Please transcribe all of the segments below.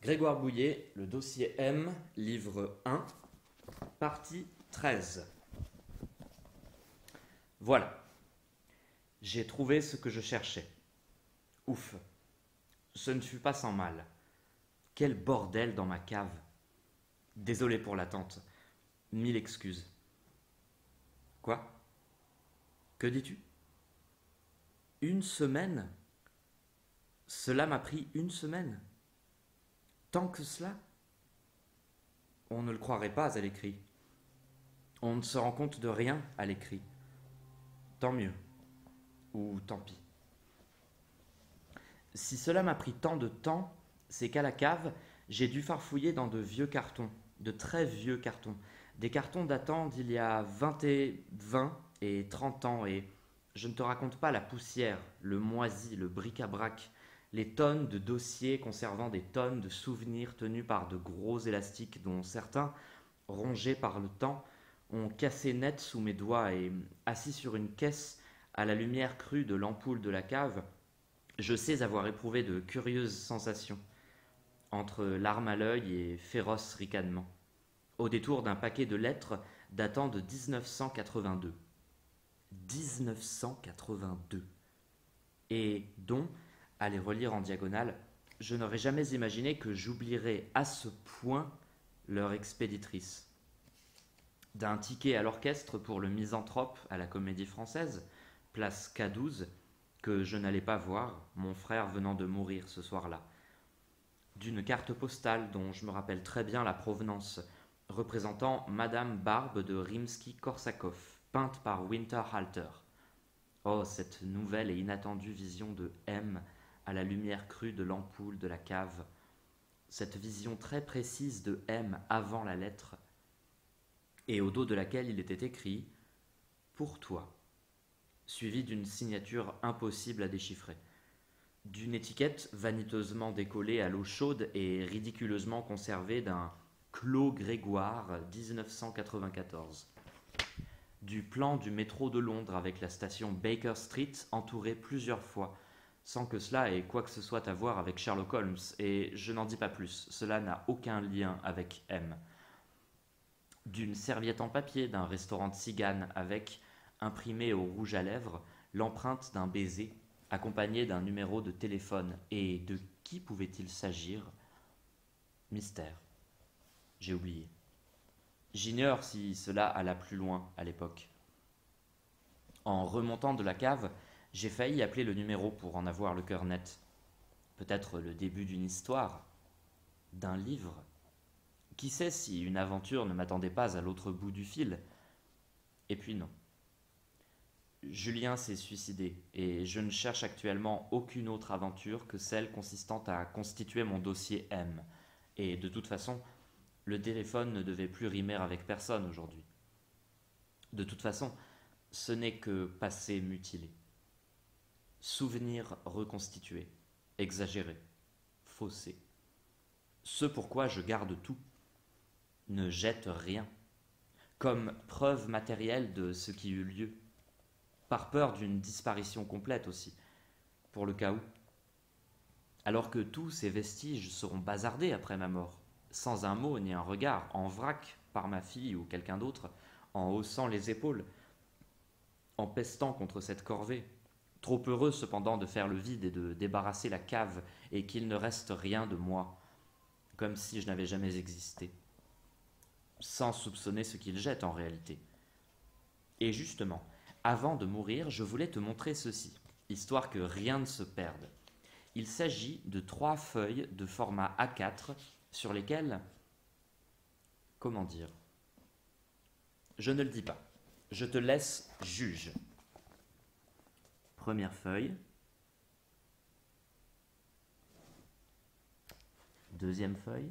Grégoire Bouillet, le dossier M, livre 1, partie 13. Voilà, j'ai trouvé ce que je cherchais. Ouf, ce ne fut pas sans mal. Quel bordel dans ma cave. Désolé pour l'attente. 1000 excuses. Quoi? Que dis-tu? Une semaine? Cela m'a pris une semaine. Tant que cela? On ne le croirait pas à l'écrit. On ne se rend compte de rien à l'écrit. Tant mieux. Ou tant pis. Si cela m'a pris tant de temps, c'est qu'à la cave, j'ai dû farfouiller dans de vieux cartons, de très vieux cartons. Des cartons datant d'il y a 20 et 30 ans, et je ne te raconte pas la poussière, le moisi, le bric-à-brac, les tonnes de dossiers conservant des tonnes de souvenirs tenus par de gros élastiques dont certains, rongés par le temps, ont cassé net sous mes doigts et, assis sur une caisse à la lumière crue de l'ampoule de la cave, je sais avoir éprouvé de curieuses sensations, entre larmes à l'œil et féroces ricanements, au détour d'un paquet de lettres datant de 1982. 1982. Et dont, à les relire en diagonale, je n'aurais jamais imaginé que j'oublierais à ce point leur expéditrice. D'un ticket à l'orchestre pour le Misanthrope à la Comédie Française, place K12, que je n'allais pas voir, mon frère venant de mourir ce soir-là. D'une carte postale dont je me rappelle très bien la provenance, représentant Madame Barbe de Rimsky-Korsakov, peinte par Winterhalter. Oh, cette nouvelle et inattendue vision de M à la lumière crue de l'ampoule de la cave. Cette vision très précise de M avant la lettre, et au dos de laquelle il était écrit « Pour toi », suivi d'une signature impossible à déchiffrer. D'une étiquette vaniteusement décollée à l'eau chaude et ridiculeusement conservée d'un Clos Grégoire 1994. Du plan du métro de Londres avec la station Baker Street entourée plusieurs fois, sans que cela ait quoi que ce soit à voir avec Sherlock Holmes, et je n'en dis pas plus, cela n'a aucun lien avec M. D'une serviette en papier d'un restaurant de Cigane avec, imprimé au rouge à lèvres, l'empreinte d'un baiser, accompagné d'un numéro de téléphone. Et de qui pouvait-il s'agir? Mystère. J'ai oublié. J'ignore si cela alla plus loin à l'époque. En remontant de la cave, j'ai failli appeler le numéro pour en avoir le cœur net. Peut-être le début d'une histoire, d'un livre. Qui sait si une aventure ne m'attendait pas à l'autre bout du fil? Et puis non. Julien s'est suicidé et je ne cherche actuellement aucune autre aventure que celle consistant à constituer mon dossier M. Et de toute façon, le téléphone ne devait plus rimer avec personne aujourd'hui. De toute façon, ce n'est que passé mutilé. Souvenir reconstitué, exagéré, faussé. Ce pourquoi je garde tout. Ne jette rien, comme preuve matérielle de ce qui eut lieu, par peur d'une disparition complète aussi, pour le cas où. Alors que tous ces vestiges seront bazardés après ma mort, sans un mot ni un regard, en vrac par ma fille ou quelqu'un d'autre, en haussant les épaules, en pestant contre cette corvée, trop heureux cependant de faire le vide et de débarrasser la cave et qu'il ne reste rien de moi, comme si je n'avais jamais existé, sans soupçonner ce qu'il jette en réalité. Et justement, avant de mourir, je voulais te montrer ceci, histoire que rien ne se perde. Il s'agit de 3 feuilles de format A4 sur lesquelles, comment dire, je ne le dis pas, je te laisse juge. Première feuille, deuxième feuille,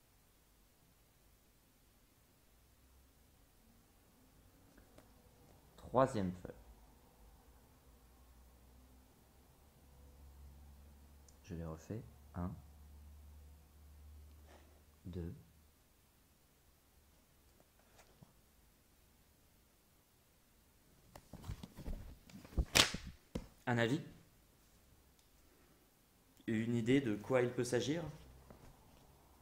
troisième feuille. Je les refais. 1, 2. Un avis? Une idée de quoi il peut s'agir?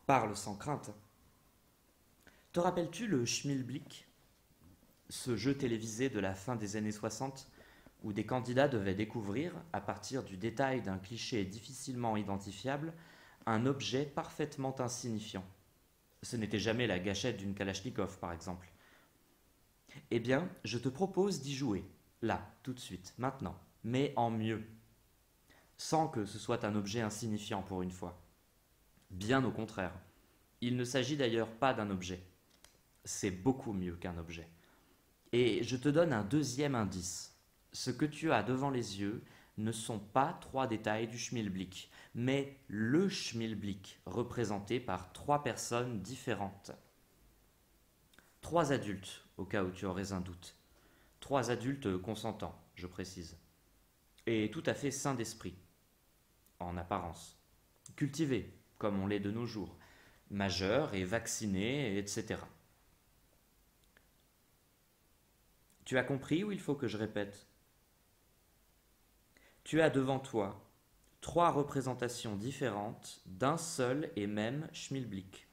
Parle sans crainte. Te rappelles-tu le Schmilblick, ce jeu télévisé de la fin des années 60 où des candidats devaient découvrir, à partir du détail d'un cliché difficilement identifiable, un objet parfaitement insignifiant. Ce n'était jamais la gâchette d'une Kalachnikov, par exemple. Eh bien, je te propose d'y jouer, là, tout de suite, maintenant, mais en mieux, sans que ce soit un objet insignifiant pour une fois. Bien au contraire. Il ne s'agit d'ailleurs pas d'un objet. C'est beaucoup mieux qu'un objet. Et je te donne un deuxième indice. Ce que tu as devant les yeux ne sont pas trois détails du Schmilblick, mais le Schmilblick représenté par trois personnes différentes. Trois adultes, au cas où tu aurais un doute. Trois adultes consentants, je précise. Et tout à fait sains d'esprit, en apparence. Cultivés, comme on l'est de nos jours. Majeurs et vaccinés, etc. Tu as compris ou il faut que je répète? Tu as devant toi trois représentations différentes d'un seul et même Schmilblick.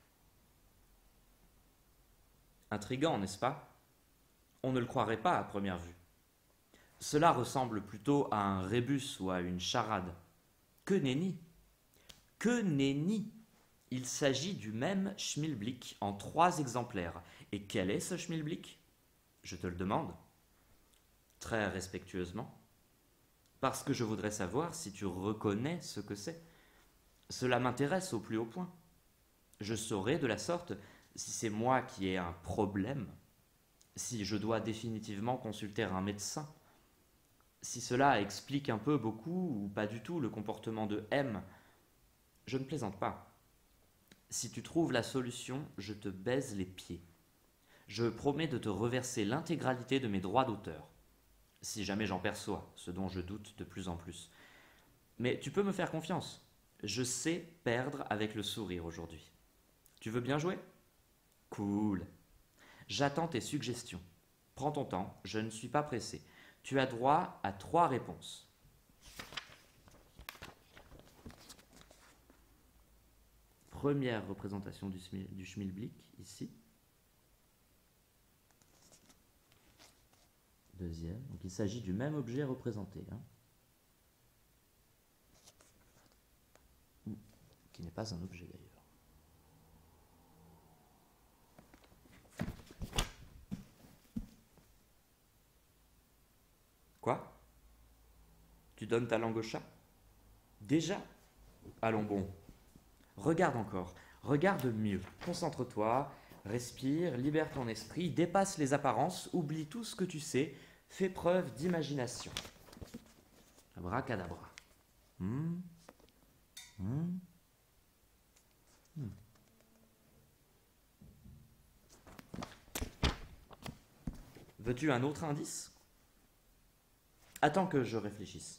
Intriguant, n'est-ce pas? On ne le croirait pas à première vue. Cela ressemble plutôt à un rébus ou à une charade. Que nenni! Que nenni! Il s'agit du même Schmilblick en trois exemplaires. Et quel est ce Schmilblick? Je te le demande. Très respectueusement. Parce que je voudrais savoir si tu reconnais ce que c'est. Cela m'intéresse au plus haut point. Je saurai de la sorte si c'est moi qui ai un problème, si je dois définitivement consulter un médecin, si cela explique un peu, beaucoup ou pas du tout le comportement de M. Je ne plaisante pas. Si tu trouves la solution, je te baise les pieds. Je promets de te reverser l'intégralité de mes droits d'auteur, si jamais j'en perçois, ce dont je doute de plus en plus. Mais tu peux me faire confiance. Je sais perdre avec le sourire aujourd'hui. Tu veux bien jouer? Cool. J'attends tes suggestions. Prends ton temps, je ne suis pas pressé. Tu as droit à 3 réponses. Première représentation du Schmilblick, ici. Deuxième, donc il s'agit du même objet représenté, hein, qui n'est pas un objet d'ailleurs. Quoi? Tu donnes ta langue au chat? Déjà? Allons bon. Regarde encore, regarde mieux, concentre-toi, respire, libère ton esprit, dépasse les apparences, oublie tout ce que tu sais, fais preuve d'imagination. Abracadabra. Veux-tu un autre indice? Attends que je réfléchisse.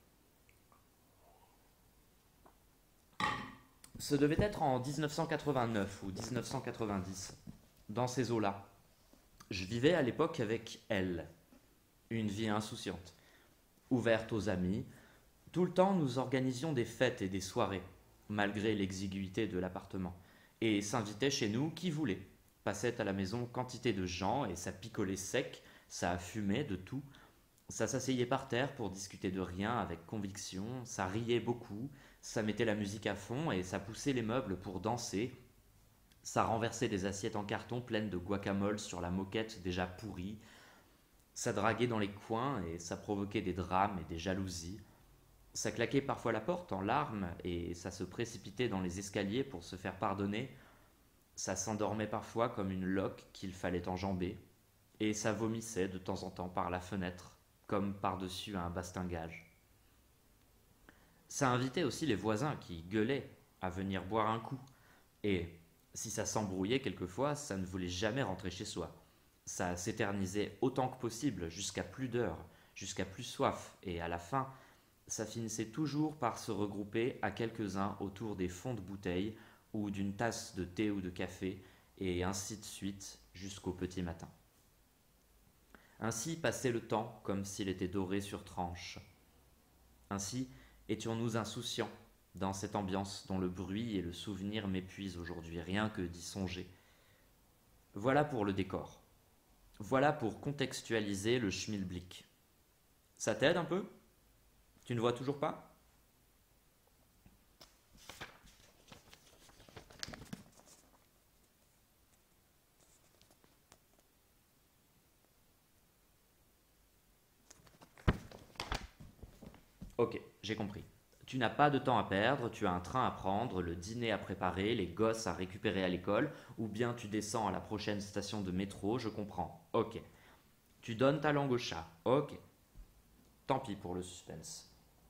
Ce devait être en 1989 ou 1990, dans ces eaux-là. Je vivais à l'époque avec elle, une vie insouciante, ouverte aux amis. Tout le temps, nous organisions des fêtes et des soirées, malgré l'exiguïté de l'appartement, et s'invitait chez nous qui voulait. Passait à la maison quantité de gens et ça picolait sec, ça fumait de tout. Ça s'asseyait par terre pour discuter de rien avec conviction, ça riait beaucoup, ça mettait la musique à fond et ça poussait les meubles pour danser. Ça renversait des assiettes en carton pleines de guacamole sur la moquette déjà pourrie. Ça draguait dans les coins et ça provoquait des drames et des jalousies. Ça claquait parfois la porte en larmes et ça se précipitait dans les escaliers pour se faire pardonner. Ça s'endormait parfois comme une loque qu'il fallait enjamber. Et ça vomissait de temps en temps par la fenêtre, comme par-dessus un bastingage. Ça invitait aussi les voisins qui gueulaient à venir boire un coup. Et si ça s'embrouillait quelquefois, ça ne voulait jamais rentrer chez soi. Ça s'éternisait autant que possible, jusqu'à plus d'heures, jusqu'à plus soif, et à la fin, ça finissait toujours par se regrouper à quelques-uns autour des fonds de bouteilles ou d'une tasse de thé ou de café, et ainsi de suite jusqu'au petit matin. Ainsi passait le temps comme s'il était doré sur tranche. Ainsi étions-nous insouciants, dans cette ambiance dont le bruit et le souvenir m'épuisent aujourd'hui, rien que d'y songer. Voilà pour le décor. Voilà pour contextualiser le schmilblick. Ça t'aide un peu? Tu ne vois toujours pas? Ok, j'ai compris. Tu n'as pas de temps à perdre, tu as un train à prendre, le dîner à préparer, les gosses à récupérer à l'école, ou bien tu descends à la prochaine station de métro, je comprends. Ok. Tu donnes ta langue au chat. Ok. Tant pis pour le suspense.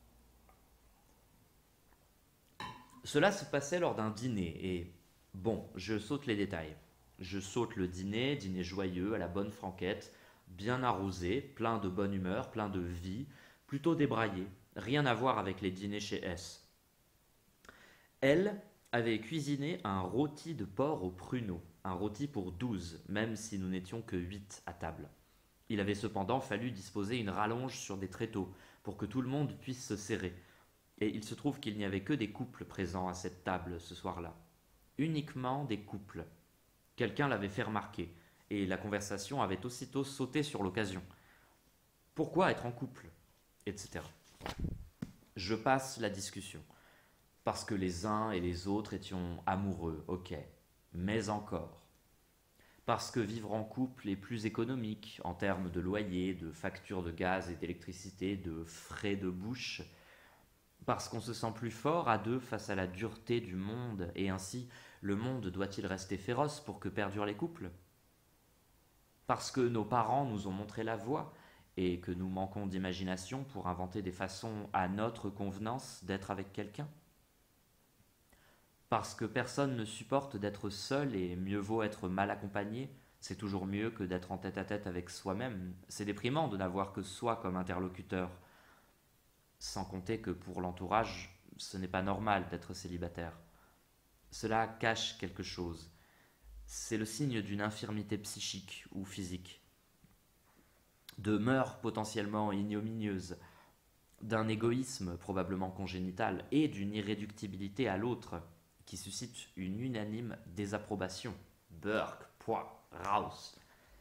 Cela se passait lors d'un dîner, et bon, je saute les détails. Je saute le dîner, dîner joyeux, à la bonne franquette, bien arrosé, plein de bonne humeur, plein de vie, plutôt débraillé, rien à voir avec les dîners chez S. Elle avait cuisiné un rôti de porc au pruneau, un rôti pour 12, même si nous n'étions que 8 à table. Il avait cependant fallu disposer une rallonge sur des tréteaux pour que tout le monde puisse se serrer, et il se trouve qu'il n'y avait que des couples présents à cette table ce soir-là. Uniquement des couples. Quelqu'un l'avait fait remarquer, et la conversation avait aussitôt sauté sur l'occasion. Pourquoi être en couple etc. Je passe la discussion. Parce que les uns et les autres étions amoureux, ok. Mais encore. Parce que vivre en couple est plus économique en termes de loyer, de factures de gaz et d'électricité, de frais de bouche. Parce qu'on se sent plus fort à deux face à la dureté du monde, et ainsi le monde doit-il rester féroce pour que perdurent les couples? Parce que nos parents nous ont montré la voie, et que nous manquons d'imagination pour inventer des façons à notre convenance d'être avec quelqu'un? Parce que personne ne supporte d'être seul et mieux vaut être mal accompagné, c'est toujours mieux que d'être en tête à tête avec soi-même. C'est déprimant de n'avoir que soi comme interlocuteur. Sans compter que pour l'entourage, ce n'est pas normal d'être célibataire. Cela cache quelque chose. C'est le signe d'une infirmité psychique ou physique, de mœurs potentiellement ignominieuses, d'un égoïsme probablement congénital et d'une irréductibilité à l'autre qui suscite une unanime désapprobation. Burke, Poix, Raus.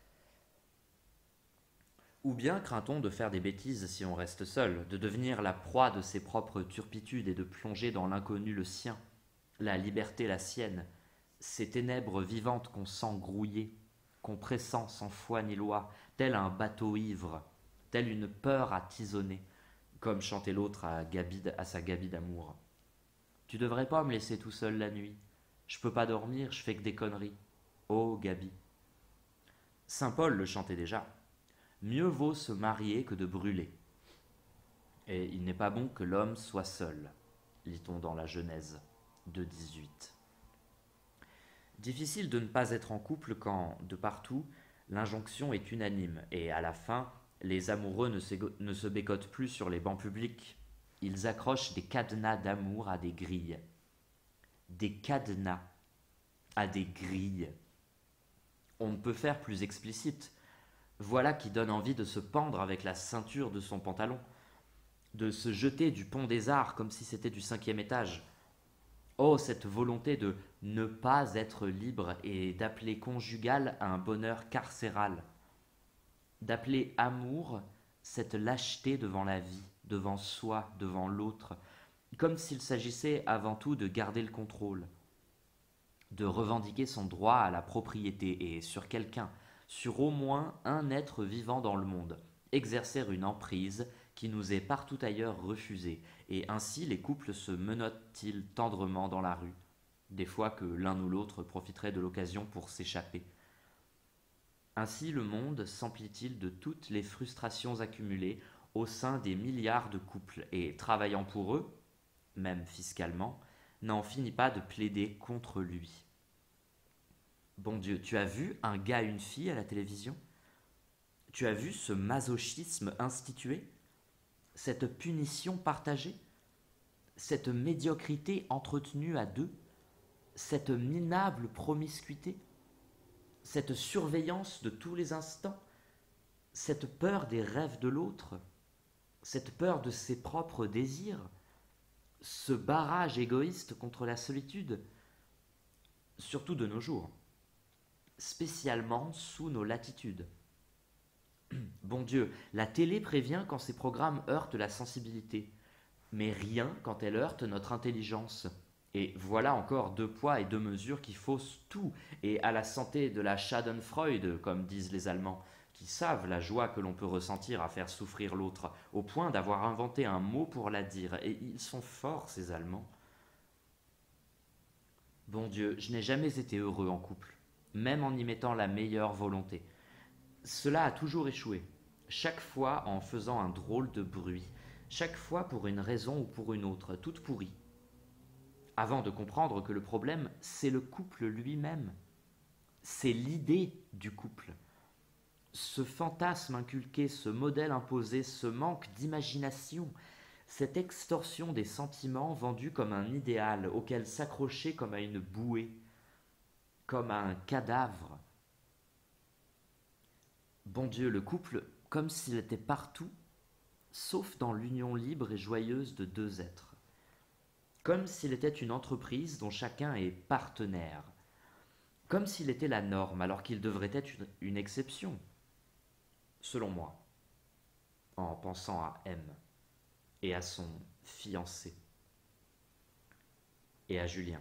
Ou bien craint-on de faire des bêtises si on reste seul, de devenir la proie de ses propres turpitudes et de plonger dans l'inconnu le sien, la liberté la sienne, ces ténèbres vivantes qu'on sent grouiller, qu'on pressent sans foi ni loi, tel un bateau ivre, telle une peur à tisonner, comme chantait l'autre à sa Gabi d'amour. Tu devrais pas me laisser tout seul la nuit. Je peux pas dormir, je fais que des conneries. Oh, Gabi. Saint Paul le chantait déjà. Mieux vaut se marier que de brûler. Et il n'est pas bon que l'homme soit seul, lit-on dans la Genèse de 18. Difficile de ne pas être en couple quand, de partout, l'injonction est unanime et à la fin, les amoureux ne se bécotent plus sur les bancs publics. Ils accrochent des cadenas d'amour à des grilles. Des cadenas à des grilles. On ne peut faire plus explicite. Voilà qui donne envie de se pendre avec la ceinture de son pantalon, de se jeter du pont des Arts comme si c'était du 5e étage. Oh, cette volonté de ne pas être libre et d'appeler conjugal un bonheur carcéral, d'appeler amour cette lâcheté devant la vie, devant soi, devant l'autre, comme s'il s'agissait avant tout de garder le contrôle, de revendiquer son droit à la propriété et sur quelqu'un, sur au moins un être vivant dans le monde, exercer une emprise qui nous est partout ailleurs refusée, et ainsi les couples se menottent-ils tendrement dans la rue, des fois que l'un ou l'autre profiterait de l'occasion pour s'échapper. Ainsi le monde s'emplit-il de toutes les frustrations accumulées au sein des milliards de couples, et travaillant pour eux, même fiscalement, n'en finit pas de plaider contre lui. Bon Dieu, tu as vu un gars et une fille à la télévision? Tu as vu ce masochisme institué? Cette punition partagée? Cette médiocrité entretenue à deux? Cette minable promiscuité? Cette surveillance de tous les instants? Cette peur des rêves de l'autre? Cette peur de ses propres désirs? ce barrage égoïste contre la solitude, surtout de nos jours, spécialement sous nos latitudes. Bon Dieu, la télé prévient quand ces programmes heurtent la sensibilité, mais rien quand elle heurte notre intelligence. Et voilà encore deux poids et deux mesures qui faussent tout, et à la santé de la Schadenfreude, comme disent les Allemands, qui savent la joie que l'on peut ressentir à faire souffrir l'autre, au point d'avoir inventé un mot pour la dire, et ils sont forts, ces Allemands. Bon Dieu, je n'ai jamais été heureux en couple, même en y mettant la meilleure volonté. Cela a toujours échoué, chaque fois en faisant un drôle de bruit, chaque fois pour une raison ou pour une autre, toute pourrie. Avant de comprendre que le problème, c'est le couple lui-même, c'est l'idée du couple. Ce fantasme inculqué, ce modèle imposé, ce manque d'imagination, cette extorsion des sentiments vendus comme un idéal auquel s'accrocher comme à une bouée, comme à un cadavre. Bon Dieu, le couple, comme s'il était partout, sauf dans l'union libre et joyeuse de deux êtres. Comme s'il était une entreprise dont chacun est partenaire. Comme s'il était la norme alors qu'il devrait être une exception, selon moi, en pensant à M et à son fiancé et à Julien.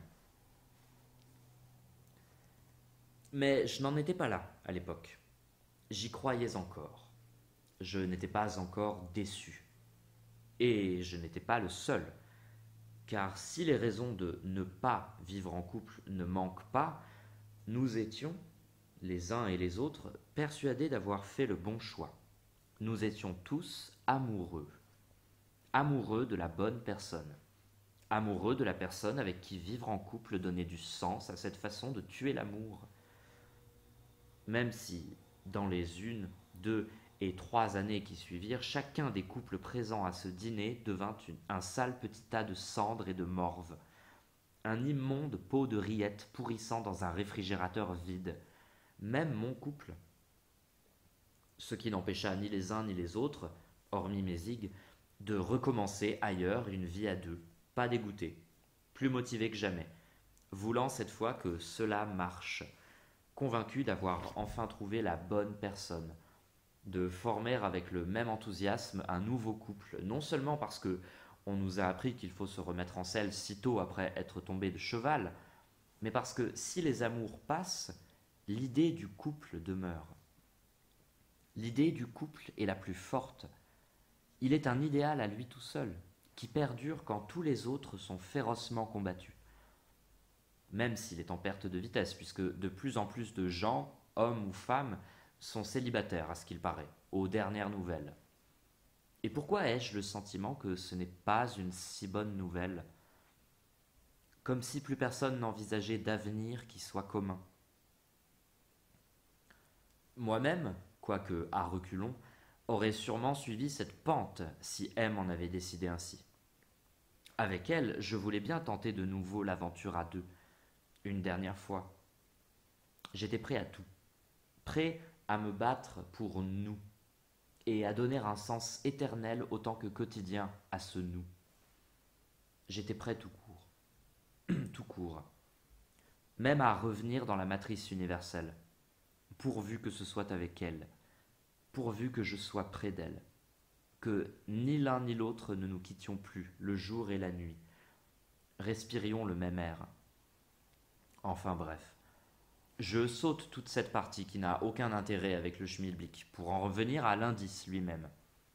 Mais je n'en étais pas là à l'époque. J'y croyais encore. Je n'étais pas encore déçu. Et je n'étais pas le seul. Car si les raisons de ne pas vivre en couple ne manquent pas, nous étions, les uns et les autres, persuadés d'avoir fait le bon choix. Nous étions tous amoureux. Amoureux de la bonne personne. Amoureux de la personne avec qui vivre en couple donnait du sens à cette façon de tuer l'amour. Même si, dans les 1, 2 et 3 années qui suivirent, chacun des couples présents à ce dîner devint un sale petit tas de cendres et de morve, un immonde pot de rillettes pourrissant dans un réfrigérateur vide, même mon couple. Ce qui n'empêcha ni les uns ni les autres, hormis Mézig, de recommencer ailleurs une vie à deux, pas dégoûtés, plus motivés que jamais, voulant cette fois que cela marche, convaincus d'avoir enfin trouvé la bonne personne, de former avec le même enthousiasme un nouveau couple, non seulement parce que on nous a appris qu'il faut se remettre en selle sitôt après être tombé de cheval, mais parce que si les amours passent, l'idée du couple demeure. L'idée du couple est la plus forte. Il est un idéal à lui tout seul, qui perdure quand tous les autres sont férocement combattus. Même s'il est en perte de vitesse, puisque de plus en plus de gens, hommes ou femmes, sont célibataires à ce qu'il paraît, aux dernières nouvelles. Et pourquoi ai-je le sentiment que ce n'est pas une si bonne nouvelle? Comme si plus personne n'envisageait d'avenir qui soit commun. Moi-même, quoique à reculons, aurais sûrement suivi cette pente si M en avait décidé ainsi. Avec elle, je voulais bien tenter de nouveau l'aventure à deux, une dernière fois. J'étais prêt à tout, prêt à me battre pour nous, et à donner un sens éternel autant que quotidien à ce nous. J'étais prêt tout court, tout court, même à revenir dans la matrice universelle, pourvu que ce soit avec elle, pourvu que je sois près d'elle, que ni l'un ni l'autre ne nous quittions plus, le jour et la nuit, respirions le même air. Enfin bref, je saute toute cette partie qui n'a aucun intérêt avec le schmilblick, pour en revenir à l'indice lui-même.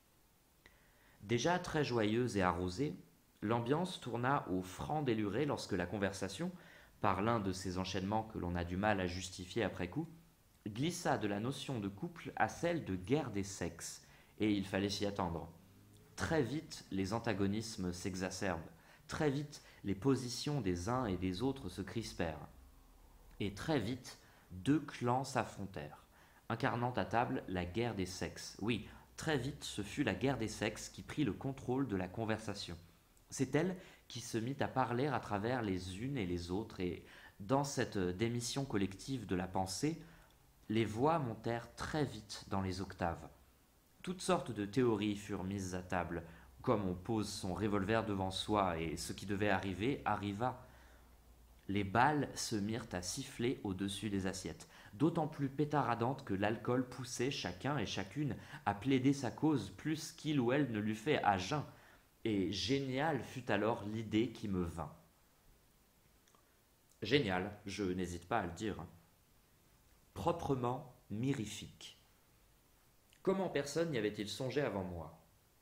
Déjà très joyeuse et arrosée, l'ambiance tourna au franc déluré lorsque la conversation, par l'un de ces enchaînements que l'on a du mal à justifier après coup, glissa de la notion de couple à celle de guerre des sexes, et il fallait s'y attendre. Très vite, les antagonismes s'exacerbent, très vite, les positions des uns et des autres se crispèrent. Et très vite, deux clans s'affrontèrent, incarnant à table la guerre des sexes. Oui, très vite, ce fut la guerre des sexes qui prit le contrôle de la conversation. C'est elle qui se mit à parler à travers les unes et les autres, et dans cette démission collective de la pensée, les voix montèrent très vite dans les octaves. Toutes sortes de théories furent mises à table, comme on pose son revolver devant soi, et ce qui devait arriver arriva. Les balles se mirent à siffler au-dessus des assiettes, d'autant plus pétaradante que l'alcool poussait chacun et chacune à plaider sa cause plus qu'il ou elle ne l'eût fait à jeun, et géniale fut alors l'idée qui me vint. Génial, je n'hésite pas à le dire. Proprement mirifique. Comment personne n'y avait-il songé avant moi?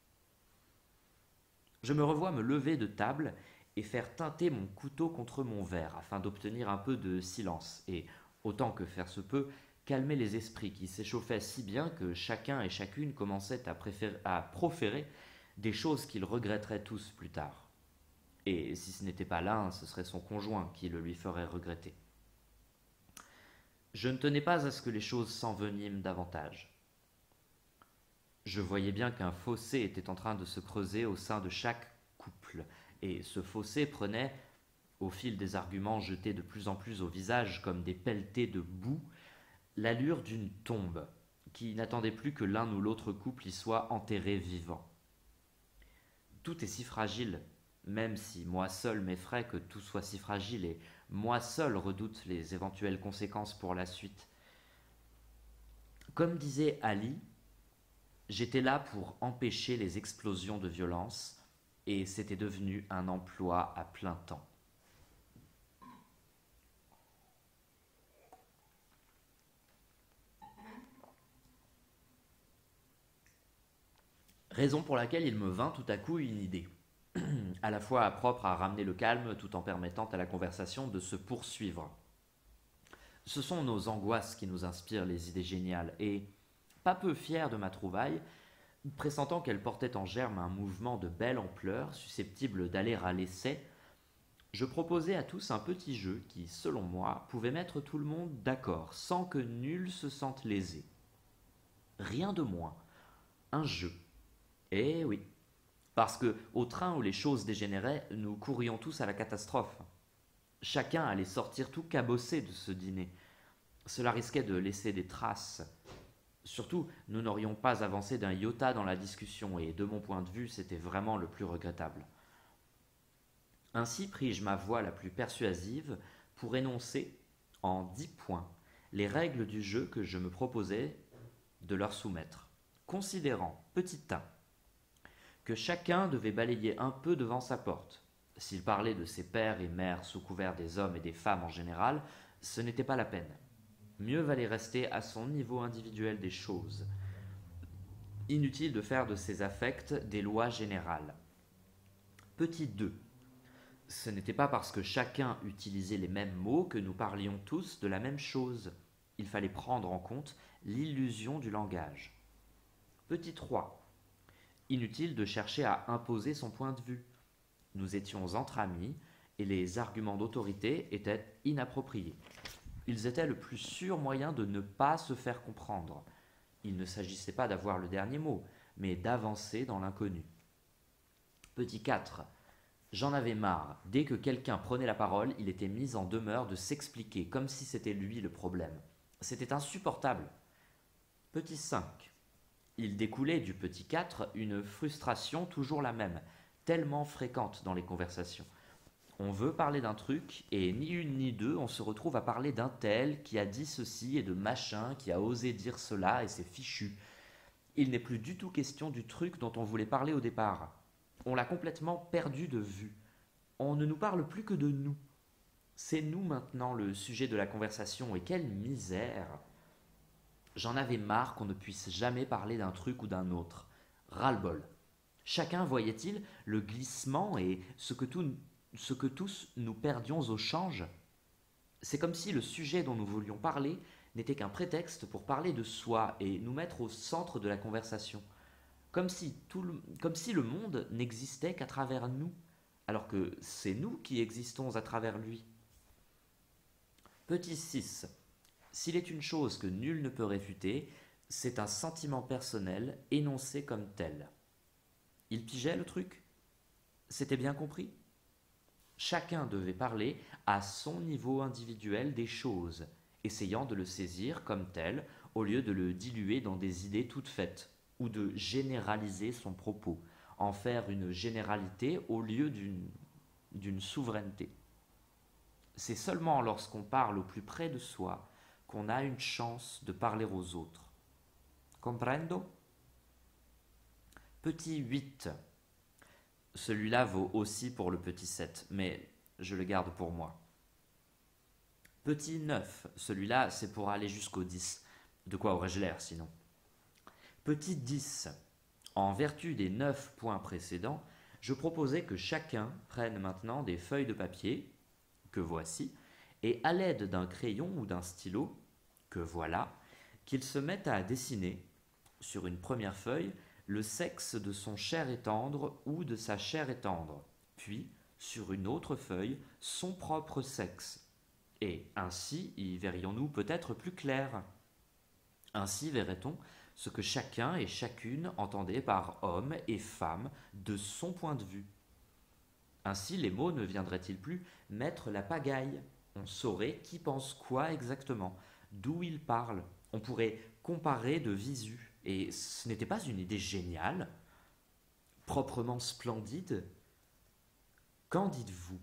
Je me revois me lever de table et faire teinter mon couteau contre mon verre afin d'obtenir un peu de silence et, autant que faire se peut, calmer les esprits qui s'échauffaient si bien que chacun et chacune commençaient à proférer des choses qu'ils regretteraient tous plus tard. Et si ce n'était pas l'un, ce serait son conjoint qui le lui ferait regretter. Je ne tenais pas à ce que les choses s'enveniment davantage. Je voyais bien qu'un fossé était en train de se creuser au sein de chaque couple, et ce fossé prenait, au fil des arguments jetés de plus en plus au visage comme des pelletées de boue, l'allure d'une tombe, qui n'attendait plus que l'un ou l'autre couple y soit enterré vivant. Tout est si fragile, même si moi seul m'effraie que tout soit si fragile, et moi seul redoute les éventuelles conséquences pour la suite. Comme disait Ali, j'étais là pour empêcher les explosions de violence, et c'était devenu un emploi à plein temps. Raison pour laquelle il me vint tout à coup une idée, à la fois propre à ramener le calme tout en permettant à la conversation de se poursuivre. Ce sont nos angoisses qui nous inspirent les idées géniales, et, pas peu fier de ma trouvaille, pressentant qu'elle portait en germe un mouvement de belle ampleur, susceptible d'aller à l'essai, je proposai à tous un petit jeu qui, selon moi, pouvait mettre tout le monde d'accord, sans que nul se sente lésé. Rien de moins. Un jeu. Eh oui. Parce que, au train où les choses dégénéraient, nous courions tous à la catastrophe. Chacun allait sortir tout cabossé de ce dîner. Cela risquait de laisser des traces. Surtout, nous n'aurions pas avancé d'un iota dans la discussion, et de mon point de vue, c'était vraiment le plus regrettable. Ainsi pris-je ma voix la plus persuasive pour énoncer, en 10 points, les règles du jeu que je me proposais de leur soumettre, considérant, petit 1, que chacun devait balayer un peu devant sa porte. S'il parlait de ses pères et mères sous couvert des hommes et des femmes en général, ce n'était pas la peine. Mieux valait rester à son niveau individuel des choses. Inutile de faire de ses affects des lois générales. Petit 2. Ce n'était pas parce que chacun utilisait les mêmes mots que nous parlions tous de la même chose. Il fallait prendre en compte l'illusion du langage. Petit 3. Inutile de chercher à imposer son point de vue. Nous étions entre amis et les arguments d'autorité étaient inappropriés. Ils étaient le plus sûr moyen de ne pas se faire comprendre. Il ne s'agissait pas d'avoir le dernier mot, mais d'avancer dans l'inconnu. Petit 4. J'en avais marre. Dès que quelqu'un prenait la parole, il était mis en demeure de s'expliquer, comme si c'était lui le problème. C'était insupportable. Petit 5. Il découlait du petit 4 une frustration toujours la même, tellement fréquente dans les conversations. On veut parler d'un truc, et ni une ni deux, on se retrouve à parler d'un tel qui a dit ceci et de machin qui a osé dire cela et c'est fichu. Il n'est plus du tout question du truc dont on voulait parler au départ. On l'a complètement perdu de vue. On ne nous parle plus que de nous. C'est nous maintenant le sujet de la conversation, et quelle misère! J'en avais marre qu'on ne puisse jamais parler d'un truc ou d'un autre. Ras-le-bol. Chacun voyait-il le glissement et ce que tous nous perdions au change? C'est comme si le sujet dont nous voulions parler n'était qu'un prétexte pour parler de soi et nous mettre au centre de la conversation. Comme si le monde n'existait qu'à travers nous, alors que c'est nous qui existons à travers lui. Petit 6. S'il est une chose que nul ne peut réfuter, c'est un sentiment personnel énoncé comme tel. Il pigeait le truc? C'était bien compris? Chacun devait parler à son niveau individuel des choses, essayant de le saisir comme tel, au lieu de le diluer dans des idées toutes faites, ou de généraliser son propos, en faire une généralité au lieu d'une souveraineté. C'est seulement lorsqu'on parle au plus près de soi qu'on a une chance de parler aux autres. Comprendo? Petit 8. Celui-là vaut aussi pour le petit 7, mais je le garde pour moi. Petit 9. Celui-là, c'est pour aller jusqu'au 10. De quoi aurais-je l'air sinon? Petit 10. En vertu des 9 points précédents, je proposais que chacun prenne maintenant des feuilles de papier, que voici, et à l'aide d'un crayon ou d'un stylo, que voilà, qu'il se mette à dessiner, sur une première feuille, le sexe de son cher et tendre ou de sa chère et tendre, puis, sur une autre feuille, son propre sexe. Et ainsi y verrions-nous peut-être plus clair. Ainsi verrait-on ce que chacun et chacune entendait par homme et femme de son point de vue. Ainsi les mots ne viendraient-ils plus mettre la pagaille. On saurait qui pense quoi exactement, d'où il parle. On pourrait comparer de visu. Et ce n'était pas une idée géniale, proprement splendide? Qu'en dites-vous?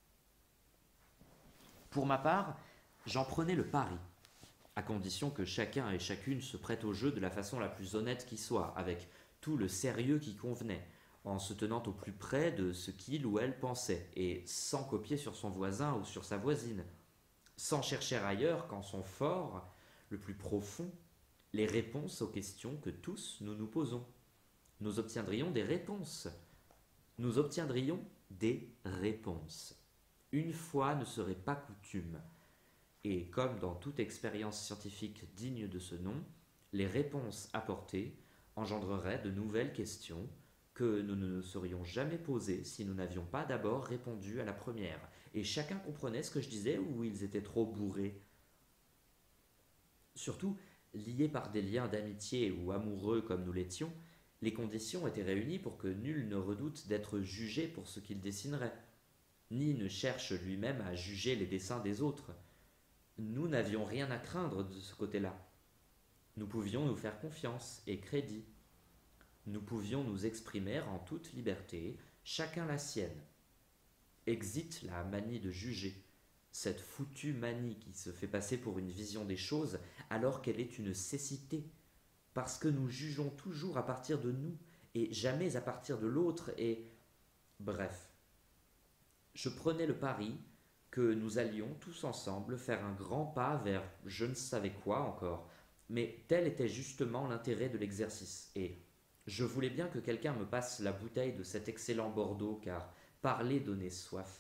Pour ma part, j'en prenais le pari, à condition que chacun et chacune se prête au jeu de la façon la plus honnête qui soit, avec tout le sérieux qui convenait, en se tenant au plus près de ce qu'il ou elle pensait, et sans copier sur son voisin ou sur sa voisine, sans chercher ailleurs qu'en son fort, le plus profond, les réponses aux questions que tous nous nous posons. Nous obtiendrions des réponses. Nous obtiendrions des réponses. Une fois ne serait pas coutume. Et comme dans toute expérience scientifique digne de ce nom, les réponses apportées engendreraient de nouvelles questions que nous ne nous serions jamais posées si nous n'avions pas d'abord répondu à la première. Et chacun comprenait ce que je disais ou ils étaient trop bourrés. Surtout, liés par des liens d'amitié ou amoureux comme nous l'étions, les conditions étaient réunies pour que nul ne redoute d'être jugé pour ce qu'il dessinerait, ni ne cherche lui-même à juger les dessins des autres. Nous n'avions rien à craindre de ce côté-là. Nous pouvions nous faire confiance et crédit. Nous pouvions nous exprimer en toute liberté, chacun la sienne. Exit la manie de juger, cette foutue manie qui se fait passer pour une vision des choses alors qu'elle est une cécité, parce que nous jugeons toujours à partir de nous et jamais à partir de l'autre et... Bref, je prenais le pari que nous allions tous ensemble faire un grand pas vers je ne savais quoi encore, mais tel était justement l'intérêt de l'exercice, et je voulais bien que quelqu'un me passe la bouteille de cet excellent Bordeaux, car parler donnait soif.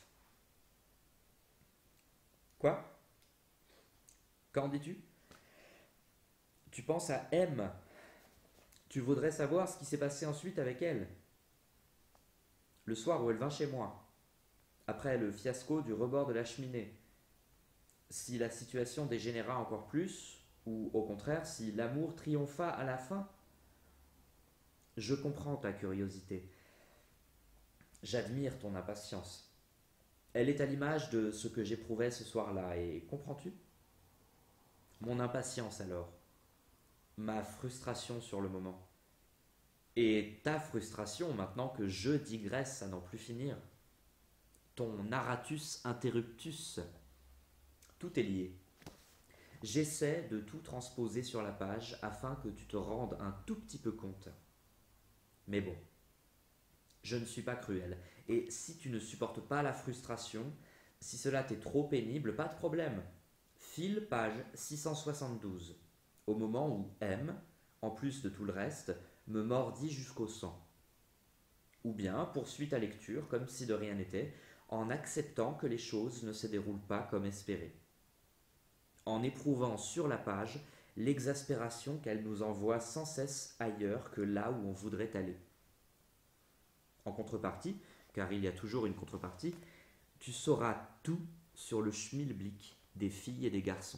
Quoi? Qu'en dis-tu? Tu penses à M. Tu voudrais savoir ce qui s'est passé ensuite avec elle. Le soir où elle vint chez moi, après le fiasco du rebord de la cheminée. Si la situation dégénéra encore plus, ou au contraire, si l'amour triompha à la fin. Je comprends ta curiosité. J'admire ton impatience. Elle est à l'image de ce que j'éprouvais ce soir-là, et comprends-tu? Mon impatience alors, ma frustration sur le moment, et ta frustration maintenant que je digresse à n'en plus finir, ton narratus interruptus, tout est lié. J'essaie de tout transposer sur la page afin que tu te rendes un tout petit peu compte. Mais bon, je ne suis pas cruel, et si tu ne supportes pas la frustration, si cela t'est trop pénible, pas de problème. File page 672, au moment où M, en plus de tout le reste, me mordit jusqu'au sang. Ou bien poursuis ta lecture comme si de rien n'était, en acceptant que les choses ne se déroulent pas comme espéré. En éprouvant sur la page l'exaspération qu'elle nous envoie sans cesse ailleurs que là où on voudrait aller. En contrepartie, car il y a toujours une contrepartie, tu sauras tout sur le schmilblick des filles et des garçons.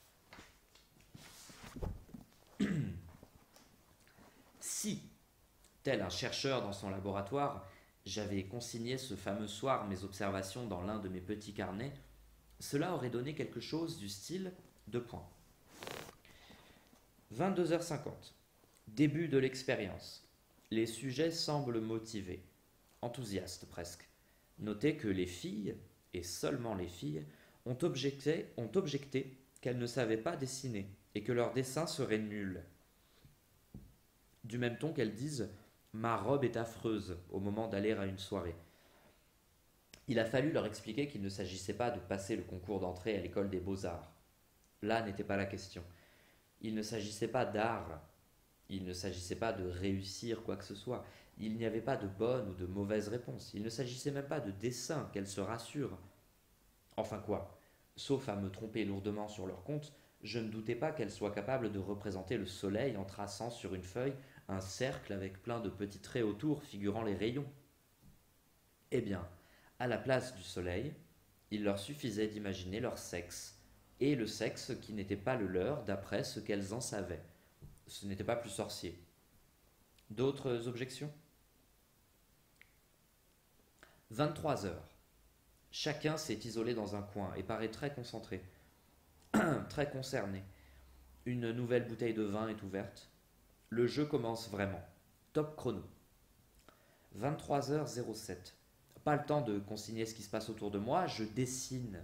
Si, tel un chercheur dans son laboratoire, j'avais consigné ce fameux soir mes observations dans l'un de mes petits carnets, cela aurait donné quelque chose du style 22h50. Début de l'expérience. Les sujets semblent motivés, enthousiastes presque. Notez que les filles, et seulement les filles, ont objecté qu'elles ne savaient pas dessiner et que leur dessin serait nul. Du même ton qu'elles disent «Ma robe est affreuse» au moment d'aller à une soirée. Il a fallu leur expliquer qu'il ne s'agissait pas de passer le concours d'entrée à l'école des beaux-arts. Là n'était pas la question. Il ne s'agissait pas d'art. Il ne s'agissait pas de réussir quoi que ce soit. Il n'y avait pas de bonne ou de mauvaise réponse. Il ne s'agissait même pas de dessin, qu'elles se rassurent. Enfin quoi, sauf à me tromper lourdement sur leur compte, je ne doutais pas qu'elles soient capables de représenter le soleil en traçant sur une feuille un cercle avec plein de petits traits autour figurant les rayons. Eh bien, à la place du soleil, il leur suffisait d'imaginer leur sexe, et le sexe qui n'était pas le leur d'après ce qu'elles en savaient. Ce n'était pas plus sorcier. D'autres objections? 23 heures. Chacun s'est isolé dans un coin et paraît très concentré, très concerné. Une nouvelle bouteille de vin est ouverte. Le jeu commence vraiment. Top chrono. 23h07. Pas le temps de consigner ce qui se passe autour de moi, je dessine.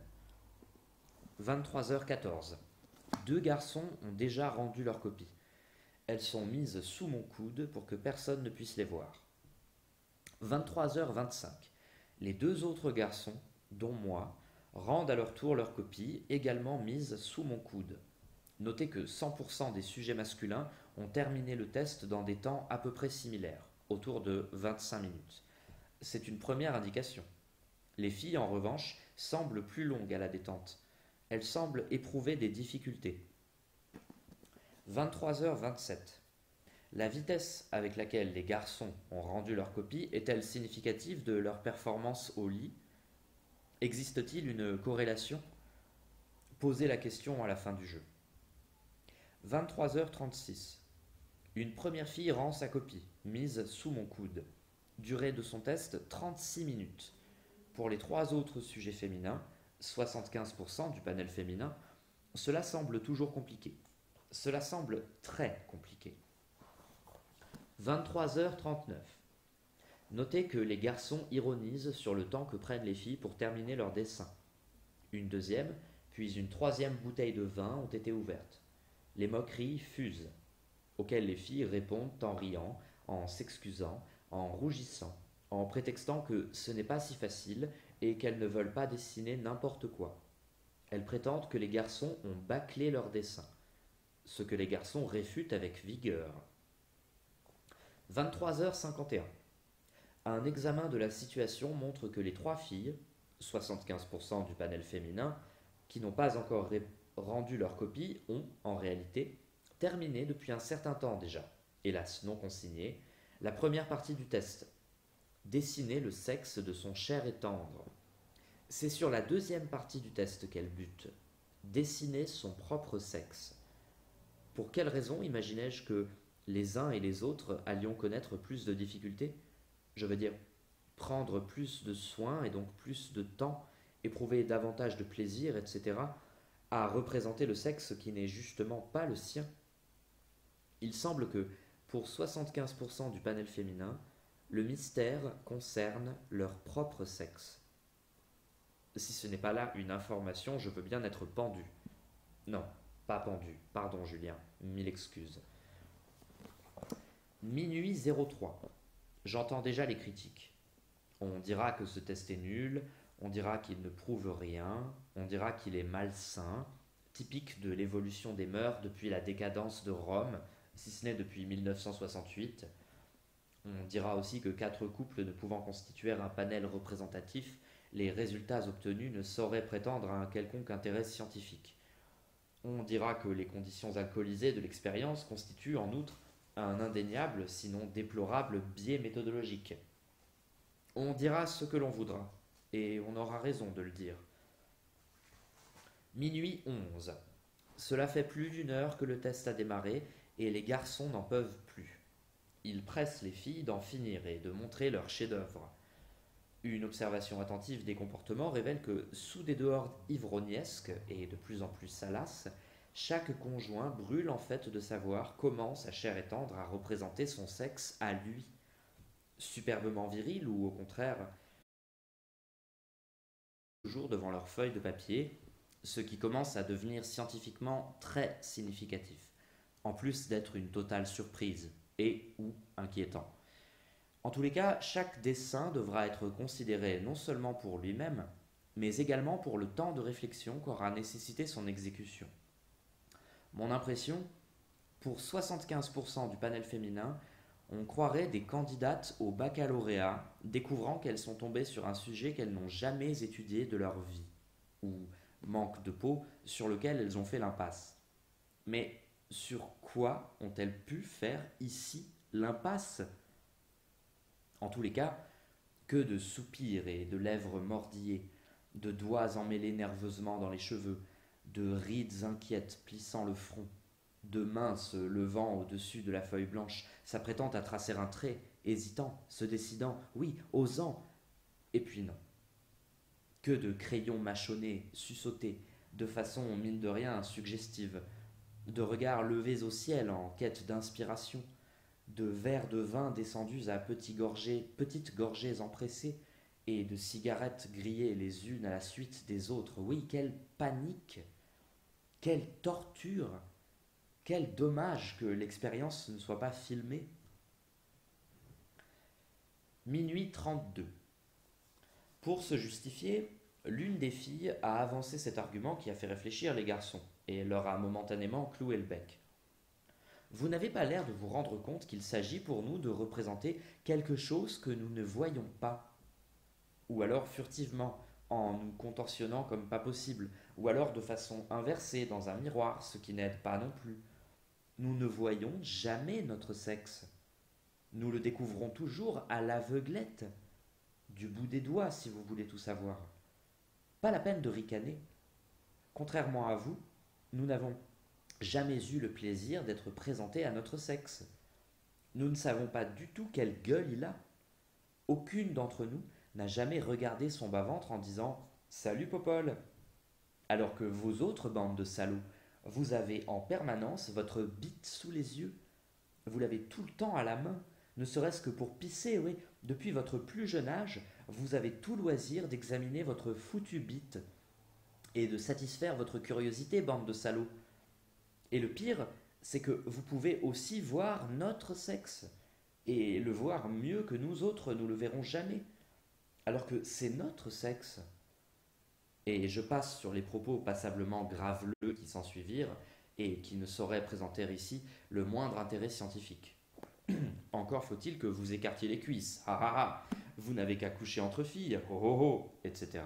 23h14. Deux garçons ont déjà rendu leur copie. Elles sont mises sous mon coude pour que personne ne puisse les voir. 23h25. Les deux autres garçons, dont moi, rendent à leur tour leur copie, également mise sous mon coude. Notez que 100% des sujets masculins ont terminé le test dans des temps à peu près similaires, autour de 25 minutes. C'est une première indication. Les filles, en revanche, semblent plus longues à la détente. Elles semblent éprouver des difficultés. 23h27. La vitesse avec laquelle les garçons ont rendu leur copie est-elle significative de leur performance au lit? Existe-t-il une corrélation? Posez la question à la fin du jeu. 23h36. Une première fille rend sa copie, mise sous mon coude. Durée de son test 36 minutes. Pour les trois autres sujets féminins, 75% du panel féminin, cela semble toujours compliqué. Cela semble très compliqué. 23h39. Notez que les garçons ironisent sur le temps que prennent les filles pour terminer leur dessin. Une deuxième, puis une troisième bouteille de vin ont été ouvertes. Les moqueries fusent, auxquelles les filles répondent en riant, en s'excusant, en rougissant, en prétextant que ce n'est pas si facile et qu'elles ne veulent pas dessiner n'importe quoi. Elles prétendent que les garçons ont bâclé leur dessin, ce que les garçons réfutent avec vigueur. 23h51. Un examen de la situation montre que les trois filles, 75% du panel féminin, qui n'ont pas encore rendu leur copie, ont, en réalité, terminé depuis un certain temps déjà, hélas non consigné, la première partie du test. Dessiner le sexe de son cher et tendre. C'est sur la deuxième partie du test qu'elle bute. Dessiner son propre sexe. Pour quelle raison imaginais-je que les uns et les autres allions connaître plus de difficultés? Je veux dire, prendre plus de soins et donc plus de temps, éprouver davantage de plaisir, etc., à représenter le sexe qui n'est justement pas le sien. Il semble que, pour 75% du panel féminin, le mystère concerne leur propre sexe. Si ce n'est pas là une information, je veux bien être pendu. Non, pas pendu, pardon Julien, mille excuses. Minuit 03. J'entends déjà les critiques. On dira que ce test est nul, on dira qu'il ne prouve rien, on dira qu'il est malsain, typique de l'évolution des mœurs depuis la décadence de Rome, si ce n'est depuis 1968. On dira aussi que 4 couples ne pouvant constituer un panel représentatif, les résultats obtenus ne sauraient prétendre à un quelconque intérêt scientifique. On dira que les conditions alcoolisées de l'expérience constituent en outre un indéniable, sinon déplorable, biais méthodologique. On dira ce que l'on voudra, et on aura raison de le dire. Minuit 11. Cela fait plus d'une heure que le test a démarré, et les garçons n'en peuvent plus. Ils pressent les filles d'en finir et de montrer leur chef-d'œuvre. Une observation attentive des comportements révèle que, sous des dehors ivrognesques et de plus en plus salaces, chaque conjoint brûle en fait de savoir comment sa chair et tendre a représenté son sexe à lui. superbement virils ou au contraire toujours devant leur feuille de papier, ce qui commence à devenir scientifiquement très significatif, en plus d'être une totale surprise et ou inquiétant. En tous les cas, chaque dessin devra être considéré non seulement pour lui-même, mais également pour le temps de réflexion qu'aura nécessité son exécution. Mon impression, pour 75% du panel féminin, on croirait des candidates au baccalauréat découvrant qu'elles sont tombées sur un sujet qu'elles n'ont jamais étudié de leur vie, ou manque de peau sur lequel elles ont fait l'impasse. Mais sur quoi ont-elles pu faire ici l'impasse? En tous les cas, que de soupirs et de lèvres mordillées, de doigts emmêlés nerveusement dans les cheveux, de rides inquiètes plissant le front, de mains se levant au-dessus de la feuille blanche, s'apprêtant à tracer un trait, hésitant, se décidant, oui, osant, et puis non. Que de crayons mâchonnés, suçotés, de façon mine de rien suggestive, de regards levés au ciel en quête d'inspiration, de verres de vin descendus à petites gorgées empressées, et de cigarettes grillées les unes à la suite des autres. Oui, quelle panique, quelle torture, quel dommage que l'expérience ne soit pas filmée. Minuit 32. Pour se justifier, l'une des filles a avancé cet argument qui a fait réfléchir les garçons, et leur a momentanément cloué le bec. Vous n'avez pas l'air de vous rendre compte qu'il s'agit pour nous de représenter quelque chose que nous ne voyons pas, ou alors furtivement, en nous contentionnant comme pas possible, ou alors de façon inversée dans un miroir, ce qui n'aide pas non plus. Nous ne voyons jamais notre sexe. Nous le découvrons toujours à l'aveuglette, du bout des doigts si vous voulez tout savoir. Pas la peine de ricaner. Contrairement à vous, nous n'avons jamais eu le plaisir d'être présentés à notre sexe. Nous ne savons pas du tout quelle gueule il a. Aucune d'entre nous n'a jamais regardé son bas-ventre en disant Salut Popol, alors que vous autres bandes de salauds, vous avez en permanence votre bite sous les yeux. Vous l'avez tout le temps à la main, ne serait-ce que pour pisser, oui. Depuis votre plus jeune âge, vous avez tout loisir d'examiner votre foutue bite et de satisfaire votre curiosité, bande de salauds. Et le pire, c'est que vous pouvez aussi voir notre sexe, et le voir mieux que nous autres, nous le verrons jamais, alors que c'est notre sexe. Et je passe sur les propos passablement graveleux qui s'ensuivirent, et qui ne sauraient présenter ici le moindre intérêt scientifique. Encore faut-il que vous écartiez les cuisses, ah ah ah, vous n'avez qu'à coucher entre filles, oh oh oh, etc.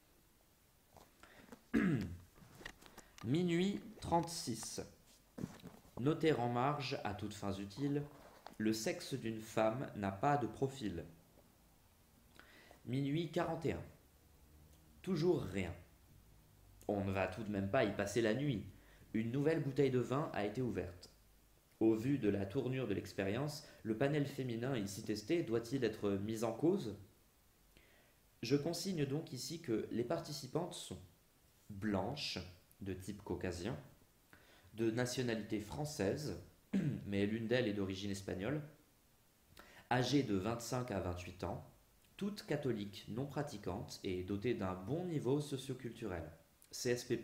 Minuit 36. Noter en marge, à toutes fins utiles, le sexe d'une femme n'a pas de profil. Minuit 41. Toujours rien. On ne va tout de même pas y passer la nuit. Une nouvelle bouteille de vin a été ouverte. Au vu de la tournure de l'expérience, le panel féminin ici testé doit-il être mis en cause? Je consigne donc ici que les participantes sont blanches, de type caucasien, de nationalité française, mais l'une d'elles est d'origine espagnole, âgées de 25 à 28 ans, toutes catholiques non pratiquantes et dotées d'un bon niveau socioculturel, CSP+,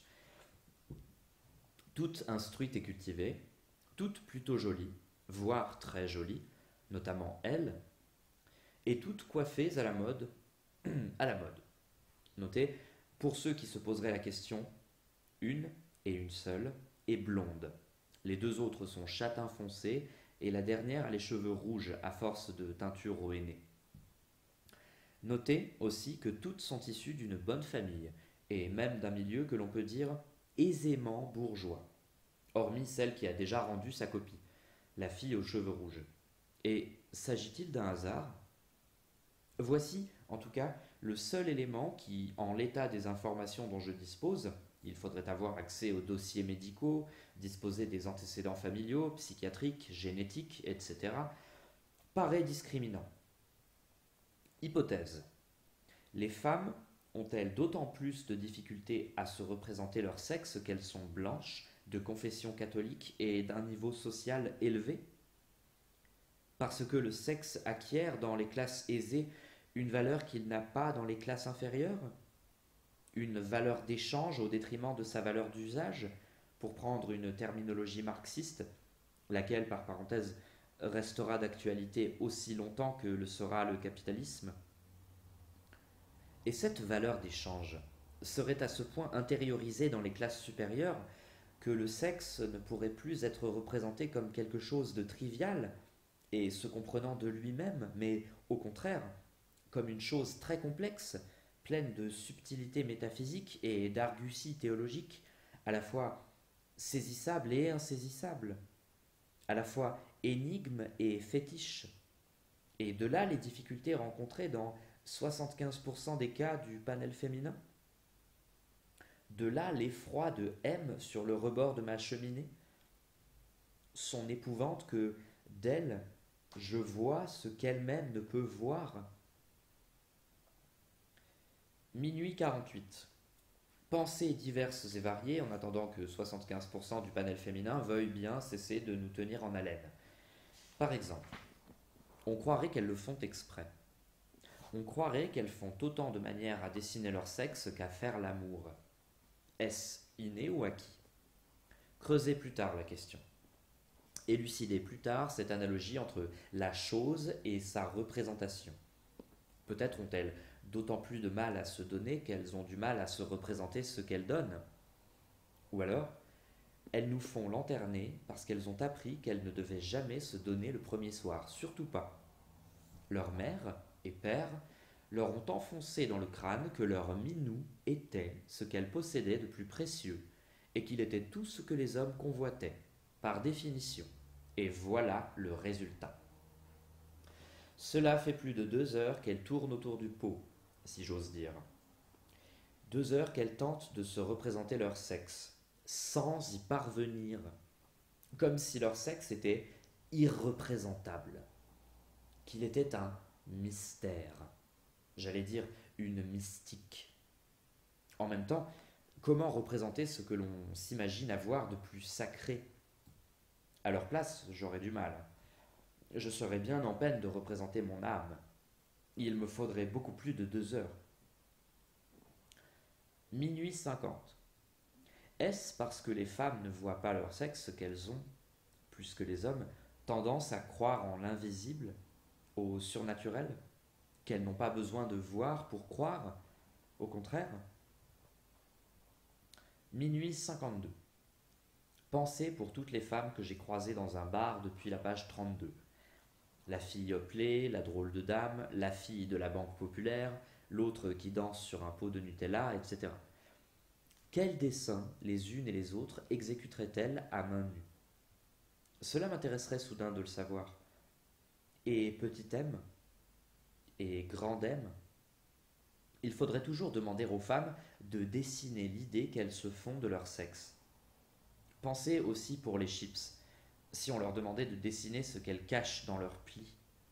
toutes instruites et cultivées, toutes plutôt jolies, voire très jolies, notamment elles, et toutes coiffées à la mode, à la mode. Notez, pour ceux qui se poseraient la question, une et une seule est blonde. Les deux autres sont châtain foncé et la dernière a les cheveux rouges à force de teinture au henné. Notez aussi que toutes sont issues d'une bonne famille et même d'un milieu que l'on peut dire aisément bourgeois, hormis celle qui a déjà rendu sa copie, la fille aux cheveux rouges. Et s'agit-il d'un hasard? Voici, en tout cas, le seul élément qui, en l'état des informations dont je dispose, il faudrait avoir accès aux dossiers médicaux, disposer des antécédents familiaux, psychiatriques, génétiques, etc., paraît discriminant. Hypothèse. Les femmes ont-elles d'autant plus de difficultés à se représenter leur sexe qu'elles sont blanches, de confession catholique et d'un niveau social élevé? parce que le sexe acquiert dans les classes aisées une valeur qu'il n'a pas dans les classes inférieures, une valeur d'échange au détriment de sa valeur d'usage, pour prendre une terminologie marxiste, laquelle, par parenthèse, restera d'actualité aussi longtemps que le sera le capitalisme. Et cette valeur d'échange serait à ce point intériorisée dans les classes supérieures que le sexe ne pourrait plus être représenté comme quelque chose de trivial et se comprenant de lui-même, mais au contraire, comme une chose très complexe, pleine de subtilités métaphysiques et d'arguties théologiques, à la fois saisissable et insaisissable, à la fois énigme et fétiche. Et de là les difficultés rencontrées dans 75% des cas du panel féminin. De là l'effroi de M sur le rebord de ma cheminée. Son épouvante que, d'elle, je vois ce qu'elle-même ne peut voir. Minuit 48. Pensées diverses et variées en attendant que 75% du panel féminin veuille bien cesser de nous tenir en haleine. Par exemple, on croirait qu'elles le font exprès. On croirait qu'elles font autant de manières à dessiner leur sexe qu'à faire l'amour. Est-ce inné ou acquis? Creusez plus tard la question. Élucidez plus tard cette analogie entre la chose et sa représentation. Peut-être ont-elles d'autant plus de mal à se donner qu'elles ont du mal à se représenter ce qu'elles donnent. Ou alors, elles nous font lanterner parce qu'elles ont appris qu'elles ne devaient jamais se donner le premier soir, surtout pas. Leur mère et père leur ont enfoncé dans le crâne que leur minou était ce qu'elles possédaient de plus précieux, et qu'il était tout ce que les hommes convoitaient, par définition. Et voilà le résultat. Cela fait plus de 2 heures qu'elles tournent autour du pot, si j'ose dire. 2 heures qu'elles tentent de se représenter leur sexe, sans y parvenir, comme si leur sexe était irreprésentable, qu'il était un mystère, j'allais dire une mystique. En même temps, comment représenter ce que l'on s'imagine avoir de plus sacré? À leur place, j'aurais du mal. Je serais bien en peine de représenter mon âme. Il me faudrait beaucoup plus de 2 heures. Minuit 50. Est-ce parce que les femmes ne voient pas leur sexe qu'elles ont, plus que les hommes, tendance à croire en l'invisible, au surnaturel, qu'elles n'ont pas besoin de voir pour croire, au contraire? Minuit 52. Pensez pour toutes les femmes que j'ai croisées dans un bar depuis la page 32. La fille Hopley, la drôle de dame, la fille de la banque populaire, l'autre qui danse sur un pot de Nutella, etc. Quels dessins les unes et les autres exécuteraient-elles à main nue? Cela m'intéresserait soudain de le savoir. Et petit M? Et grand M? Il faudrait toujours demander aux femmes de dessiner l'idée qu'elles se font de leur sexe. Pensez aussi pour les chips, si on leur demandait de dessiner ce qu'elles cachent dans leurs plis.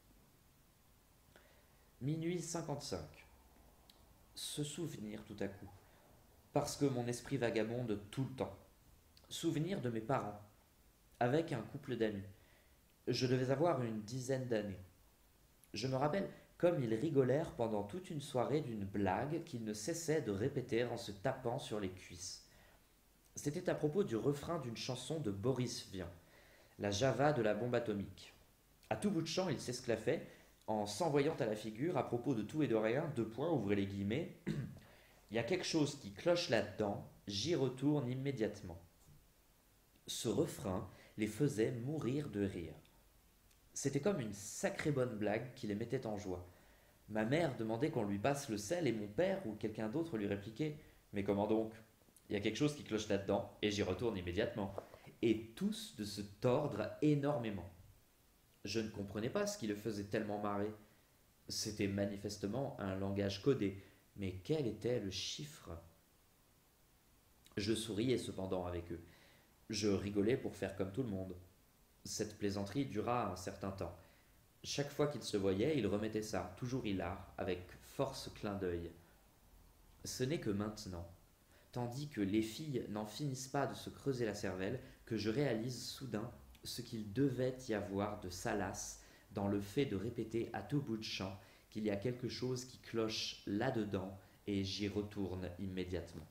Minuit 55. Se souvenir tout à coup, parce que mon esprit vagabonde tout le temps. Souvenir de mes parents, avec un couple d'amis. Je devais avoir une dizaine d'années. Je me rappelle comme ils rigolèrent pendant toute une soirée d'une blague qu'ils ne cessaient de répéter en se tapant sur les cuisses. C'était à propos du refrain d'une chanson de Boris Vian, la Java de la bombe atomique. À tout bout de champ, ils s'esclaffaient en s'envoyant à la figure à propos de tout et de rien, 2 points, ouvrez les guillemets. Il y a quelque chose qui cloche là-dedans, j'y retourne immédiatement. Ce refrain les faisait mourir de rire. C'était comme une sacrée bonne blague qui les mettait en joie. Ma mère demandait qu'on lui passe le sel et mon père ou quelqu'un d'autre lui répliquait « Mais comment donc? Il y a quelque chose qui cloche là-dedans et j'y retourne immédiatement. » Et tous de se tordre énormément. Je ne comprenais pas ce qui le faisait tellement marrer. C'était manifestement un langage codé, mais quel était le chiffre? Je souriais cependant avec eux. Je rigolais pour faire comme tout le monde. Cette plaisanterie dura un certain temps. Chaque fois qu'ils se voyaient, ils remettaient ça, toujours hilar, avec force clin d'œil. Ce n'est que maintenant, tandis que les filles n'en finissent pas de se creuser la cervelle, que je réalise soudain ce qu'il devait y avoir de salace dans le fait de répéter à tout bout de champ qu'il y a quelque chose qui cloche là-dedans et j'y retourne immédiatement.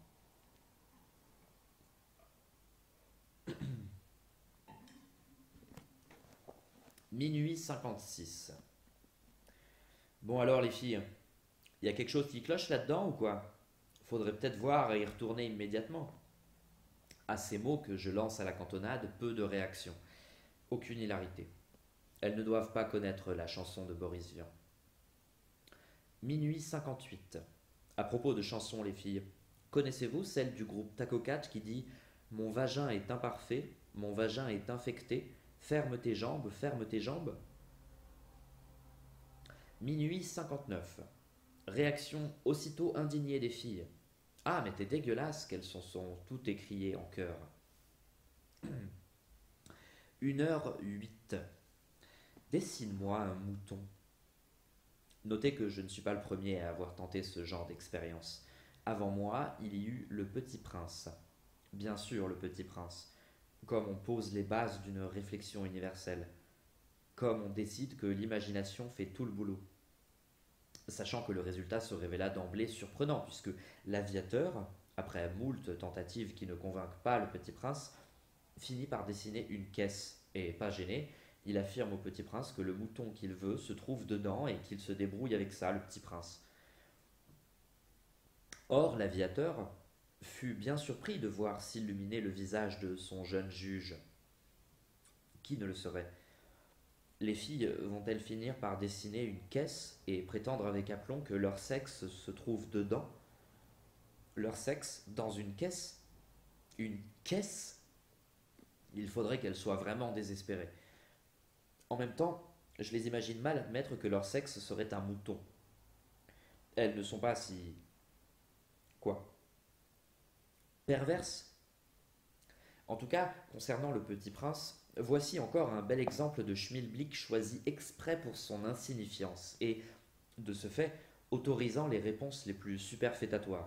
Minuit 56. Bon alors les filles, il y a quelque chose qui cloche là-dedans ou quoi? Faudrait peut-être voir et y retourner immédiatement. À ces mots que je lance à la cantonade, peu de réaction, aucune hilarité. Elles ne doivent pas connaître la chanson de Boris Vian. Minuit 58. À propos de chansons, les filles, connaissez-vous celle du groupe Taco Cat qui dit Mon vagin est imparfait, mon vagin est infecté, ferme tes jambes, ferme tes jambes? Minuit 59. Réaction aussitôt indignée des filles. Ah, mais t'es dégueulasse qu'elles sont toutes écriées en chœur. 1h08. Dessine-moi un mouton. Notez que je ne suis pas le premier à avoir tenté ce genre d'expérience. Avant moi, il y eut le Petit Prince. Bien sûr, le Petit Prince. Comme on pose les bases d'une réflexion universelle. Comme on décide que l'imagination fait tout le boulot. Sachant que le résultat se révéla d'emblée surprenant, puisque l'aviateur, après moult tentatives qui ne convainquent pas le Petit Prince, finit par dessiner une caisse, et pas gêné, il affirme au Petit Prince que le mouton qu'il veut se trouve dedans et qu'il se débrouille avec ça, le Petit Prince. Or, l'aviateur fut bien surpris de voir s'illuminer le visage de son jeune juge. Qui ne le serait? Les filles vont-elles finir par dessiner une caisse et prétendre avec aplomb que leur sexe se trouve dedans? Leur sexe dans une caisse? Une caisse? Il faudrait qu'elles soient vraiment désespérées. En même temps, je les imagine mal admettre que leur sexe serait un mouton. Elles ne sont pas si... quoi? Perverses? En tout cas, concernant le Petit Prince, voici encore un bel exemple de schmilblick choisi exprès pour son insignifiance et, de ce fait, autorisant les réponses les plus superfétatoires.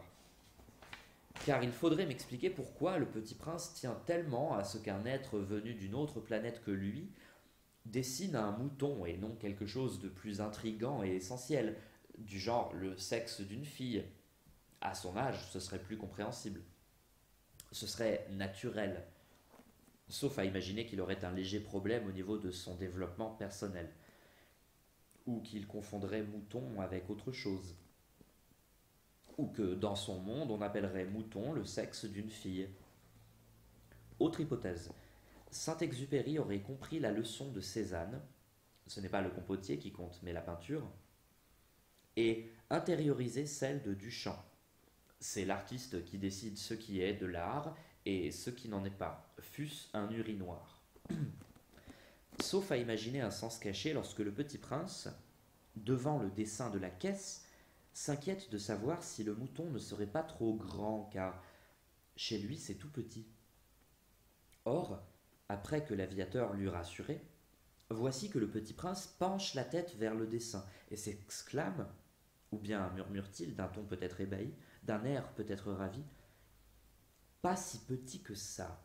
Car il faudrait m'expliquer pourquoi le Petit Prince tient tellement à ce qu'un être venu d'une autre planète que lui dessine un mouton et non quelque chose de plus intrigant et essentiel, du genre le sexe d'une fille. À son âge, ce serait plus compréhensible. Ce serait naturel, sauf à imaginer qu'il aurait un léger problème au niveau de son développement personnel, ou qu'il confondrait mouton avec autre chose, ou que dans son monde on appellerait mouton le sexe d'une fille. Autre hypothèse, Saint-Exupéry aurait compris la leçon de Cézanne, ce n'est pas le compotier qui compte mais la peinture, et intériorisé celle de Duchamp. C'est l'artiste qui décide ce qui est de l'art et ce qui n'en est pas, fût-ce un urinoir. Sauf à imaginer un sens caché lorsque le Petit Prince, devant le dessin de la caisse, s'inquiète de savoir si le mouton ne serait pas trop grand, car chez lui c'est tout petit. Or, après que l'aviateur l'eut rassuré, voici que le Petit Prince penche la tête vers le dessin et s'exclame, ou bien murmure-t-il d'un ton peut-être ébahi, d'un air peut-être ravi, pas si petit que ça.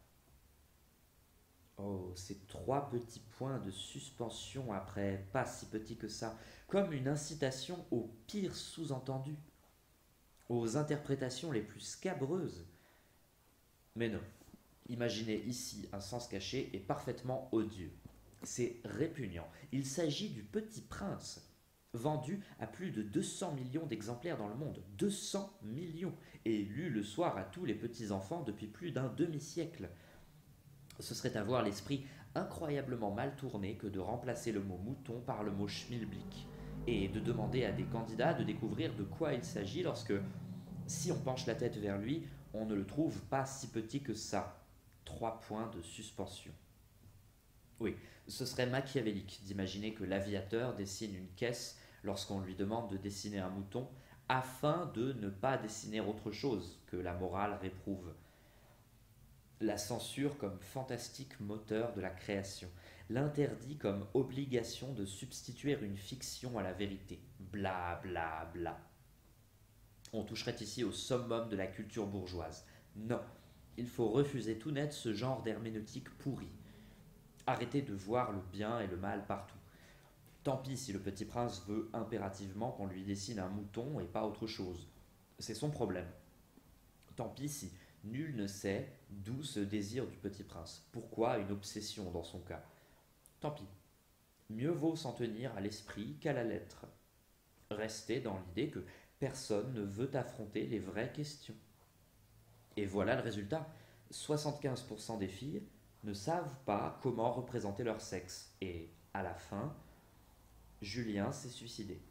Oh, ces 3 petits points de suspension après pas si petit que ça, comme une incitation au pire sous-entendu, aux interprétations les plus scabreuses. Mais non, imaginez ici un sens caché et parfaitement odieux. C'est répugnant. Il s'agit du Petit Prince, vendu à plus de 200 millions d'exemplaires dans le monde. 200 millions! Et lu le soir à tous les petits-enfants depuis plus d'un demi-siècle. Ce serait avoir l'esprit incroyablement mal tourné que de remplacer le mot mouton par le mot schmilblick, et de demander à des candidats de découvrir de quoi il s'agit lorsque, si on penche la tête vers lui, on ne le trouve pas si petit que ça. 3 points de suspension. Oui, ce serait machiavélique d'imaginer que l'aviateur dessine une caisse lorsqu'on lui demande de dessiner un mouton, afin de ne pas dessiner autre chose que la morale réprouve. La censure comme fantastique moteur de la création, l'interdit comme obligation de substituer une fiction à la vérité. Bla bla bla. On toucherait ici au summum de la culture bourgeoise. Non, il faut refuser tout net ce genre d'herméneutique pourri. Arrêtez de voir le bien et le mal partout. Tant pis si le petit prince veut impérativement qu'on lui dessine un mouton et pas autre chose. C'est son problème. Tant pis si nul ne sait d'où ce désir du petit prince. Pourquoi une obsession dans son cas? Tant pis. Mieux vaut s'en tenir à l'esprit qu'à la lettre. Rester dans l'idée que personne ne veut affronter les vraies questions. Et voilà le résultat. 75% des filles ne savent pas comment représenter leur sexe. Et à la fin, Julien s'est suicidé.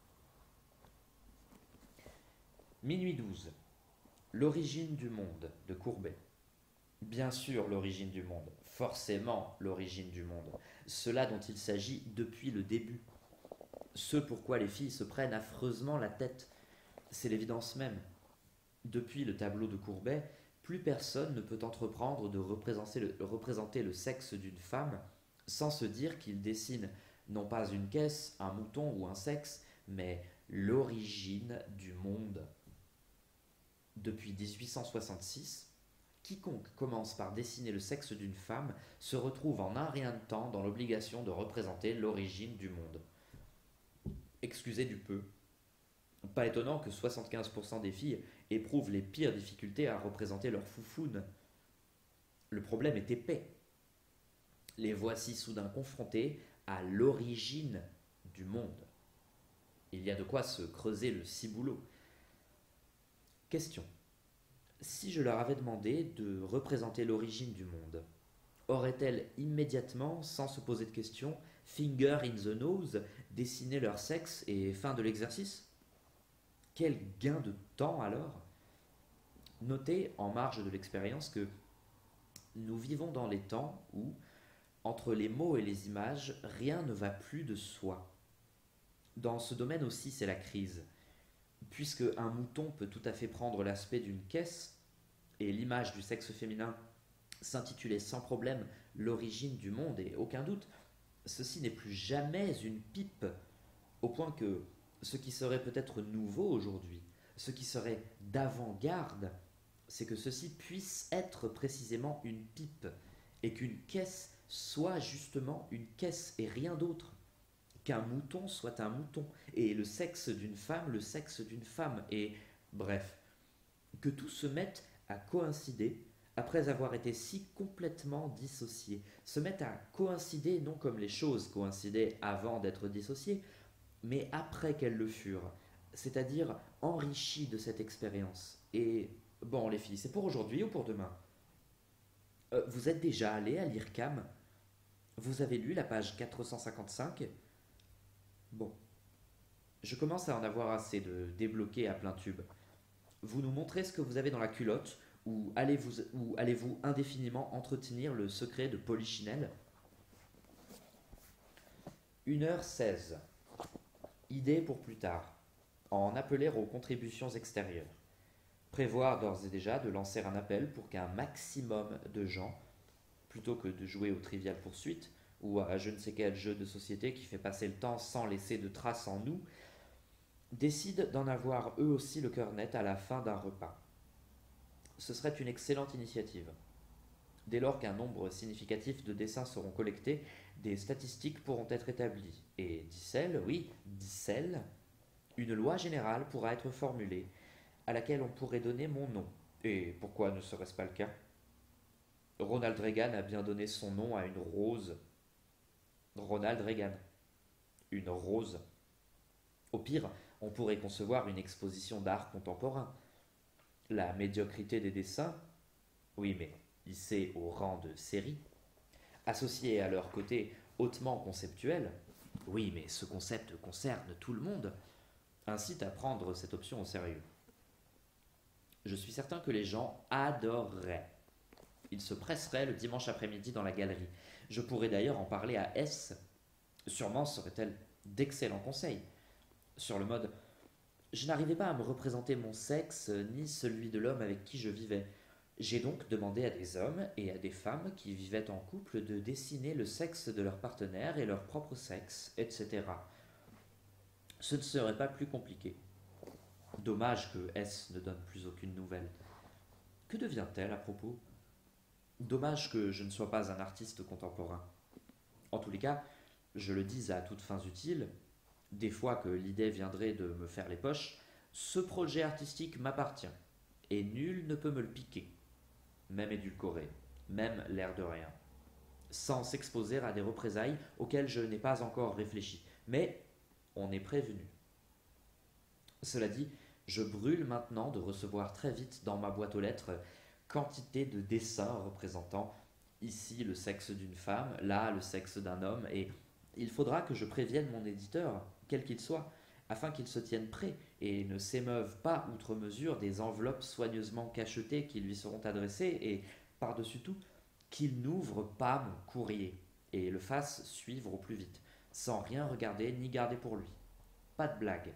Minuit 12. L'origine du monde de Courbet. Bien sûr l'origine du monde, forcément l'origine du monde, cela dont il s'agit depuis le début. Ce pourquoi les filles se prennent affreusement la tête, c'est l'évidence même. Depuis le tableau de Courbet, plus personne ne peut entreprendre de représenter le sexe d'une femme sans se dire qu'il dessine non pas une caisse, un mouton ou un sexe, mais l'origine du monde. Depuis 1866, quiconque commence par dessiner le sexe d'une femme se retrouve en un rien de temps dans l'obligation de représenter l'origine du monde. Excusez du peu. Pas étonnant que 75% des filles éprouvent les pires difficultés à représenter leur foufoune. Le problème est épais. Les voici soudain confrontés à l'origine du monde. Il y a de quoi se creuser le ciboulot. Question. Si je leur avais demandé de représenter l'origine du monde, auraient-elles immédiatement, sans se poser de questions, finger in the nose, dessiné leur sexe et fin de l'exercice? Quel gain de temps alors? Notez en marge de l'expérience que nous vivons dans les temps où, entre les mots et les images, rien ne va plus de soi. Dans ce domaine aussi, c'est la crise. Puisque un mouton peut tout à fait prendre l'aspect d'une caisse, et l'image du sexe féminin s'intitulait sans problème l'origine du monde, et aucun doute, ceci n'est plus jamais une pipe, au point que ce qui serait peut-être nouveau aujourd'hui, ce qui serait d'avant-garde, c'est que ceci puisse être précisément une pipe, et qu'une caisse soit justement une caisse et rien d'autre. Qu'un mouton soit un mouton, et le sexe d'une femme, le sexe d'une femme, et bref, que tout se mette à coïncider après avoir été si complètement dissocié, se mette à coïncider non comme les choses coïncidaient avant d'être dissociées, mais après qu'elles le furent, c'est-à-dire enrichies de cette expérience. Et bon les filles, c'est pour aujourd'hui ou pour demain? Vous êtes déjà allé à l'IRCAM? Vous avez lu la page 455? Bon, je commence à en avoir assez de débloquer à plein tube. Vous nous montrez ce que vous avez dans la culotte, ou allez-vous indéfiniment entretenir le secret de Polichinelle? 1h16. Idée pour plus tard. En appeler aux contributions extérieures. Prévoir d'ores et déjà de lancer un appel pour qu'un maximum de gens, plutôt que de jouer aux Trivial Poursuite, ou à je ne sais quel jeu de société qui fait passer le temps sans laisser de traces en nous, décident d'en avoir eux aussi le cœur net à la fin d'un repas. Ce serait une excellente initiative. Dès lors qu'un nombre significatif de dessins seront collectés, des statistiques pourront être établies. Et, dit-elle, oui, dit-elle, une loi générale pourra être formulée, à laquelle on pourrait donner mon nom. Et pourquoi ne serait-ce pas le cas? Ronald Reagan a bien donné son nom à une rose. Ronald Reagan. Une rose. Au pire, on pourrait concevoir une exposition d'art contemporain. La médiocrité des dessins, oui mais hissés au rang de série, associés à leur côté hautement conceptuel, oui mais ce concept concerne tout le monde, incite à prendre cette option au sérieux. Je suis certain que les gens adoreraient. Ils se presseraient le dimanche après-midi dans la galerie. Je pourrais d'ailleurs en parler à S. Sûrement serait-elle d'excellents conseils. Sur le mode, je n'arrivais pas à me représenter mon sexe ni celui de l'homme avec qui je vivais. J'ai donc demandé à des hommes et à des femmes qui vivaient en couple de dessiner le sexe de leur partenaire et leur propre sexe, etc. Ce ne serait pas plus compliqué. Dommage que S ne donne plus aucune nouvelle. Que devient-elle à propos? Dommage que je ne sois pas un artiste contemporain. En tous les cas, je le dis à toutes fins utiles, Des fois que l'idée viendrait de me faire les poches, ce projet artistique m'appartient, et nul ne peut me le piquer, même édulcoré, même l'air de rien, sans s'exposer à des représailles auxquelles je n'ai pas encore réfléchi. Mais on est prévenu. Cela dit, je brûle maintenant de recevoir très vite dans ma boîte aux lettres quantité de dessins représentant ici le sexe d'une femme, là le sexe d'un homme, et il faudra que je prévienne mon éditeur, quel qu'il soit, afin qu'il se tienne prêt et ne s'émeuve pas outre mesure des enveloppes soigneusement cachetées qui lui seront adressées, et, par-dessus tout, qu'il n'ouvre pas mon courrier et le fasse suivre au plus vite, sans rien regarder ni garder pour lui. Pas de blague.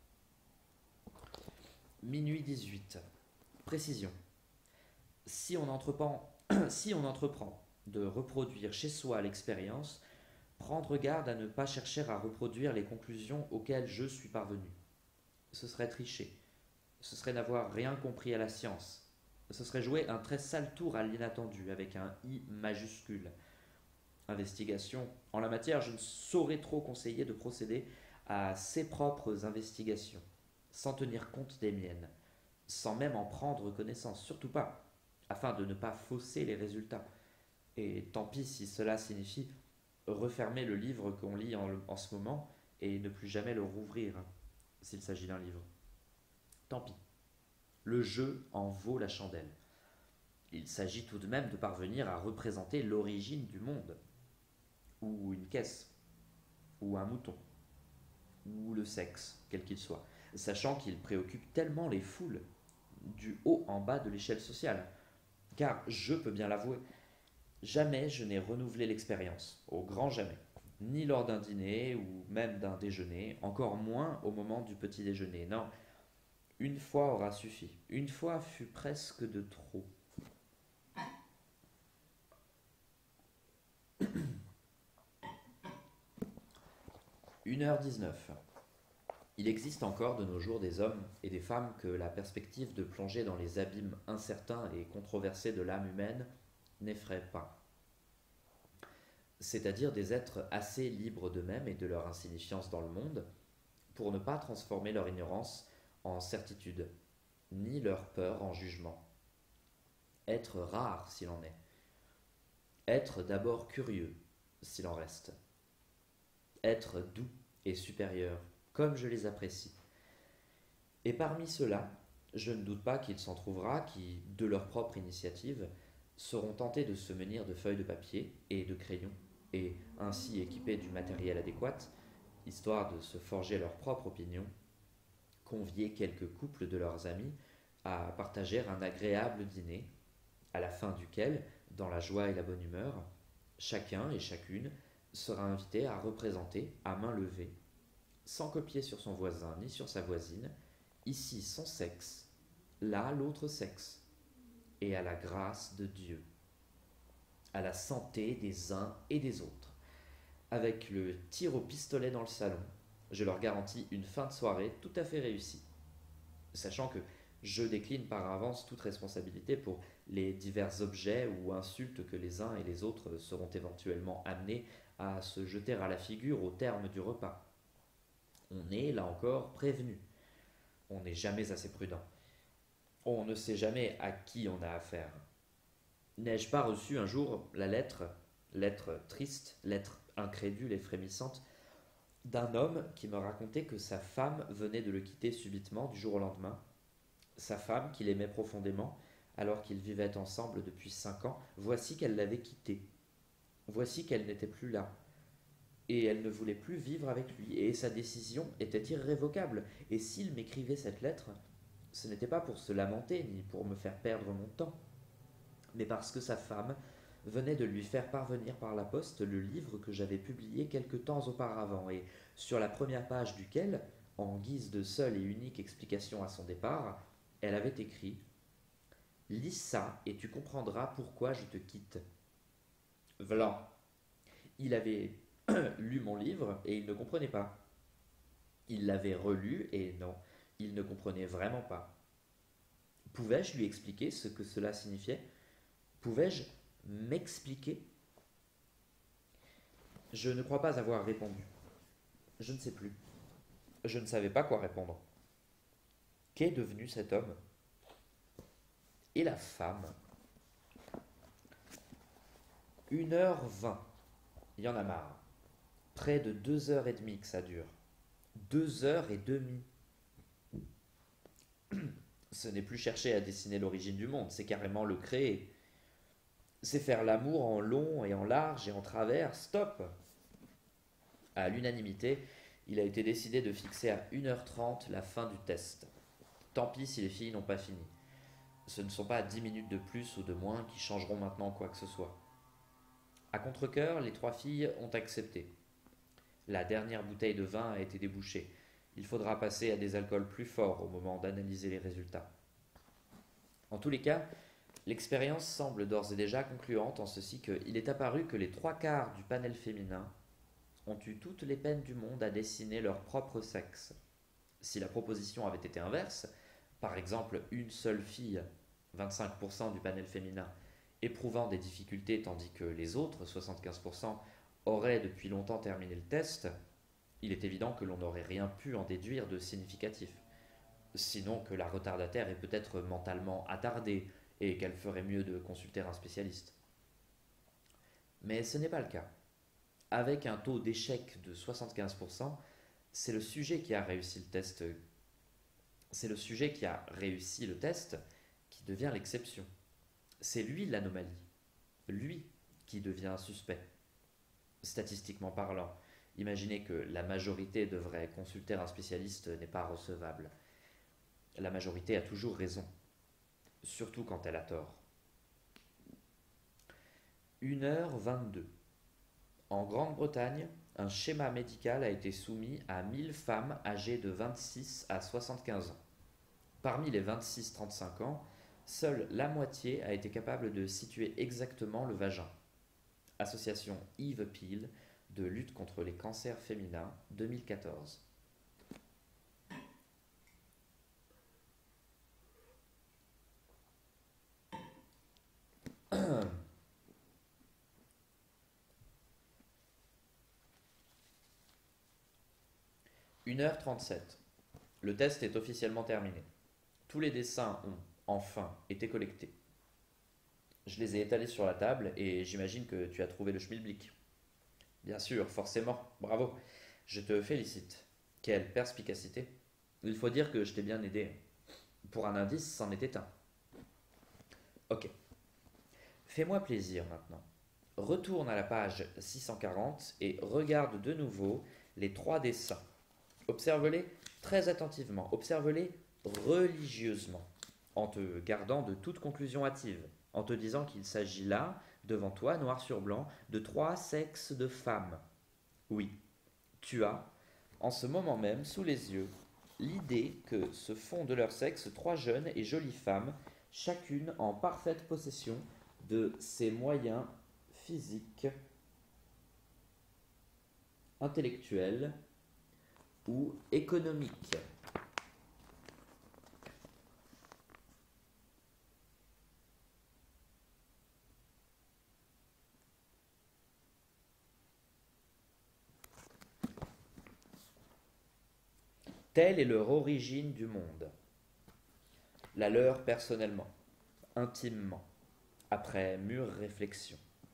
Minuit 18. Précision. Si on entreprend, si on entreprend de reproduire chez soi l'expérience, prendre garde à ne pas chercher à reproduire les conclusions auxquelles je suis parvenu. Ce serait tricher. Ce serait n'avoir rien compris à la science. Ce serait jouer un très sale tour à l'inattendu avec un I majuscule. Investigation. En la matière, je ne saurais trop conseiller de procéder à ses propres investigations, sans tenir compte des miennes, sans même en prendre connaissance, surtout pas, afin de ne pas fausser les résultats. Et tant pis si cela signifie refermer le livre qu'on lit en ce moment et ne plus jamais le rouvrir, s'il s'agit d'un livre. Tant pis. Le jeu en vaut la chandelle. Il s'agit tout de même de parvenir à représenter l'origine du monde, ou une caisse, ou un mouton, ou le sexe, quel qu'il soit, sachant qu'il préoccupe tellement les foules, du haut en bas de l'échelle sociale. Car, je peux bien l'avouer, jamais je n'ai renouvelé l'expérience, au grand jamais, ni lors d'un dîner ou même d'un déjeuner, encore moins au moment du petit déjeuner. Non, une fois aura suffi, une fois fut presque de trop. 1h19. Il existe encore de nos jours des hommes et des femmes que la perspective de plonger dans les abîmes incertains et controversés de l'âme humaine n'effraie pas. C'est-à-dire des êtres assez libres d'eux-mêmes et de leur insignifiance dans le monde, pour ne pas transformer leur ignorance en certitude, ni leur peur en jugement. Être rare s'il en est. Être d'abord curieux s'il en reste. Être doux et supérieur, comme je les apprécie. Et parmi ceux-là, je ne doute pas qu'il s'en trouvera qui, de leur propre initiative, seront tentés de se munir de feuilles de papier et de crayons, et ainsi équipés du matériel adéquat, histoire de se forger leur propre opinion, convier quelques couples de leurs amis à partager un agréable dîner, à la fin duquel, dans la joie et la bonne humeur, chacun et chacune sera invité à représenter, à main levée, sans copier sur son voisin ni sur sa voisine, ici son sexe, là l'autre sexe, et à la grâce de Dieu, à la santé des uns et des autres. Avec le tir au pistolet dans le salon, je leur garantis une fin de soirée tout à fait réussie, sachant que je décline par avance toute responsabilité pour les divers objets ou insultes que les uns et les autres seront éventuellement amenés à se jeter à la figure au terme du repas. On est, là encore, prévenu. On n'est jamais assez prudent. On ne sait jamais à qui on a affaire. N'ai-je pas reçu un jour la lettre triste, lettre incrédule et frémissante, d'un homme qui me racontait que sa femme venait de le quitter subitement du jour au lendemain, sa femme qu'il aimait profondément, alors qu'ils vivaient ensemble depuis 5 ans, voici qu'elle l'avait quitté. Voici qu'elle n'était plus là. Et elle ne voulait plus vivre avec lui, et sa décision était irrévocable. Et s'il m'écrivait cette lettre, ce n'était pas pour se lamenter, ni pour me faire perdre mon temps, mais parce que sa femme venait de lui faire parvenir par la poste le livre que j'avais publié quelque temps auparavant, et sur la première page duquel, en guise de seule et unique explication à son départ, elle avait écrit « Lis ça et tu comprendras pourquoi je te quitte. » Vlan. Il avait lu mon livre et il ne comprenait pas. Il l'avait relu et non, il ne comprenait vraiment pas. Pouvais-je lui expliquer ce que cela signifiait? Pouvais-je m'expliquer? Je ne crois pas avoir répondu. Je ne sais plus. Je ne savais pas quoi répondre. Qu'est devenu cet homme? Et la femme? 1h20. Il y en a marre. Près de 2h30 que ça dure. 2h30. Ce n'est plus chercher à dessiner l'origine du monde, c'est carrément le créer. C'est faire l'amour en long et en large et en travers. Stop! À l'unanimité, il a été décidé de fixer à 1h30 la fin du test. Tant pis si les filles n'ont pas fini. Ce ne sont pas 10 minutes de plus ou de moins qui changeront maintenant quoi que ce soit. À contre-cœur, les 3 filles ont accepté. La dernière bouteille de vin a été débouchée. Il faudra passer à des alcools plus forts au moment d'analyser les résultats. En tous les cas, l'expérience semble d'ores et déjà concluante en ceci qu'il est apparu que les 3 quarts du panel féminin ont eu toutes les peines du monde à dessiner leur propre sexe. Si la proposition avait été inverse, par exemple une seule fille, 25% du panel féminin, éprouvant des difficultés tandis que les autres, 75%, auraient depuis longtemps terminé le test, il est évident que l'on n'aurait rien pu en déduire de significatif. Sinon que la retardataire est peut-être mentalement attardée et qu'elle ferait mieux de consulter un spécialiste. Mais ce n'est pas le cas. Avec un taux d'échec de 75%, c'est le sujet qui a réussi le test. C'est le sujet qui a réussi le test qui devient l'exception. C'est lui l'anomalie. Lui qui devient suspect. Statistiquement parlant, imaginez que la majorité devrait consulter un spécialiste n'est pas recevable. La majorité a toujours raison, surtout quand elle a tort. 1h22. En Grande-Bretagne, un schéma médical a été soumis à 1000 femmes âgées de 26 à 75 ans. Parmi les 26-35 ans, seule la moitié a été capable de situer exactement le vagin. Association Eve Peel de lutte contre les cancers féminins 2014. 1h37. Le test est officiellement terminé. Tous les dessins ont, enfin, été collectés. Je les ai étalés sur la table et j'imagine que tu as trouvé le schmilblick. Bien sûr, forcément, bravo. Je te félicite. Quelle perspicacité. Il faut dire que je t'ai bien aidé. Pour un indice, c'en était un. Ok. Fais-moi plaisir maintenant. Retourne à la page 640 et regarde de nouveau les 3 dessins. Observe-les très attentivement, observe-les religieusement, en te gardant de toute conclusion hâtive, en te disant qu'il s'agit là, devant toi, noir sur blanc, de 3 sexes de femmes. Oui, tu as, en ce moment même, sous les yeux, l'idée que se font de leur sexe 3 jeunes et jolies femmes, chacune en parfaite possession de ses moyens physiques, intellectuels ou économiques. Telle est leur origine du monde. La leur personnellement, intimement, après mûre réflexion.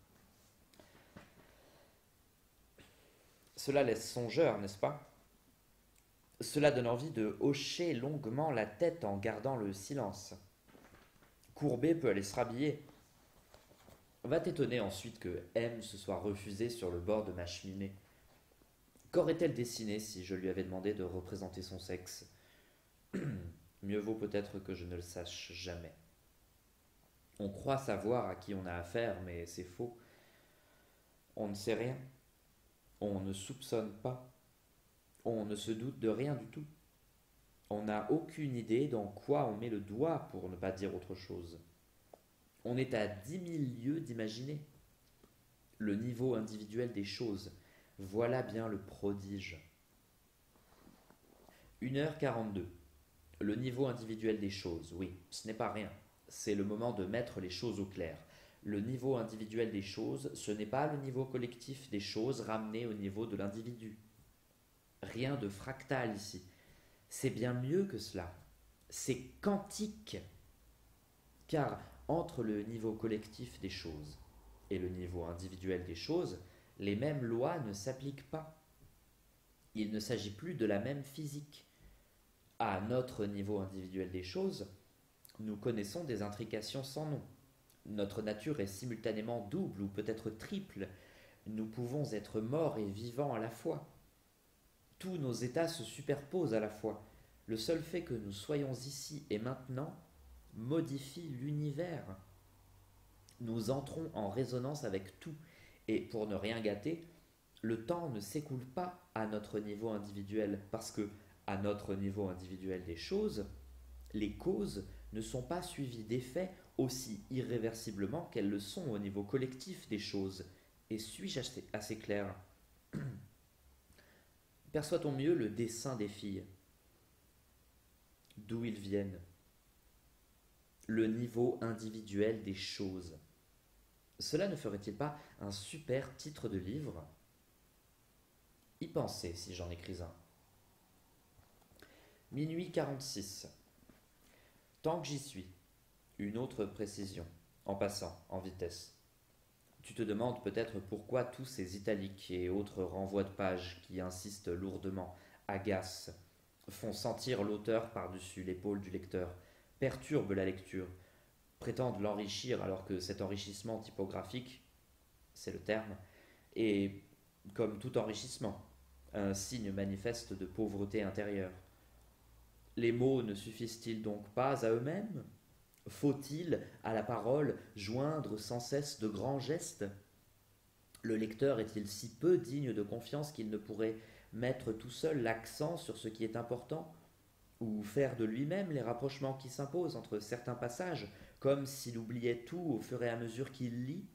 Cela laisse songeur, n'est-ce pas? Cela donne envie de hocher longuement la tête en gardant le silence. Courbet peut aller se rhabiller. Va t'étonner ensuite que M se soit refusée sur le bord de ma cheminée. Qu'aurait-elle dessiné si je lui avais demandé de représenter son sexe? Mieux vaut peut-être que je ne le sache jamais. On croit savoir à qui on a affaire, mais c'est faux. On ne sait rien. On ne soupçonne pas. On ne se doute de rien du tout. On n'a aucune idée dans quoi on met le doigt pour ne pas dire autre chose. On est à 10 000 lieues d'imaginer. Le niveau individuel des choses, voilà bien le prodige. 1h42. Le niveau individuel des choses, oui, ce n'est pas rien. C'est le moment de mettre les choses au clair. Le niveau individuel des choses, ce n'est pas le niveau collectif des choses ramené au niveau de l'individu. Rien de fractal ici. C'est bien mieux que cela. C'est quantique. Car entre le niveau collectif des choses et le niveau individuel des choses, les mêmes lois ne s'appliquent pas. Il ne s'agit plus de la même physique. À notre niveau individuel des choses, nous connaissons des intrications sans nom. Notre nature est simultanément double ou peut-être triple. Nous pouvons être morts et vivants à la fois. Tous nos états se superposent à la fois. Le seul fait que nous soyons ici et maintenant modifie l'univers. Nous entrons en résonance avec tout, et pour ne rien gâter, le temps ne s'écoule pas à notre niveau individuel, parce que, à notre niveau individuel des choses, les causes ne sont pas suivies d'effets aussi irréversiblement qu'elles le sont au niveau collectif des choses. Et suis-je assez clair? Perçoit-on mieux le dessin des filles? D'où ils viennent? Le niveau individuel des choses. Cela ne ferait-il pas un super titre de livre? Y penser si j'en écris un. Minuit 46. Tant que j'y suis, une autre précision, en passant, en vitesse. Tu te demandes peut-être pourquoi tous ces italiques et autres renvois de pages qui insistent lourdement, agacent, font sentir l'auteur par-dessus l'épaule du lecteur, perturbent la lecture, prétendent l'enrichir alors que cet enrichissement typographique, c'est le terme, est, comme tout enrichissement, un signe manifeste de pauvreté intérieure. Les mots ne suffisent-ils donc pas à eux-mêmes? Faut-il, à la parole, joindre sans cesse de grands gestes? Le lecteur est-il si peu digne de confiance qu'il ne pourrait mettre tout seul l'accent sur ce qui est important, ou faire de lui-même les rapprochements qui s'imposent entre certains passages, comme s'il oubliait tout au fur et à mesure qu'il lit?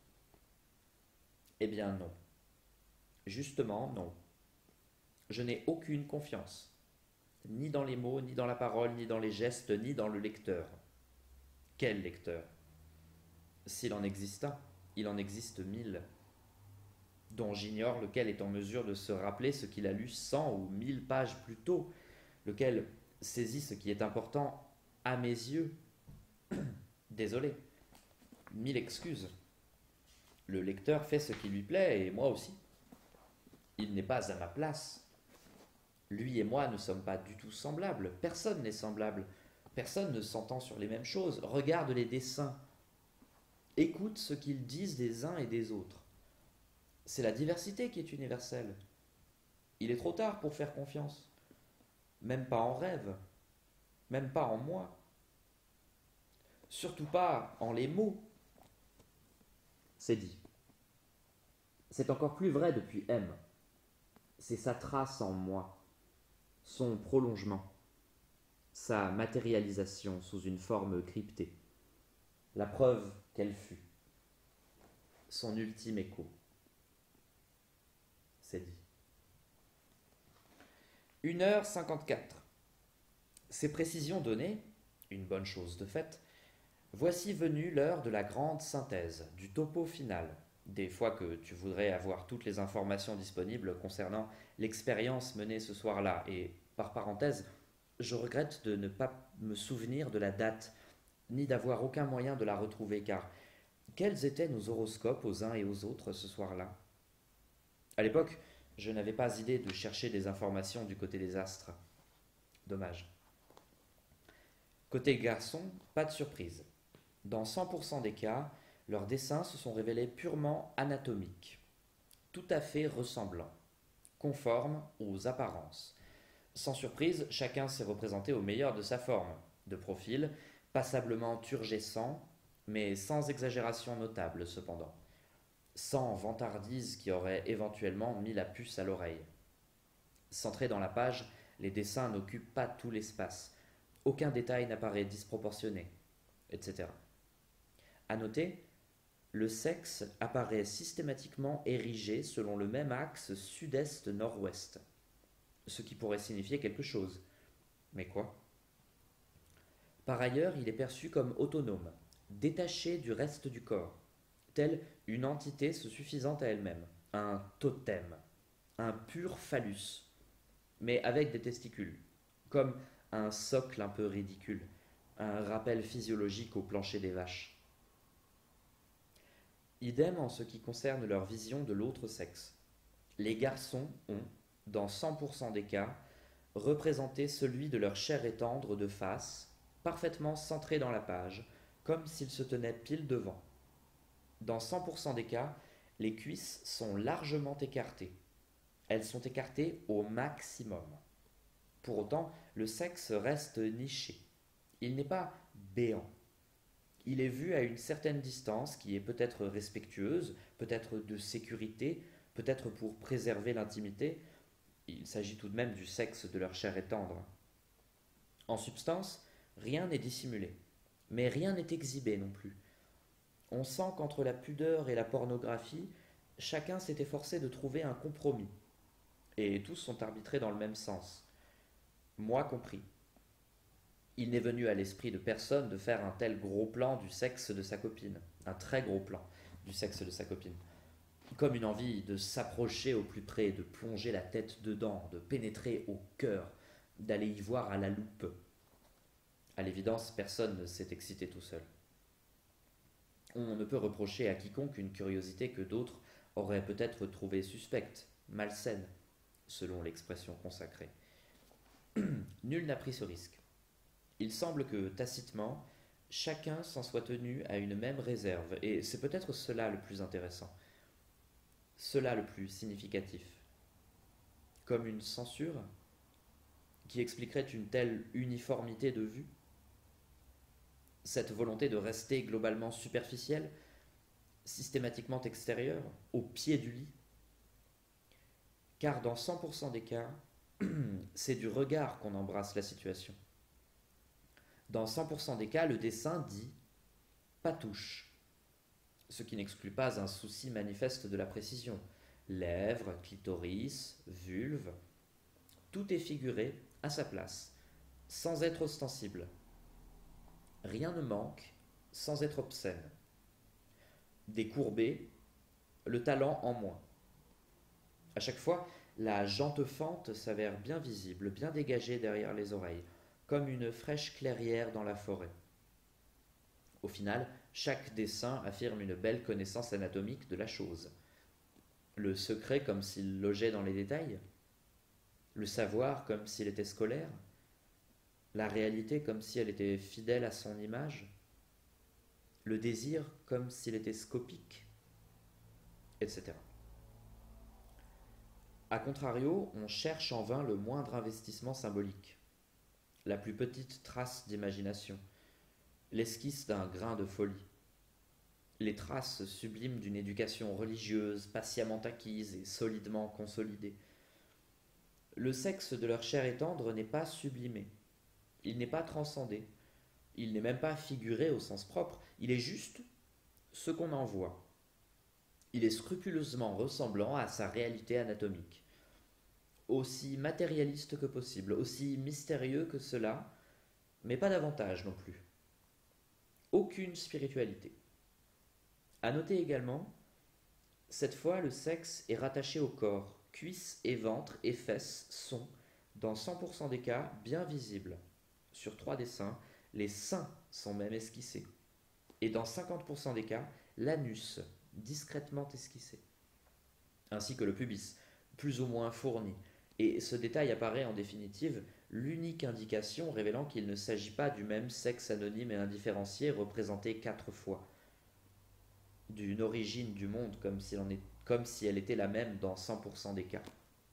Eh bien non. Justement non. Je n'ai aucune confiance, ni dans les mots, ni dans la parole, ni dans les gestes, ni dans le lecteur. Quel lecteur? S'il en existe un, il en existe 1000, dont j'ignore lequel est en mesure de se rappeler ce qu'il a lu 100 ou 1000 pages plus tôt, lequel saisit ce qui est important à mes yeux. Désolé, 1000 excuses. Le lecteur fait ce qui lui plaît, et moi aussi. Il n'est pas à ma place. Lui et moi ne sommes pas du tout semblables. Personne n'est semblable. Personne ne s'entend sur les mêmes choses. Regarde les dessins. Écoute ce qu'ils disent des uns et des autres. C'est la diversité qui est universelle. Il est trop tard pour faire confiance. Même pas en rêve. Même pas en moi. Surtout pas en les mots. C'est dit. C'est encore plus vrai depuis M. C'est sa trace en moi, son prolongement, sa matérialisation sous une forme cryptée, la preuve qu'elle fut, son ultime écho. C'est dit. 1h54. Ces précisions données, une bonne chose de faite, voici venue l'heure de la grande synthèse, du topo final, des fois que tu voudrais avoir toutes les informations disponibles concernant l'expérience menée ce soir-là. Et par parenthèse, je regrette de ne pas me souvenir de la date, ni d'avoir aucun moyen de la retrouver, car quels étaient nos horoscopes aux uns et aux autres ce soir-là? À l'époque, je n'avais pas idée de chercher des informations du côté des astres. Dommage. Côté garçon, pas de surprise. Dans 100% des cas, leurs dessins se sont révélés purement anatomiques, tout à fait ressemblants, conformes aux apparences. Sans surprise, chacun s'est représenté au meilleur de sa forme, de profil, passablement turgescent, mais sans exagération notable cependant, sans vantardise qui aurait éventuellement mis la puce à l'oreille. Centrés dans la page, les dessins n'occupent pas tout l'espace, aucun détail n'apparaît disproportionné, etc. À noter, le sexe apparaît systématiquement érigé selon le même axe sud-est-nord-ouest, ce qui pourrait signifier quelque chose. Mais quoi? Par ailleurs, il est perçu comme autonome, détaché du reste du corps, telle une entité se suffisant à elle-même, un totem, un pur phallus, mais avec des testicules, comme un socle un peu ridicule, un rappel physiologique au plancher des vaches. Idem en ce qui concerne leur vision de l'autre sexe. Les garçons ont, dans 100% des cas, représenté celui de leur chair et tendre de face, parfaitement centré dans la page, comme s'ils se tenaient pile devant. Dans 100% des cas, les cuisses sont largement écartées. Elles sont écartées au maximum. Pour autant, le sexe reste niché. Il n'est pas béant. Il est vu à une certaine distance qui est peut-être respectueuse, peut-être de sécurité, peut-être pour préserver l'intimité. Il s'agit tout de même du sexe de leur chair et tendre. En substance, rien n'est dissimulé, mais rien n'est exhibé non plus. On sent qu'entre la pudeur et la pornographie, chacun s'est efforcé de trouver un compromis, et tous sont arbitrés dans le même sens, moi compris. Il n'est venu à l'esprit de personne de faire un tel gros plan du sexe de sa copine, un très gros plan du sexe de sa copine, comme une envie de s'approcher au plus près, de plonger la tête dedans, de pénétrer au cœur, d'aller y voir à la loupe. À l'évidence, personne ne s'est excité tout seul. On ne peut reprocher à quiconque une curiosité que d'autres auraient peut-être trouvée suspecte, malsaine, selon l'expression consacrée. Nul n'a pris ce risque. Il semble que, tacitement, chacun s'en soit tenu à une même réserve, et c'est peut-être cela le plus intéressant, cela le plus significatif. Comme une censure qui expliquerait une telle uniformité de vue, cette volonté de rester globalement superficielle, systématiquement extérieure, au pied du lit. Car dans 100% des cas, c'est du regard qu'on embrasse la situation. Dans 100% des cas, le dessin dit patouche, ce qui n'exclut pas un souci manifeste de la précision. Lèvres, clitoris, vulve, tout est figuré à sa place, sans être ostensible. Rien ne manque, sans être obscène. Décourbé, le talent en moins. À chaque fois, la jante fente s'avère bien visible, bien dégagée derrière les oreilles, comme une fraîche clairière dans la forêt. Au final, chaque dessin affirme une belle connaissance anatomique de la chose. Le secret comme s'il logeait dans les détails, le savoir comme s'il était scolaire, la réalité comme si elle était fidèle à son image, le désir comme s'il était scopique, etc. A contrario, on cherche en vain le moindre investissement symbolique, la plus petite trace d'imagination, l'esquisse d'un grain de folie, les traces sublimes d'une éducation religieuse patiemment acquise et solidement consolidée. Le sexe de leur chair et tendre n'est pas sublimé, il n'est pas transcendé, il n'est même pas figuré au sens propre, il est juste ce qu'on en voit. Il est scrupuleusement ressemblant à sa réalité anatomique. Aussi matérialiste que possible, aussi mystérieux que cela, mais pas davantage non plus. Aucune spiritualité. À noter également, cette fois le sexe est rattaché au corps. Cuisses et ventre et fesses sont, dans 100% des cas, bien visibles. Sur 3 dessins, les seins sont même esquissés. Et dans 50% des cas, l'anus, discrètement esquissé. Ainsi que le pubis, plus ou moins fourni. Et ce détail apparaît en définitive l'unique indication révélant qu'il ne s'agit pas du même sexe anonyme et indifférencié représenté 4 fois. D'une origine du monde comme si elle était la même dans 100% des cas.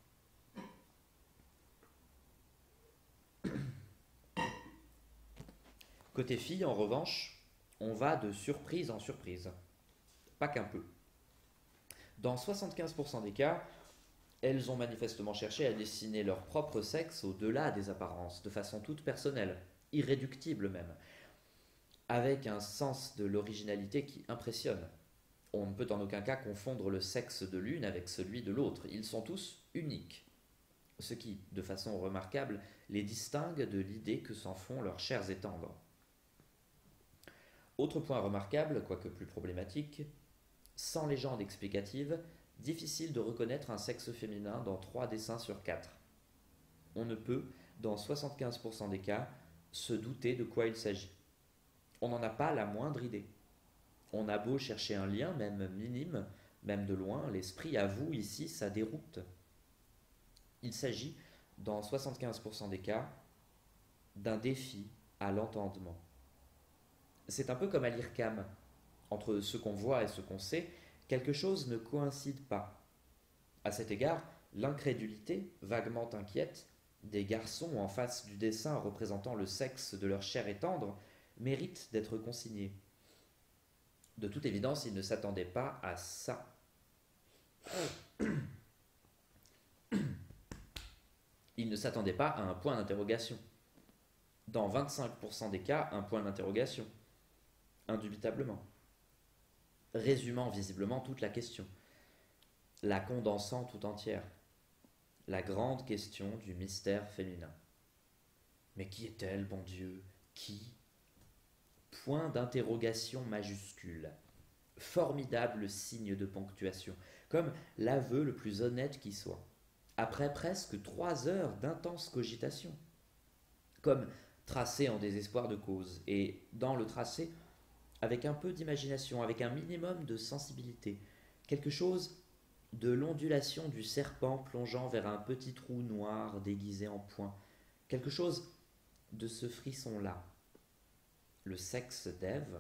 Côté filles, en revanche, on va de surprise en surprise. Pas qu'un peu. Dans 75% des cas, elles ont manifestement cherché à dessiner leur propre sexe au-delà des apparences, de façon toute personnelle, irréductible même, avec un sens de l'originalité qui impressionne. On ne peut en aucun cas confondre le sexe de l'une avec celui de l'autre. Ils sont tous uniques. Ce qui, de façon remarquable, les distingue de l'idée que s'en font leurs chairs et tendres. Autre point remarquable, quoique plus problématique, sans légende explicative, difficile de reconnaître un sexe féminin dans 3 dessins sur 4. on ne peut, dans 75% des cas, se douter de quoi il s'agit. On n'en a pas la moindre idée. On a beau chercher un lien, même minime, même de loin, l'esprit avoue ici sa déroute. Il s'agit, dans 75% des cas, d'un défi à l'entendement. C'est un peu comme à l'IRCAM. Entre ce qu'on voit et ce qu'on sait, quelque chose ne coïncide pas. À cet égard, l'incrédulité, vaguement inquiète, des garçons en face du dessin représentant le sexe de leur chair et tendre mérite d'être consignée. De toute évidence, ils ne s'attendaient pas à ça. Ils ne s'attendaient pas à un point d'interrogation. Dans 25% des cas, un point d'interrogation. Indubitablement. Résumant visiblement toute la question. La condensant tout entière. La grande question du mystère féminin. Mais qui est-elle, bon Dieu? Qui? Point d'interrogation majuscule. Formidable signe de ponctuation, comme l'aveu le plus honnête qui soit. Après presque 3 heures d'intense cogitation. Comme tracé en désespoir de cause, et dans le tracé, avec un peu d'imagination, avec un minimum de sensibilité, quelque chose de l'ondulation du serpent plongeant vers un petit trou noir déguisé en point, quelque chose de ce frisson-là. Le sexe d'Ève.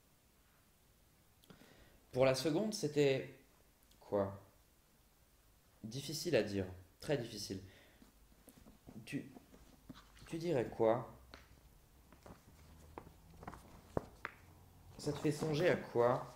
Pour la seconde, c'était quoi? Difficile à dire, très difficile. Tu, tu dirais quoi? Ça te fait songer à quoi?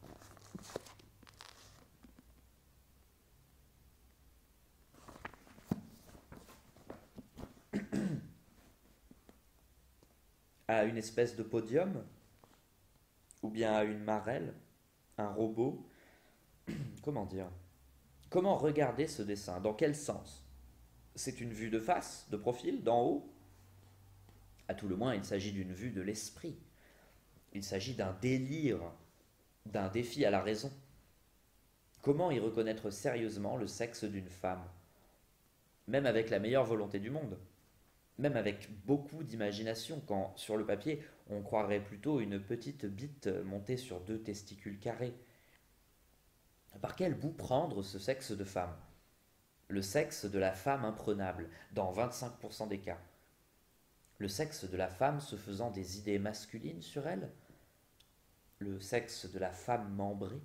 À une espèce de podium? Ou bien à une marelle? Un robot? Comment dire? Comment regarder ce dessin? Dans quel sens? C'est une vue de face, de profil, d'en haut? À tout le moins, il s'agit d'une vue de l'esprit. Il s'agit d'un délire, d'un défi à la raison. Comment y reconnaître sérieusement le sexe d'une femme? Même avec la meilleure volonté du monde. Même avec beaucoup d'imagination, quand, sur le papier, on croirait plutôt une petite bite montée sur 2 testicules carrés. Par quel bout prendre ce sexe de femme? Le sexe de la femme imprenable, dans 25% des cas. Le sexe de la femme se faisant des idées masculines sur elle? Le sexe de la femme membrée?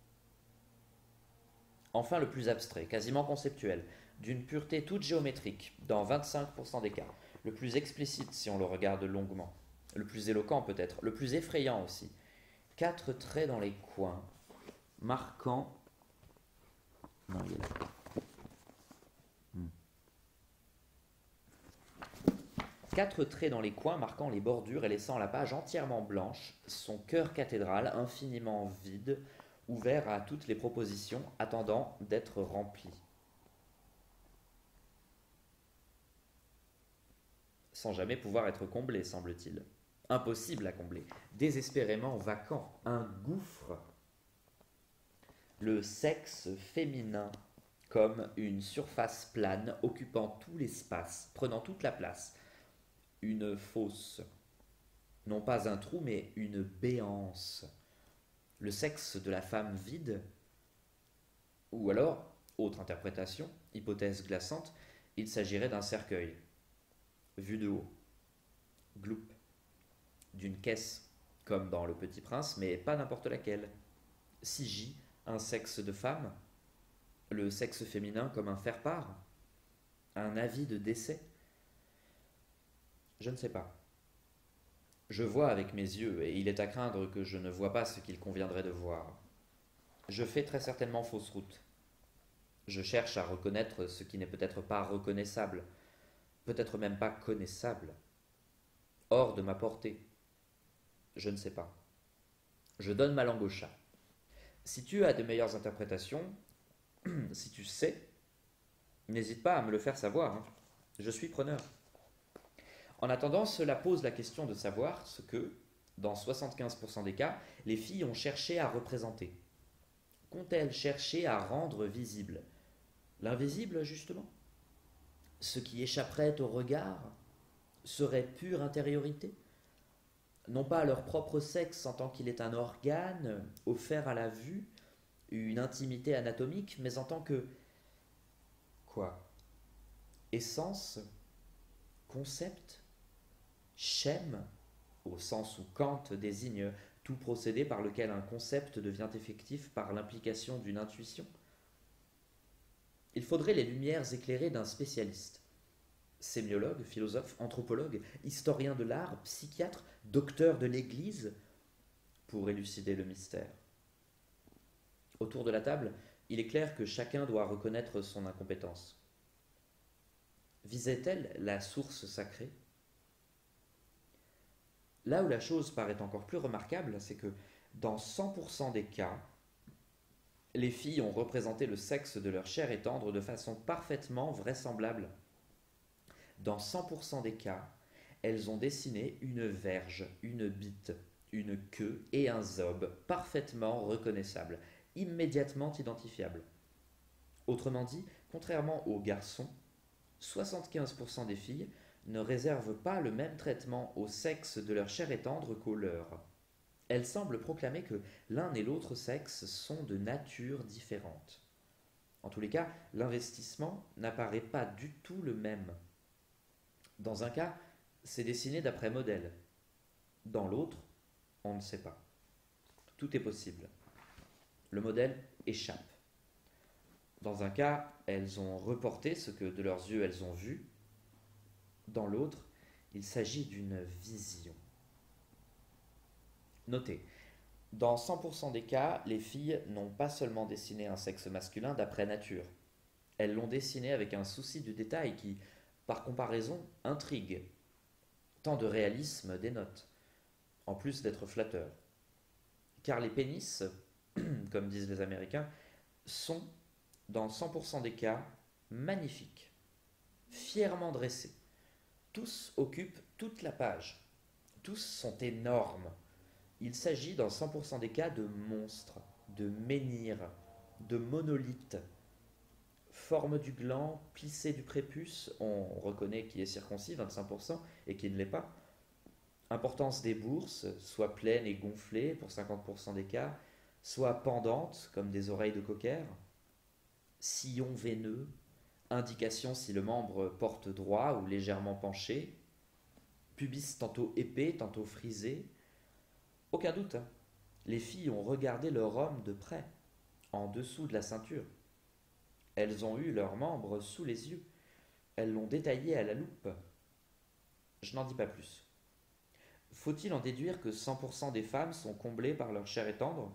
Enfin le plus abstrait, quasiment conceptuel, d'une pureté toute géométrique, dans 25% des cas. Le plus explicite si on le regarde longuement. Le plus éloquent peut-être, le plus effrayant aussi. 4 traits dans les coins, marquant... Non, il est là. 4 traits dans les coins marquant les bordures et laissant la page entièrement blanche, son cœur cathédral infiniment vide, ouvert à toutes les propositions, attendant d'être rempli. Sans jamais pouvoir être comblé, semble-t-il. Impossible à combler, désespérément vacant, un gouffre. Le sexe féminin comme une surface plane occupant tout l'espace, prenant toute la place. Une fosse, non pas un trou, mais une béance. Le sexe de la femme vide, ou alors, autre interprétation, hypothèse glaçante, il s'agirait d'un cercueil, vu de haut, gloup, d'une caisse, comme dans Le Petit Prince, mais pas n'importe laquelle. Sigi, un sexe de femme, le sexe féminin comme un faire-part, un avis de décès. Je ne sais pas. Je vois avec mes yeux, et il est à craindre que je ne vois pas ce qu'il conviendrait de voir. Je fais très certainement fausse route. Je cherche à reconnaître ce qui n'est peut-être pas reconnaissable, peut-être même pas connaissable, hors de ma portée. Je ne sais pas. Je donne ma langue au chat. Si tu as de meilleures interprétations, si tu sais, n'hésite pas à me le faire savoir, hein. Je suis preneur. En attendant, cela pose la question de savoir ce que, dans 75% des cas, les filles ont cherché à représenter. Qu'ont-elles cherché à rendre visible? L'invisible, justement? Ce qui échapperait au regard serait pure intériorité, non pas leur propre sexe en tant qu'il est un organe offert à la vue, une intimité anatomique, mais en tant que quoi? Essence, concept, schème, au sens où Kant désigne tout procédé par lequel un concept devient effectif par l'implication d'une intuition. Il faudrait les lumières éclairées d'un spécialiste. Sémiologue, philosophe, anthropologue, historien de l'art, psychiatre, docteur de l'Église, pour élucider le mystère. Autour de la table, il est clair que chacun doit reconnaître son incompétence. Visait-elle la source sacrée? Là où la chose paraît encore plus remarquable, c'est que dans 100% des cas, les filles ont représenté le sexe de leur chair et tendre de façon parfaitement vraisemblable. Dans 100% des cas, elles ont dessiné une verge, une bite, une queue et un zob parfaitement reconnaissables, immédiatement identifiables. Autrement dit, contrairement aux garçons, 75% des filles ne réservent pas le même traitement au sexe de leur chair et tendre qu'au leur. Elles semblent proclamer que l'un et l'autre sexe sont de nature différente. En tous les cas, l'investissement n'apparaît pas du tout le même. Dans un cas, c'est dessiné d'après modèle. Dans l'autre, on ne sait pas. Tout est possible. Le modèle échappe. Dans un cas, elles ont reporté ce que de leurs yeux elles ont vu. Dans l'autre, il s'agit d'une vision. Notez, dans 100% des cas, les filles n'ont pas seulement dessiné un sexe masculin d'après nature. Elles l'ont dessiné avec un souci du détail qui, par comparaison, intrigue. Tant de réalisme dénote, en plus d'être flatteur. Car les pénis, comme disent les Américains, sont, dans 100% des cas, magnifiques, fièrement dressés. Tous occupent toute la page. Tous sont énormes. Il s'agit dans 100% des cas de monstres, de menhirs, de monolithes. Forme du gland, plissé du prépuce, on reconnaît qui est circoncis, 25%, et qui ne l'est pas. Importance des bourses, soit pleines et gonflées pour 50% des cas, soit pendantes, comme des oreilles de cocker. Sillon veineux, indication si le membre porte droit ou légèrement penché. Pubis tantôt épais, tantôt frisé. Aucun doute, hein. Les filles ont regardé leur homme de près, en dessous de la ceinture. Elles ont eu leurs membres sous les yeux. Elles l'ont détaillé à la loupe. Je n'en dis pas plus. Faut-il en déduire que 100% des femmes sont comblées par leur chair et tendre?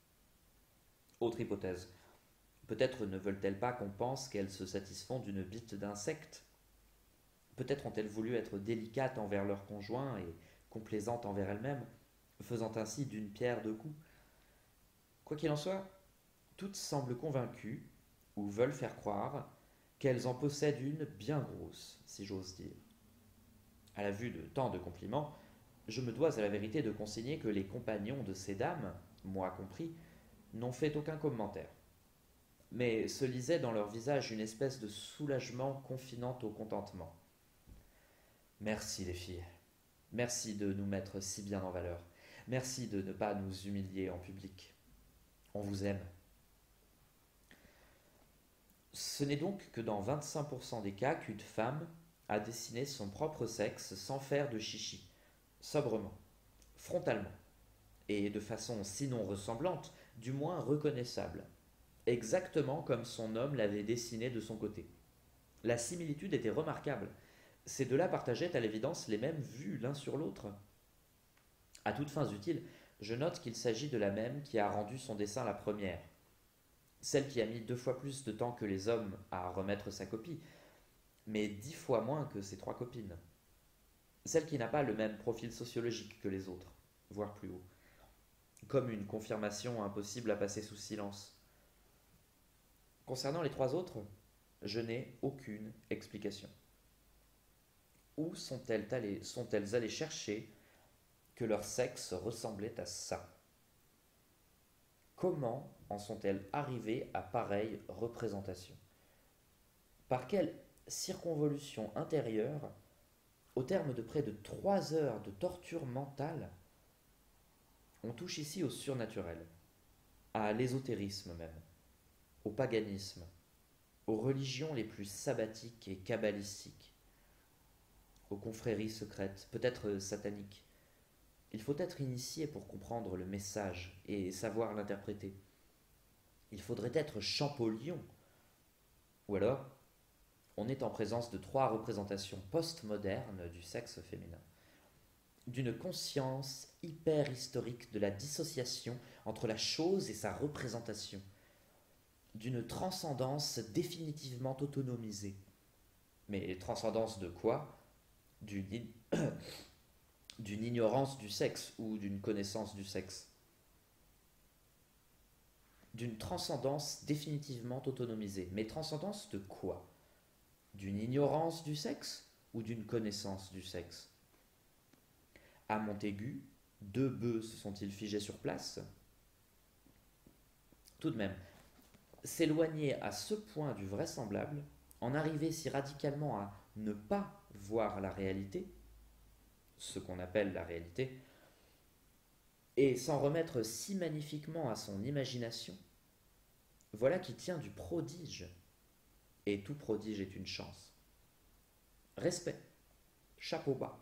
Autre hypothèse. Peut-être ne veulent-elles pas qu'on pense qu'elles se satisfont d'une bite d'insecte. Peut-être ont-elles voulu être délicates envers leur conjoint et complaisantes envers elles-mêmes, faisant ainsi d'une pierre deux coups. Quoi qu'il en soit, toutes semblent convaincues, ou veulent faire croire, qu'elles en possèdent une bien grosse, si j'ose dire. À la vue de tant de compliments, je me dois à la vérité de consigner que les compagnons de ces dames, moi compris, n'ont fait aucun commentaire. Mais se lisait dans leur visage une espèce de soulagement confinant au contentement. Merci les filles, merci de nous mettre si bien en valeur, merci de ne pas nous humilier en public. On vous aime. Ce n'est donc que dans 25% des cas qu'une femme a dessiné son propre sexe sans faire de chichi, sobrement, frontalement, et de façon sinon ressemblante, du moins reconnaissable, exactement comme son homme l'avait dessiné de son côté. La similitude était remarquable. Ces deux-là partageaient à l'évidence les mêmes vues l'un sur l'autre. À toutes fins utiles, je note qu'il s'agit de la même qui a rendu son dessin la première. Celle qui a mis 2 fois plus de temps que les hommes à remettre sa copie, mais 10 fois moins que ses 3 copines. Celle qui n'a pas le même profil sociologique que les autres, voire plus haut. Comme une confirmation impossible à passer sous silence. Concernant les 3 autres, je n'ai aucune explication. Où sont-elles allées chercher que leur sexe ressemblait à ça? Comment en sont-elles arrivées à pareille représentation? Par quelle circonvolution intérieure, au terme de près de 3 heures de torture mentale, on touche ici au surnaturel, à l'ésotérisme même, au paganisme, aux religions les plus sabbatiques et kabbalistiques, aux confréries secrètes, peut-être sataniques. Il faut être initié pour comprendre le message et savoir l'interpréter. Il faudrait être Champollion. Ou alors, on est en présence de 3 représentations postmodernes du sexe féminin, d'une conscience hyper-historique de la dissociation entre la chose et sa représentation, d'une transcendance définitivement autonomisée. Mais transcendance de quoi? D'une d'une ignorance du sexe ou d'une connaissance du sexe. D'une transcendance définitivement autonomisée. Mais transcendance de quoi? D'une ignorance du sexe ou d'une connaissance du sexe? À Montaigu, 2 bœufs se sont-ils figés sur place? Tout de même, s'éloigner à ce point du vraisemblable, en arriver si radicalement à ne pas voir la réalité, ce qu'on appelle la réalité, et s'en remettre si magnifiquement à son imagination, voilà qui tient du prodige. Et tout prodige est une chance. Respect, chapeau bas.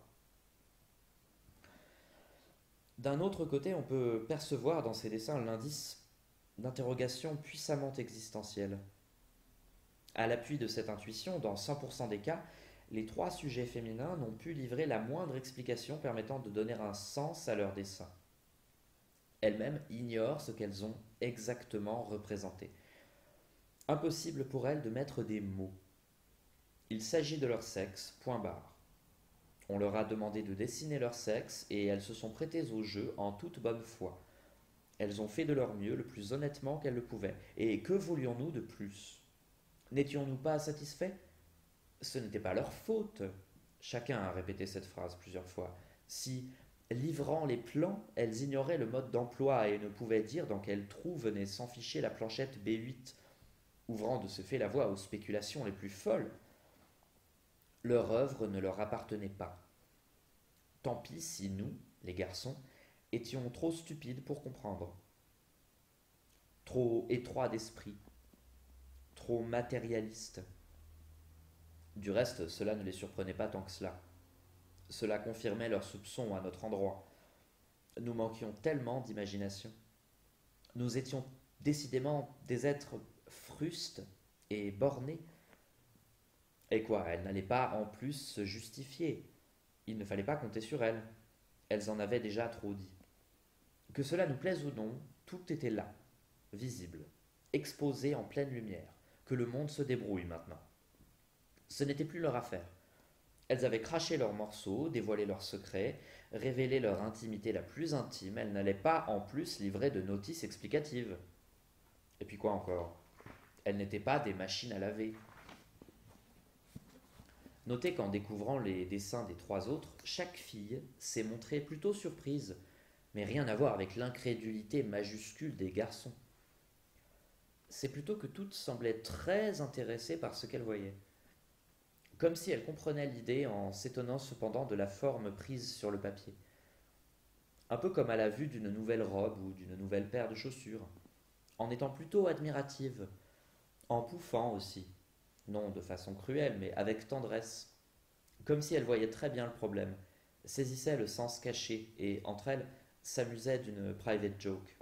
D'un autre côté, on peut percevoir dans ces dessins l'indice d'interrogation puissamment existentielle. À l'appui de cette intuition, dans 100% des cas, les 3 sujets féminins n'ont pu livrer la moindre explication permettant de donner un sens à leur dessin. Elles-mêmes ignorent ce qu'elles ont exactement représenté. Impossible pour elles de mettre des mots. Il s'agit de leur sexe, point barre. On leur a demandé de dessiner leur sexe et elles se sont prêtées au jeu en toute bonne foi. Elles ont fait de leur mieux le plus honnêtement qu'elles le pouvaient. Et que voulions-nous de plus? N'étions-nous pas satisfaits? Ce n'était pas leur faute. Chacun a répété cette phrase plusieurs fois. Si, livrant les plans, elles ignoraient le mode d'emploi et ne pouvaient dire dans quel trou venait s'enficher la planchette B8, ouvrant de ce fait la voie aux spéculations les plus folles, leur œuvre ne leur appartenait pas. Tant pis si nous, les garçons, étions trop stupides pour comprendre, trop étroits d'esprit, trop matérialistes. Du reste, cela ne les surprenait pas tant que cela. Cela confirmait leurs soupçons à notre endroit. Nous manquions tellement d'imagination. Nous étions décidément des êtres frustes et bornés. Et quoi, elles n'allaient pas en plus se justifier. Il ne fallait pas compter sur elles. Elles en avaient déjà trop dit. Que cela nous plaise ou non, tout était là, visible, exposé en pleine lumière, que le monde se débrouille maintenant. Ce n'était plus leur affaire. Elles avaient craché leurs morceaux, dévoilé leurs secrets, révélé leur intimité la plus intime, elles n'allaient pas en plus livrer de notices explicatives. Et puis quoi encore? Elles n'étaient pas des machines à laver. Notez qu'en découvrant les dessins des 3 autres, chaque fille s'est montrée plutôt surprise, mais rien à voir avec l'incrédulité majuscule des garçons. C'est plutôt que toutes semblaient très intéressées par ce qu'elles voyaient. Comme si elles comprenaient l'idée en s'étonnant cependant de la forme prise sur le papier. Un peu comme à la vue d'une nouvelle robe ou d'une nouvelle paire de chaussures, en étant plutôt admiratives, en pouffant aussi, non de façon cruelle, mais avec tendresse, comme si elles voyaient très bien le problème, saisissaient le sens caché et, entre elles, s'amusaient d'une private joke.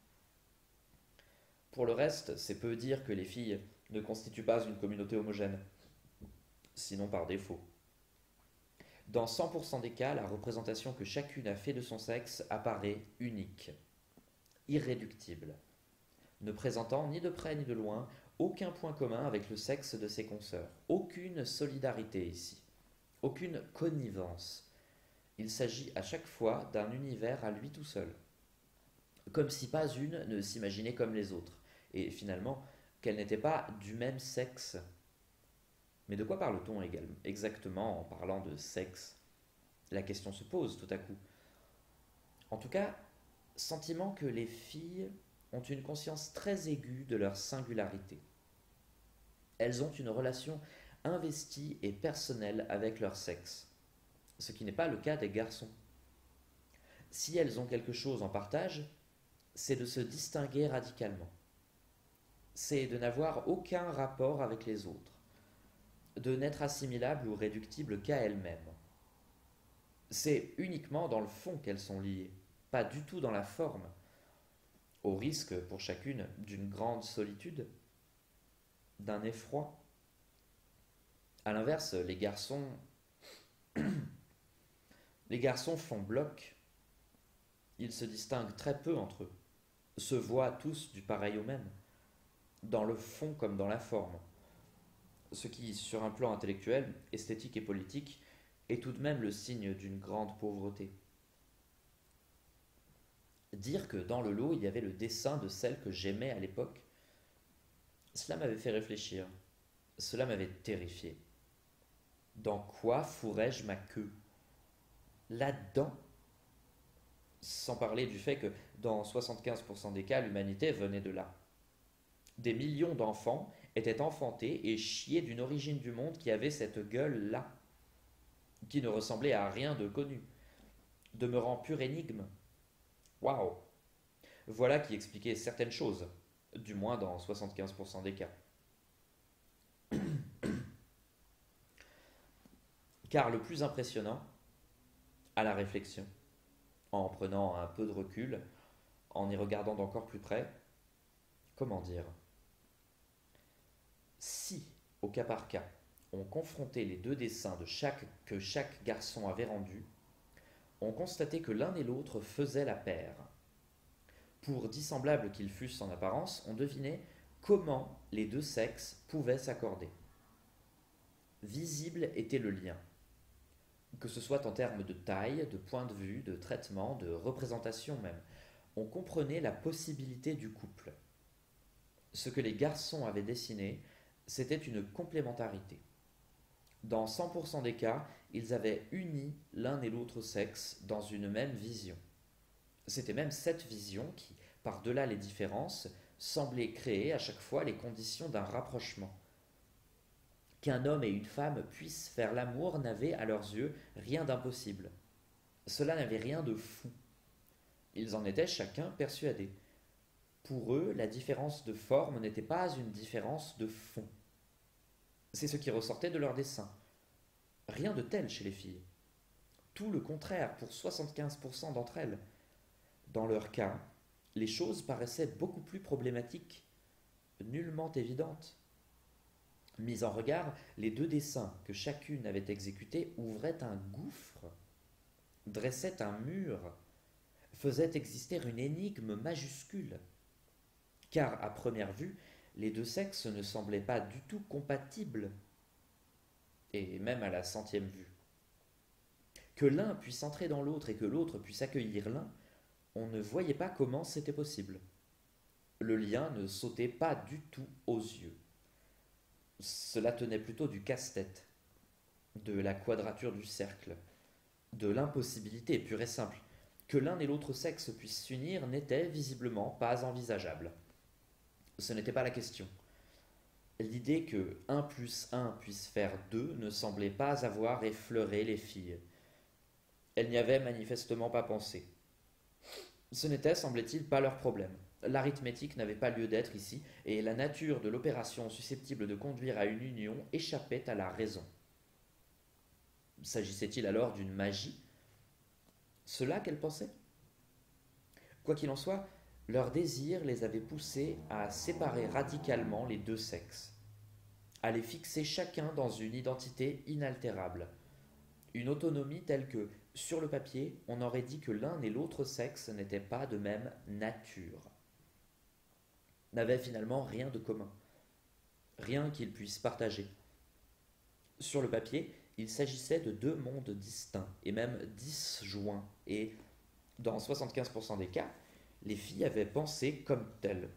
Pour le reste, c'est peu dire que les filles ne constituent pas une communauté homogène, sinon par défaut. Dans 100% des cas, la représentation que chacune a fait de son sexe apparaît unique, irréductible, ne présentant ni de près ni de loin aucun point commun avec le sexe de ses consoeurs, aucune solidarité ici, aucune connivence. Il s'agit à chaque fois d'un univers à lui tout seul, comme si pas une ne s'imaginait comme les autres, et finalement qu'elle n'était pas du même sexe. Mais de quoi parle-t-on exactement en parlant de sexe? La question se pose tout à coup. En tout cas, sentiment que les filles ont une conscience très aiguë de leur singularité. Elles ont une relation investies et personnelles avec leur sexe, ce qui n'est pas le cas des garçons. Si elles ont quelque chose en partage, c'est de se distinguer radicalement. C'est de n'avoir aucun rapport avec les autres, de n'être assimilables ou réductibles qu'à elles-mêmes. C'est uniquement dans le fond qu'elles sont liées, pas du tout dans la forme, au risque pour chacune d'une grande solitude, d'un effroi. À l'inverse, les garçons font bloc, ils se distinguent très peu entre eux, se voient tous du pareil au même, dans le fond comme dans la forme, ce qui, sur un plan intellectuel, esthétique et politique, est tout de même le signe d'une grande pauvreté. Dire que dans le lot il y avait le dessin de celle que j'aimais à l'époque, cela m'avait fait réfléchir, cela m'avait terrifié. Dans quoi fourrais-je ma queue? Là-dedans? Sans parler du fait que dans 75% des cas, l'humanité venait de là. Des millions d'enfants étaient enfantés et chiés d'une origine du monde qui avait cette gueule-là, qui ne ressemblait à rien de connu, demeurant pure énigme. Waouh! Voilà qui expliquait certaines choses, du moins dans 75% des cas. Car le plus impressionnant, à la réflexion, en prenant un peu de recul, en y regardant d'encore plus près, comment dire? Si, au cas par cas, on confrontait les deux dessins que chaque garçon avait rendus, on constatait que l'un et l'autre faisaient la paire. Pour dissemblables qu'ils fussent en apparence, on devinait comment les deux sexes pouvaient s'accorder. Visible était le lien, que ce soit en termes de taille, de point de vue, de traitement, de représentation même. On comprenait la possibilité du couple. Ce que les garçons avaient dessiné, c'était une complémentarité. Dans 100% des cas, ils avaient uni l'un et l'autre sexe dans une même vision. C'était même cette vision qui, par-delà les différences, semblait créer à chaque fois les conditions d'un rapprochement. Qu'un homme et une femme puissent faire l'amour n'avait à leurs yeux rien d'impossible. Cela n'avait rien de fou. Ils en étaient chacun persuadés. Pour eux, la différence de forme n'était pas une différence de fond. C'est ce qui ressortait de leur dessin. Rien de tel chez les filles. Tout le contraire pour 75% d'entre elles. Dans leur cas, les choses paraissaient beaucoup plus problématiques, nullement évidentes. Mis en regard, les deux dessins que chacune avait exécutés ouvraient un gouffre, dressaient un mur, faisaient exister une énigme majuscule. Car, à première vue, les deux sexes ne semblaient pas du tout compatibles, et même à la 100e vue. Que l'un puisse entrer dans l'autre et que l'autre puisse accueillir l'un, on ne voyait pas comment c'était possible. Le lien ne sautait pas du tout aux yeux. Cela tenait plutôt du casse-tête, de la quadrature du cercle, de l'impossibilité pure et simple. Que l'un et l'autre sexe puissent s'unir n'était visiblement pas envisageable. Ce n'était pas la question. L'idée que 1 plus 1 puisse faire 2 ne semblait pas avoir effleuré les filles. Elles n'y avaient manifestement pas pensé. Ce n'était, semblait-il, pas leur problème. L'arithmétique n'avait pas lieu d'être ici, et la nature de l'opération susceptible de conduire à une union échappait à la raison. S'agissait-il alors d'une magie? Cela qu'elles pensaient? Quoi qu'il en soit, leur désir les avait poussées à séparer radicalement les deux sexes, à les fixer chacun dans une identité inaltérable, une autonomie telle que, sur le papier, on aurait dit que l'un et l'autre sexe n'étaient pas de même nature, n'avaient finalement rien de commun, rien qu'ils puissent partager. Sur le papier, il s'agissait de deux mondes distincts, et même disjoints, et dans 75% des cas, les filles avaient pensé comme telles.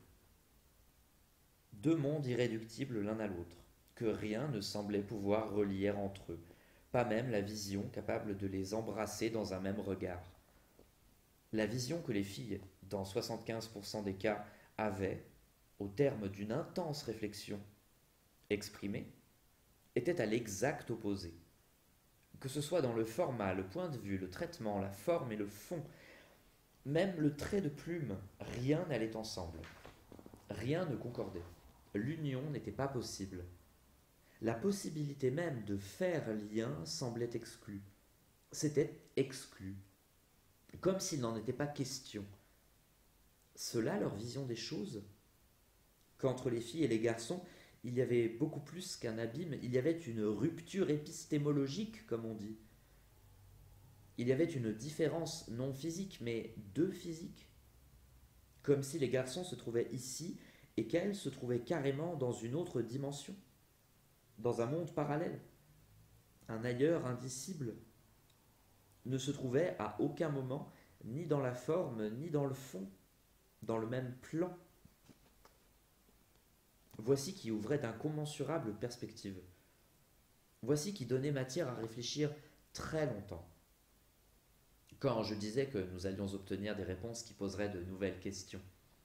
Deux mondes irréductibles l'un à l'autre, que rien ne semblait pouvoir relier entre eux, pas même la vision capable de les embrasser dans un même regard. La vision que les filles, dans 75% des cas, avaient, au terme d'une intense réflexion exprimée, était à l'exact opposé. Que ce soit dans le format, le point de vue, le traitement, la forme et le fond, même le trait de plume, rien n'allait ensemble. Rien ne concordait. L'union n'était pas possible. La possibilité même de faire lien semblait exclue. C'était exclu, comme s'il n'en était pas question. Cela leur vision des choses? Qu'entre les filles et les garçons, il y avait beaucoup plus qu'un abîme, il y avait une rupture épistémologique, comme on dit. Il y avait une différence non physique, mais de physique. Comme si les garçons se trouvaient ici et qu'elles se trouvaient carrément dans une autre dimension, dans un monde parallèle. Un ailleurs indicible ne se trouvait à aucun moment ni dans la forme ni dans le fond, dans le même plan. Voici qui ouvrait d'incommensurables perspectives. Voici qui donnait matière à réfléchir très longtemps. Quand je disais que nous allions obtenir des réponses qui poseraient de nouvelles questions.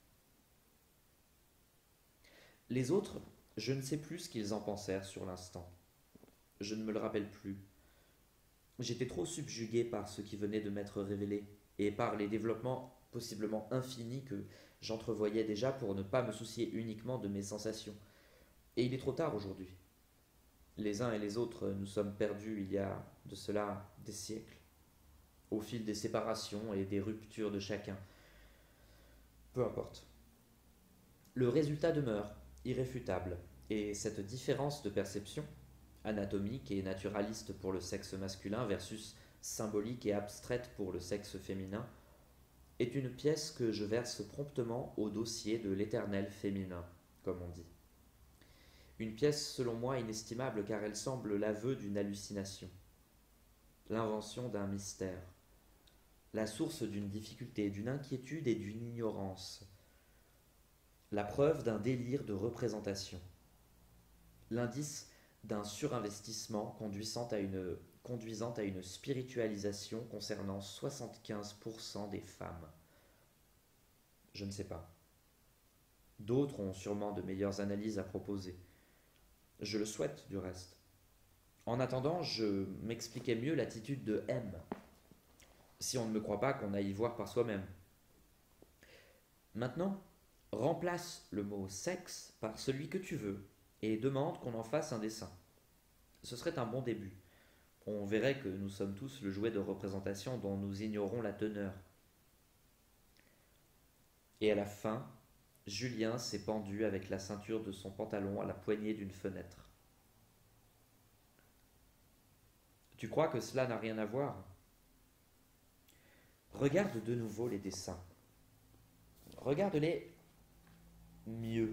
Les autres, je ne sais plus ce qu'ils en pensèrent sur l'instant. Je ne me le rappelle plus. J'étais trop subjugué par ce qui venait de m'être révélé et par les développements possiblement infinis que j'entrevoyais déjà pour ne pas me soucier uniquement de mes sensations. Et il est trop tard aujourd'hui. Les uns et les autres, nous sommes perdus il y a de cela des siècles, au fil des séparations et des ruptures de chacun. Peu importe. Le résultat demeure irréfutable, et cette différence de perception, anatomique et naturaliste pour le sexe masculin versus symbolique et abstraite pour le sexe féminin, est une pièce que je verse promptement au dossier de l'éternel féminin, comme on dit. Une pièce selon moi inestimable car elle semble l'aveu d'une hallucination, l'invention d'un mystère, la source d'une difficulté, d'une inquiétude et d'une ignorance, la preuve d'un délire de représentation, l'indice d'un surinvestissement conduisant à une spiritualisation concernant 75% des femmes. Je ne sais pas. D'autres ont sûrement de meilleures analyses à proposer. Je le souhaite, du reste. En attendant, je m'expliquais mieux l'attitude de M, si on ne me croit pas qu'on aille voir par soi-même. Maintenant, remplace le mot sexe par celui que tu veux et demande qu'on en fasse un dessin. Ce serait un bon début. On verrait que nous sommes tous le jouet de représentation dont nous ignorons la teneur. Et à la fin, Julien s'est pendu avec la ceinture de son pantalon à la poignée d'une fenêtre. Tu crois que cela n'a rien à voir? Regarde de nouveau les dessins. Regarde-les mieux.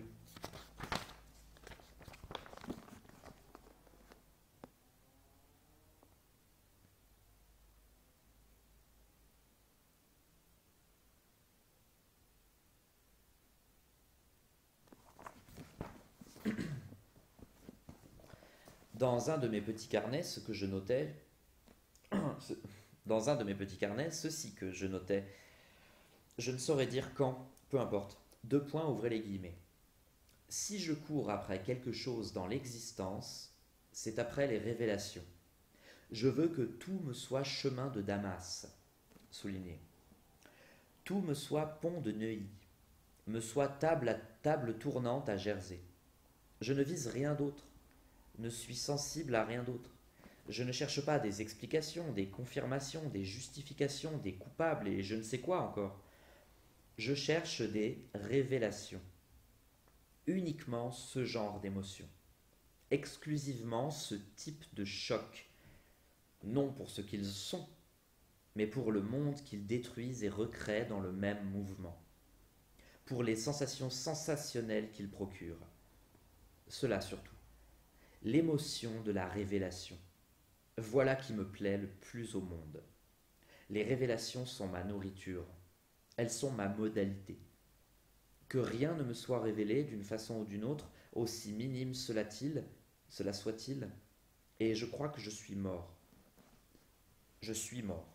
Dans un de mes petits carnets, ce que je notais, dans un de mes petits carnets, ceci que je notais, je ne saurais dire quand, peu importe. Deux points, ouvrez les guillemets. Si je cours après quelque chose dans l'existence, c'est après les révélations. Je veux que tout me soit chemin de Damas, souligné. Tout me soit pont de Neuilly, me soit table tournante à Jersey. Je ne vise rien d'autre, ne suis sensible à rien d'autre. Je ne cherche pas des explications, des confirmations, des justifications, des coupables et je ne sais quoi encore. Je cherche des révélations. Uniquement ce genre d'émotions. Exclusivement ce type de choc. Non pour ce qu'ils sont, mais pour le monde qu'ils détruisent et recréent dans le même mouvement. Pour les sensations sensationnelles qu'ils procurent. Cela surtout. L'émotion de la révélation. Voilà qui me plaît le plus au monde. Les révélations sont ma nourriture. Elles sont ma modalité. Que rien ne me soit révélé d'une façon ou d'une autre, aussi minime cela soit-il, et je crois que je suis mort. Je suis mort.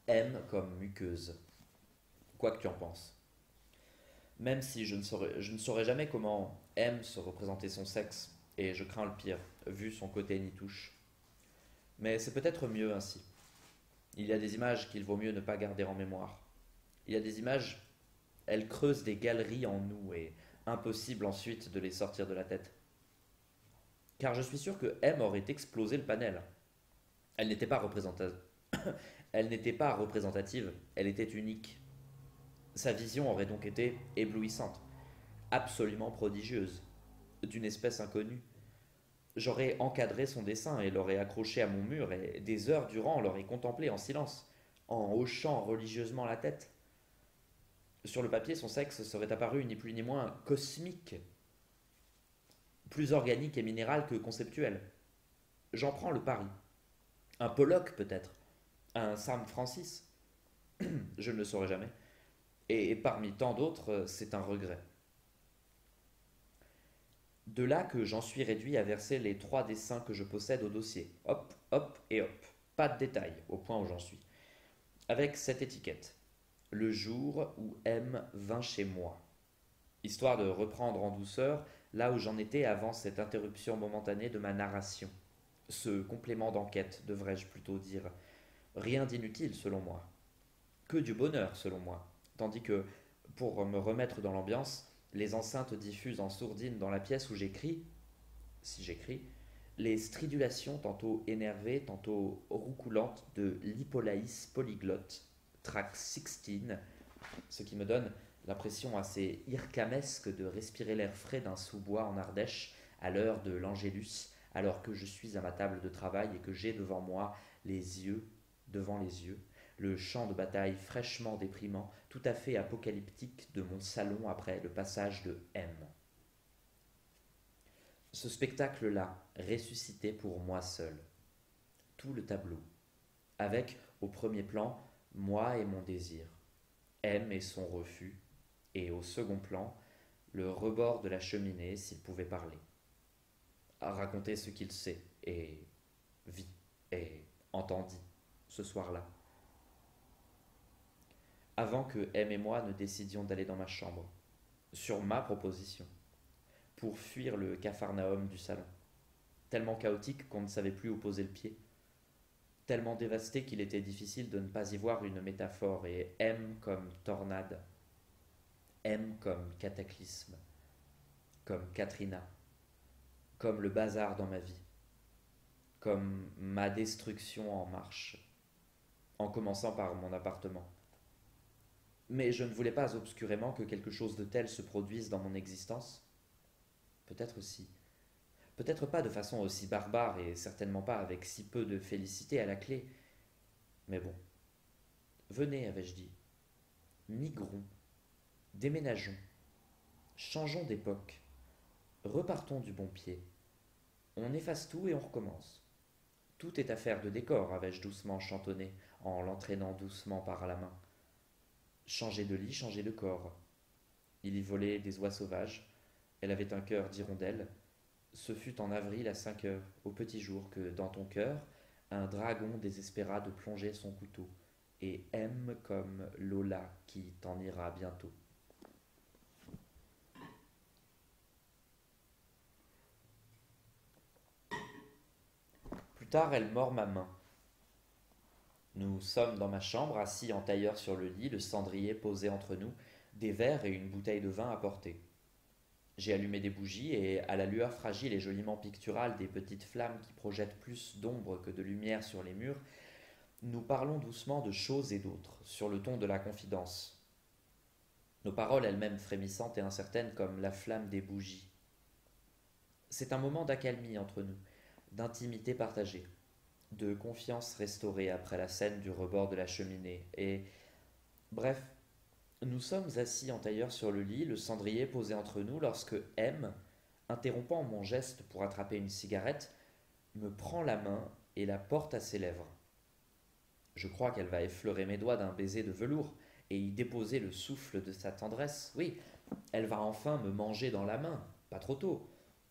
M comme muqueuse, quoi que tu en penses. Même si je ne saurais jamais comment M se représenter son sexe, et je crains le pire, vu son côté nitouche. Mais c'est peut-être mieux ainsi. Il y a des images qu'il vaut mieux ne pas garder en mémoire. Il y a des images, elles creusent des galeries en nous, et impossible ensuite de les sortir de la tête. Car je suis sûr que M aurait explosé le panel. Elle n'était pas représentative, elle n'était pas représentative, elle était unique. Sa vision aurait donc été éblouissante, absolument prodigieuse, d'une espèce inconnue. J'aurais encadré son dessin et l'aurais accroché à mon mur et des heures durant l'aurais contemplé en silence, en hochant religieusement la tête. Sur le papier, son sexe serait apparu ni plus ni moins cosmique, plus organique et minéral que conceptuel. J'en prends le pari. Un Pollock peut-être, un Sam Francis, je ne le saurais jamais. Et parmi tant d'autres, c'est un regret. De là que j'en suis réduit à verser les 3 dessins que je possède au dossier. Hop, hop et hop. Pas de détails, au point où j'en suis. Avec cette étiquette. Le jour où M vint chez moi. Histoire de reprendre en douceur là où j'en étais avant cette interruption momentanée de ma narration. Ce complément d'enquête, devrais-je plutôt dire. Rien d'inutile selon moi. Que du bonheur selon moi. Tandis que, pour me remettre dans l'ambiance, les enceintes diffusent en sourdine dans la pièce où j'écris, si j'écris, les stridulations tantôt énervées, tantôt roucoulantes de l'Hippolaïs polyglotte, track 16, ce qui me donne l'impression assez hircamesque de respirer l'air frais d'un sous-bois en Ardèche à l'heure de l'Angélus, alors que je suis à ma table de travail et que j'ai devant moi les yeux, devant les yeux, le champ de bataille fraîchement déprimant, tout à fait apocalyptique de mon salon après le passage de M. Ce spectacle-là, ressuscité pour moi seul. Tout le tableau. Avec, au premier plan, moi et mon désir. M et son refus. Et au second plan, le rebord de la cheminée s'il pouvait parler. À raconter ce qu'il sait et vit et entendit ce soir-là. Avant que M et moi ne décidions d'aller dans ma chambre, sur ma proposition, pour fuir le capharnaüm du salon, tellement chaotique qu'on ne savait plus où poser le pied, tellement dévasté qu'il était difficile de ne pas y voir une métaphore, et M comme tornade, M comme cataclysme, comme Katrina, comme le bazar dans ma vie, comme ma destruction en marche, en commençant par mon appartement. Mais je ne voulais pas obscurément que quelque chose de tel se produise dans mon existence. Peut-être aussi. Peut-être pas de façon aussi barbare et certainement pas avec si peu de félicité à la clé. Mais bon. Venez, avais-je dit. Migrons. Déménageons. Changeons d'époque. Repartons du bon pied. On efface tout et on recommence. Tout est affaire de décor, avais-je doucement chantonné, en l'entraînant doucement par la main. Changer de lit, changer de corps. Il y volait des oies sauvages. Elle avait un cœur d'hirondelle. Ce fut en avril à 5 heures, au petit jour, que dans ton cœur, un dragon désespéra de plonger son couteau, et aime comme Lola qui t'en ira bientôt. Plus tard, elle mord ma main. Nous sommes dans ma chambre, assis en tailleur sur le lit, le cendrier posé entre nous, des verres et une bouteille de vin à portée. J'ai allumé des bougies et, à la lueur fragile et joliment picturale des petites flammes qui projettent plus d'ombre que de lumière sur les murs, nous parlons doucement de choses et d'autres, sur le ton de la confidence. Nos paroles elles-mêmes frémissantes et incertaines comme la flamme des bougies. C'est un moment d'accalmie entre nous, d'intimité partagée, de confiance restaurée après la scène du rebord de la cheminée, et, bref, nous sommes assis en tailleur sur le lit, le cendrier posé entre nous, lorsque M, interrompant mon geste pour attraper une cigarette, me prend la main et la porte à ses lèvres. Je crois qu'elle va effleurer mes doigts d'un baiser de velours et y déposer le souffle de sa tendresse. Oui, elle va enfin me manger dans la main, pas trop tôt.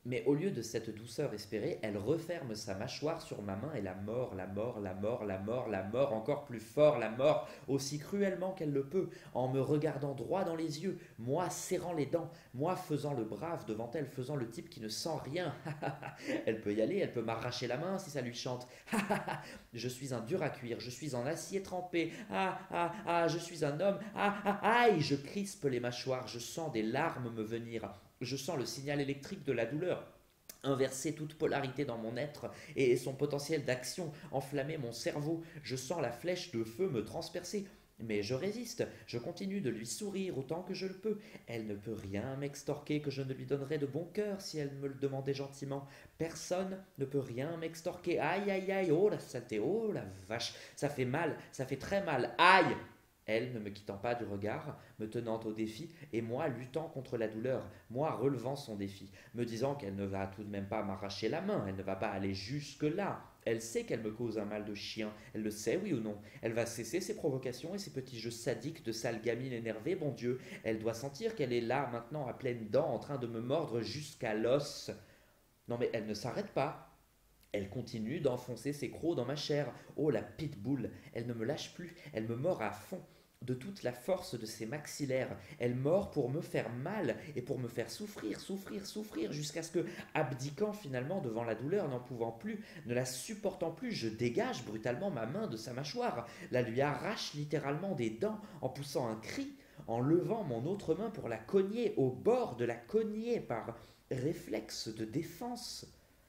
Mais au lieu de cette douceur espérée, elle referme sa mâchoire sur ma main et la mord, la mord, la mord, la mord, la mord, encore plus fort, la mord, aussi cruellement qu'elle le peut, en me regardant droit dans les yeux, moi serrant les dents, moi faisant le brave devant elle, faisant le type qui ne sent rien. Elle peut y aller, elle peut m'arracher la main si ça lui chante. Je suis un dur à cuire, je suis en acier trempé. Je suis un homme. Aïe, je crispe les mâchoires, je sens des larmes me venir. Je sens le signal électrique de la douleur inverser toute polarité dans mon être et son potentiel d'action enflammer mon cerveau. Je sens la flèche de feu me transpercer. Mais je résiste, je continue de lui sourire autant que je le peux. Elle ne peut rien m'extorquer que je ne lui donnerais de bon cœur si elle me le demandait gentiment. Personne ne peut rien m'extorquer. Aïe, aïe, aïe, oh la saleté, oh la vache, ça fait mal, ça fait très mal, aïe! Elle ne me quittant pas du regard, me tenant au défi, et moi luttant contre la douleur, moi relevant son défi, me disant qu'elle ne va tout de même pas m'arracher la main, elle ne va pas aller jusque-là. Elle sait qu'elle me cause un mal de chien, elle le sait, oui ou non. Elle va cesser ses provocations et ses petits jeux sadiques de sale gamine énervée, bon Dieu. Elle doit sentir qu'elle est là, maintenant, à pleines dents, en train de me mordre jusqu'à l'os. Non mais elle ne s'arrête pas. Elle continue d'enfoncer ses crocs dans ma chair. Oh, la pitbull, elle ne me lâche plus, elle me mord à fond de toute la force de ses maxillaires. Elle mord pour me faire mal et pour me faire souffrir, souffrir, souffrir, jusqu'à ce que, abdiquant finalement devant la douleur, n'en pouvant plus, ne la supportant plus, je dégage brutalement ma main de sa mâchoire, la lui arrache littéralement des dents en poussant un cri, en levant mon autre main pour la cogner, au bord de la cogner par réflexe de défense.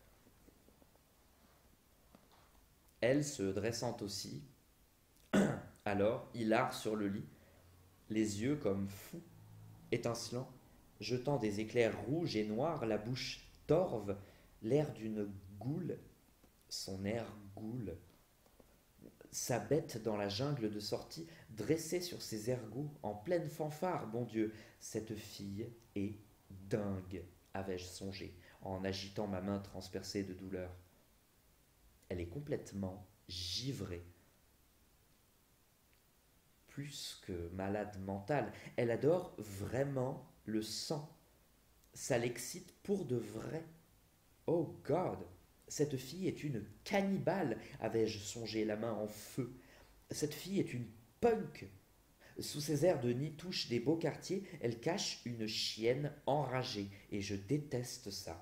Elle se dressant aussi, alors hilar sur le lit, les yeux comme fous, étincelants, jetant des éclairs rouges et noirs, la bouche torve, l'air d'une goule, son air goule, sa bête dans la jungle de sortie, dressée sur ses ergots, en pleine fanfare, bon Dieu, cette fille est dingue, avais-je songé, en agitant ma main transpercée de douleur. Elle est complètement givrée. Plus que malade mentale, elle adore vraiment le sang. Ça l'excite pour de vrai. Oh God, cette fille est une cannibale, avais-je songé, la main en feu. Cette fille est une punk. Sous ses airs de nitouche des beaux quartiers, elle cache une chienne enragée, et je déteste ça.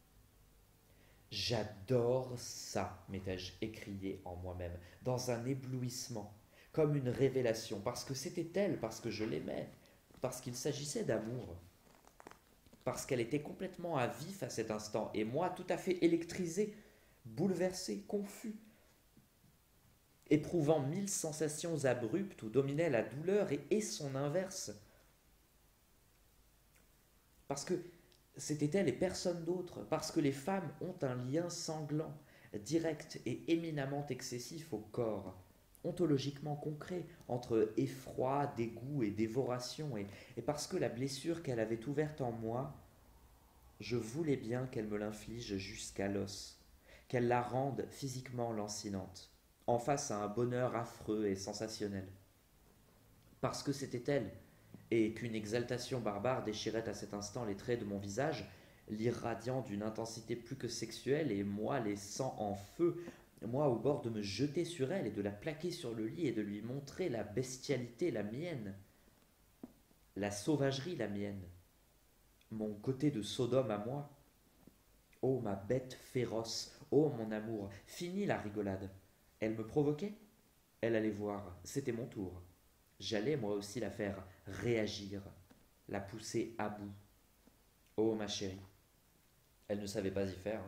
J'adore ça, m'étais-je écrié en moi-même, dans un éblouissement, comme une révélation, parce que c'était elle, parce que je l'aimais, parce qu'il s'agissait d'amour, parce qu'elle était complètement à vif à cet instant, et moi tout à fait électrisé, bouleversé, confus, éprouvant mille sensations abruptes où dominait la douleur et son inverse. Parce que c'était elle et personne d'autre, parce que les femmes ont un lien sanglant, direct et éminemment excessif au corps, ontologiquement concret, entre effroi, dégoût et dévoration, et parce que la blessure qu'elle avait ouverte en moi, je voulais bien qu'elle me l'inflige jusqu'à l'os, qu'elle la rende physiquement lancinante, en face à un bonheur affreux et sensationnel. Parce que c'était elle, et qu'une exaltation barbare déchirait à cet instant les traits de mon visage, l'irradiant d'une intensité plus que sexuelle, et moi laissant en feu, moi au bord de me jeter sur elle et de la plaquer sur le lit et de lui montrer la bestialité la mienne, la sauvagerie la mienne, mon côté de Sodome à moi. Oh ma bête féroce, oh mon amour, fini la rigolade. Elle me provoquait, elle allait voir, c'était mon tour. J'allais moi aussi la faire réagir, la pousser à bout. Oh ma chérie, elle ne savait pas y faire.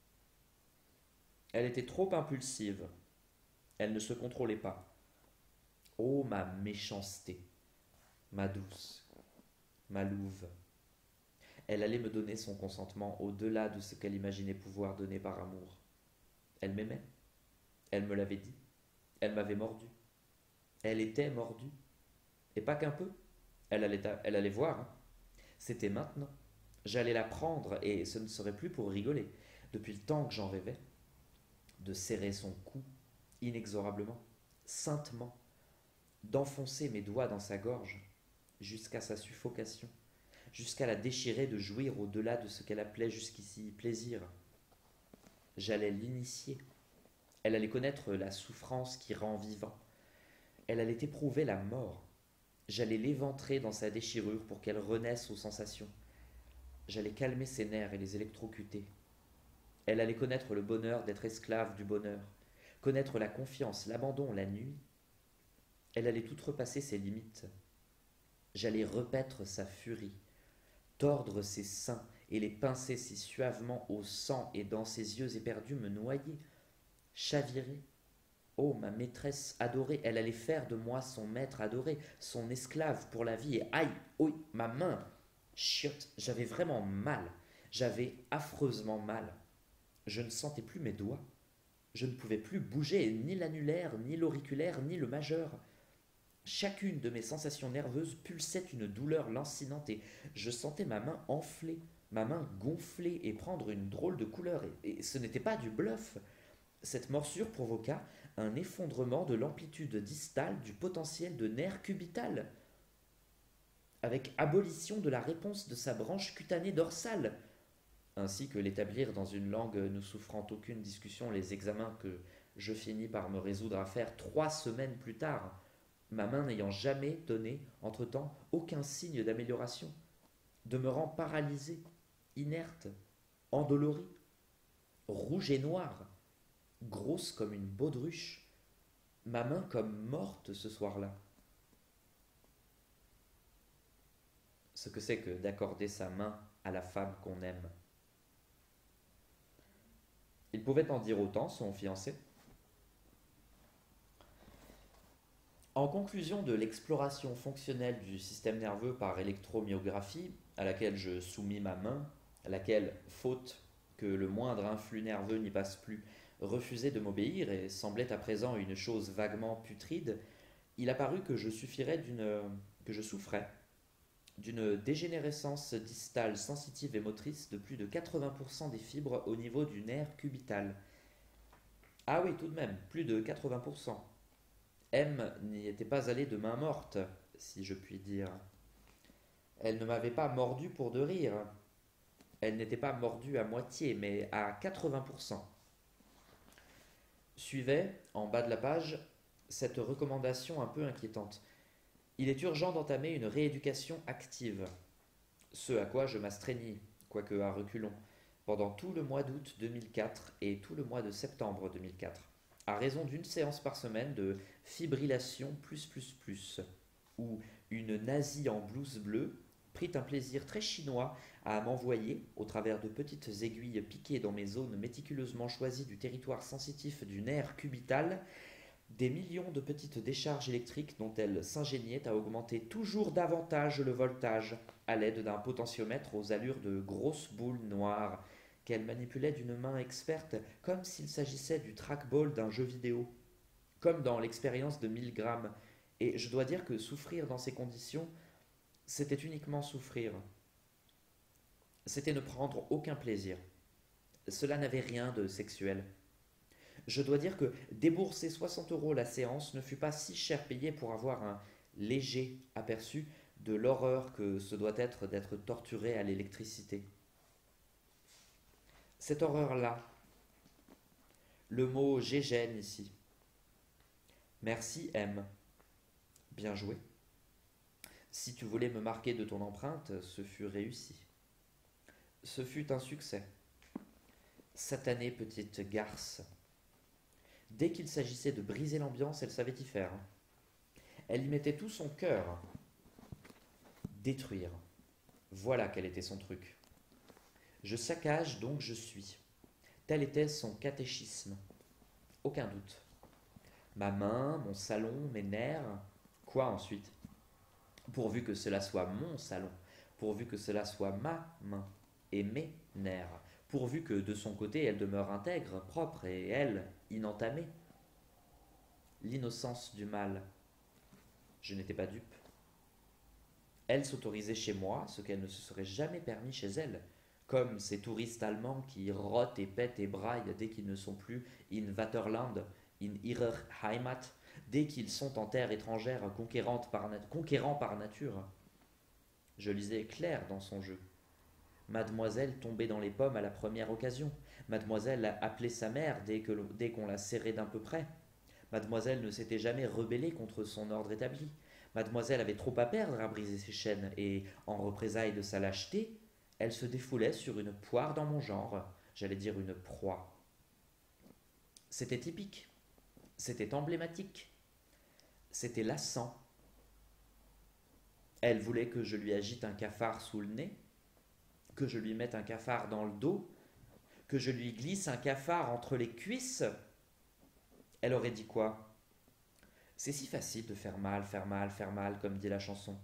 Elle était trop impulsive, elle ne se contrôlait pas. Oh ma méchanceté, ma douce, ma louve. Elle allait me donner son consentement au-delà de ce qu'elle imaginait pouvoir donner par amour. Elle m'aimait, elle me l'avait dit, elle m'avait mordu. Elle était mordue, et pas qu'un peu. Elle allait voir, hein. C'était maintenant. J'allais la prendre, et ce ne serait plus pour rigoler. Depuis le temps que j'en rêvais, de serrer son cou, inexorablement, saintement, d'enfoncer mes doigts dans sa gorge, jusqu'à sa suffocation, jusqu'à la déchirer de jouir au-delà de ce qu'elle appelait jusqu'ici plaisir. J'allais l'initier. Elle allait connaître la souffrance qui rend vivant. Elle allait éprouver la mort. J'allais l'éventrer dans sa déchirure pour qu'elle renaisse aux sensations. J'allais calmer ses nerfs et les électrocuter. Elle allait connaître le bonheur d'être esclave du bonheur, connaître la confiance, l'abandon, la nuit. Elle allait outrepasser ses limites. J'allais repaître sa furie, tordre ses seins et les pincer si suavement au sang et dans ses yeux éperdus me noyer, chavirer. Oh, ma maîtresse adorée, elle allait faire de moi son maître adoré, son esclave pour la vie, et aïe, oui, ma main, chiotte, j'avais vraiment mal, j'avais affreusement mal. Je ne sentais plus mes doigts, je ne pouvais plus bouger ni l'annulaire, ni l'auriculaire, ni le majeur. Chacune de mes sensations nerveuses pulsait une douleur lancinante et je sentais ma main enfler, ma main gonfler et prendre une drôle de couleur. Et ce n'était pas du bluff. Cette morsure provoqua un effondrement de l'amplitude distale du potentiel de nerf cubital, avec abolition de la réponse de sa branche cutanée dorsale, ainsi que l'établir dans une langue ne souffrant aucune discussion les examens que je finis par me résoudre à faire 3 semaines plus tard, ma main n'ayant jamais donné, entre-temps, aucun signe d'amélioration, demeurant paralysée, inerte, endolorie, rouge et noire, grosse comme une baudruche, ma main comme morte ce soir-là. Ce que c'est que d'accorder sa main à la femme qu'on aime. Il pouvait en dire autant, son fiancé. En conclusion de l'exploration fonctionnelle du système nerveux par électromyographie, à laquelle je soumis ma main, à laquelle, faute que le moindre influx nerveux n'y passe plus, refusait de m'obéir et semblait à présent une chose vaguement putride, il apparut que je souffrais d'une dégénérescence distale sensitive et motrice de plus de 80% des fibres au niveau du nerf cubital. Ah oui, tout de même, plus de 80%. M n'y était pas allée de main morte, si je puis dire. Elle ne m'avait pas mordu pour de rire. Elle n'était pas mordue à moitié, mais à 80%. Suivait, en bas de la page, cette recommandation un peu inquiétante. Il est urgent d'entamer une rééducation active. Ce à quoi je m'astreignis, quoique à reculons, pendant tout le mois d'août 2004 et tout le mois de septembre 2004, à raison d'une séance par semaine de fibrillation +++, où une nazie en blouse bleue prit un plaisir très chinois à m'envoyer, au travers de petites aiguilles piquées dans mes zones méticuleusement choisies du territoire sensitif du nerf cubital, des millions de petites décharges électriques dont elle s'ingéniait à augmenter toujours davantage le voltage à l'aide d'un potentiomètre aux allures de grosses boules noires qu'elle manipulait d'une main experte comme s'il s'agissait du trackball d'un jeu vidéo, comme dans l'expérience de Milgram. Et je dois dire que souffrir dans ces conditions, c'était uniquement souffrir. C'était ne prendre aucun plaisir. Cela n'avait rien de sexuel. Je dois dire que débourser 60 € la séance ne fut pas si cher payé pour avoir un léger aperçu de l'horreur que ce doit être d'être torturé à l'électricité. Cette horreur-là, le mot gégène ici. Merci M. Bien joué. Si tu voulais me marquer de ton empreinte, ce fut réussi. Ce fut un succès. Satanée petite garce. Dès qu'il s'agissait de briser l'ambiance, elle savait y faire. Elle y mettait tout son cœur. Détruire. Voilà quel était son truc. Je saccage, donc je suis. Tel était son catéchisme. Aucun doute. Ma main, mon salon, mes nerfs. Quoi ensuite? Pourvu que cela soit mon salon, pourvu que cela soit ma main et mes nerfs, pourvu que de son côté elle demeure intègre, propre et elle, inentamée. L'innocence du mal. Je n'étais pas dupe. Elle s'autorisait chez moi ce qu'elle ne se serait jamais permis chez elle, comme ces touristes allemands qui rotent et pètent et braillent dès qu'ils ne sont plus in Vaterland, in ihrer Heimat, dès qu'ils sont en terre étrangère conquérant par nature. Je lisais clair dans son jeu. Mademoiselle tombait dans les pommes à la première occasion. Mademoiselle appelait sa mère dès qu'on la serrait d'un peu près. Mademoiselle ne s'était jamais rebellée contre son ordre établi. Mademoiselle avait trop à perdre à briser ses chaînes, et, en représailles de sa lâcheté, elle se défoulait sur une poire dans mon genre, j'allais dire une proie. C'était typique, c'était emblématique, c'était lassant. Elle voulait que je lui agite un cafard sous le nez, que je lui mette un cafard dans le dos, que je lui glisse un cafard entre les cuisses. Elle aurait dit quoi? C'est si facile de faire mal, faire mal, faire mal, comme dit la chanson.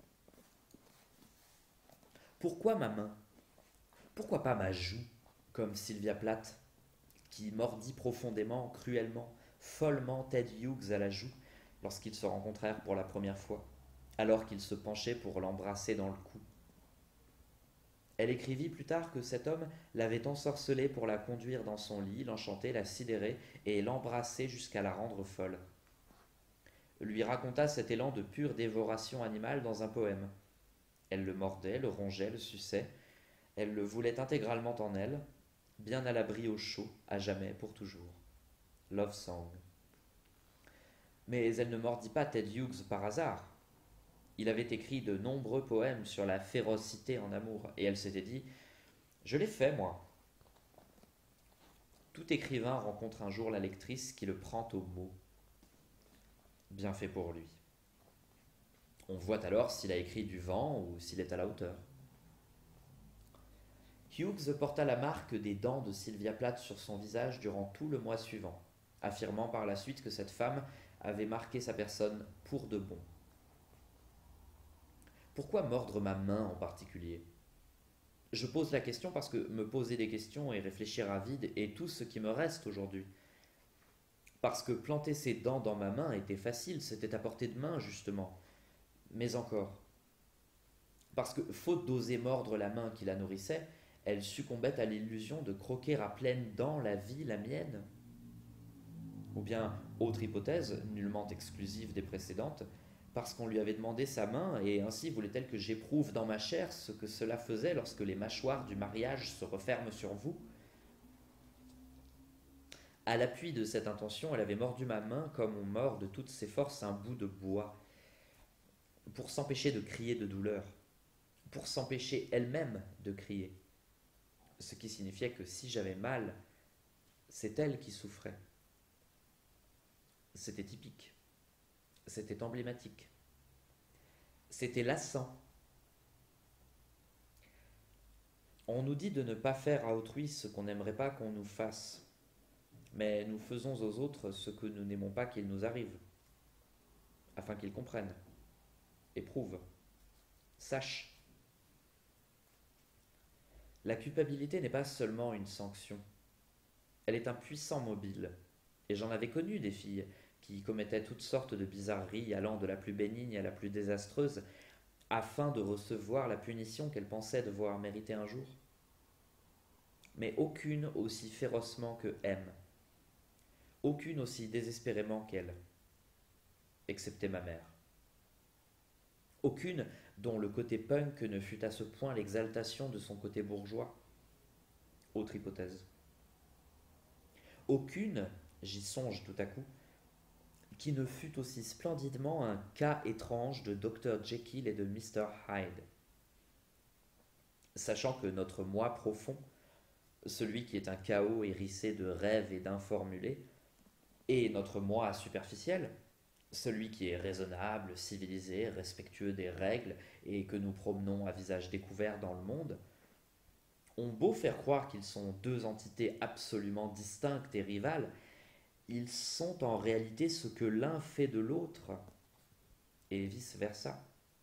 Pourquoi ma main? Pourquoi pas ma joue, comme Sylvia Plath, qui mordit profondément, cruellement, follement Ted Hughes à la joue lorsqu'ils se rencontrèrent pour la première fois, alors qu'il se penchait pour l'embrasser dans le cou. Elle écrivit plus tard que cet homme l'avait ensorcelée pour la conduire dans son lit, l'enchanter, la sidérer et l'embrasser jusqu'à la rendre folle. Lui raconta cet élan de pure dévoration animale dans un poème. Elle le mordait, le rongeait, le suçait. Elle le voulait intégralement en elle, bien à l'abri au chaud, à jamais, pour toujours. Love Song. Mais elle ne mordit pas Ted Hughes par hasard. Il avait écrit de nombreux poèmes sur la férocité en amour, et elle s'était dit « Je l'ai fait, moi ». Tout écrivain rencontre un jour la lectrice qui le prend au mot. Bien fait pour lui. On voit alors s'il a écrit du vent ou s'il est à la hauteur. Hughes porta la marque des dents de Sylvia Plath sur son visage durant tout le mois suivant, affirmant par la suite que cette femme avait marqué sa personne pour de bon. Pourquoi mordre ma main en particulier? Je pose la question parce que me poser des questions et réfléchir à vide est tout ce qui me reste aujourd'hui. Parce que planter ses dents dans ma main était facile, c'était à portée de main justement. Mais encore. Parce que, faute d'oser mordre la main qui la nourrissait, elle succombait à l'illusion de croquer à pleines dents la vie, la mienne. Ou bien, autre hypothèse, nullement exclusive des précédentes, parce qu'on lui avait demandé sa main, et ainsi voulait-elle que j'éprouve dans ma chair ce que cela faisait lorsque les mâchoires du mariage se referment sur vous. À l'appui de cette intention, elle avait mordu ma main comme on mord de toutes ses forces un bout de bois, pour s'empêcher de crier de douleur, pour s'empêcher elle-même de crier. Ce qui signifiait que si j'avais mal, c'est elle qui souffrait. C'était typique. C'était emblématique. C'était lassant. On nous dit de ne pas faire à autrui ce qu'on n'aimerait pas qu'on nous fasse. Mais nous faisons aux autres ce que nous n'aimons pas qu'il nous arrive, afin qu'ils comprennent, éprouvent, sachent. La culpabilité n'est pas seulement une sanction, elle est un puissant mobile. Et j'en avais connu des filles qui commettaient toutes sortes de bizarreries allant de la plus bénigne à la plus désastreuse, afin de recevoir la punition qu'elles pensaient devoir mériter un jour. Mais aucune aussi férocement que M. Aucune aussi désespérément qu'elle, excepté ma mère. Aucune dont le côté punk ne fût à ce point l'exaltation de son côté bourgeois. Autre hypothèse. Aucune, j'y songe tout à coup, qui ne fût aussi splendidement un cas étrange de Dr. Jekyll et de Mr. Hyde. Sachant que notre moi profond, celui qui est un chaos hérissé de rêves et d'informulés, et notre moi superficiel, celui qui est raisonnable, civilisé, respectueux des règles et que nous promenons à visage découvert dans le monde, ont beau faire croire qu'ils sont deux entités absolument distinctes et rivales, ils sont en réalité ce que l'un fait de l'autre, et vice-versa.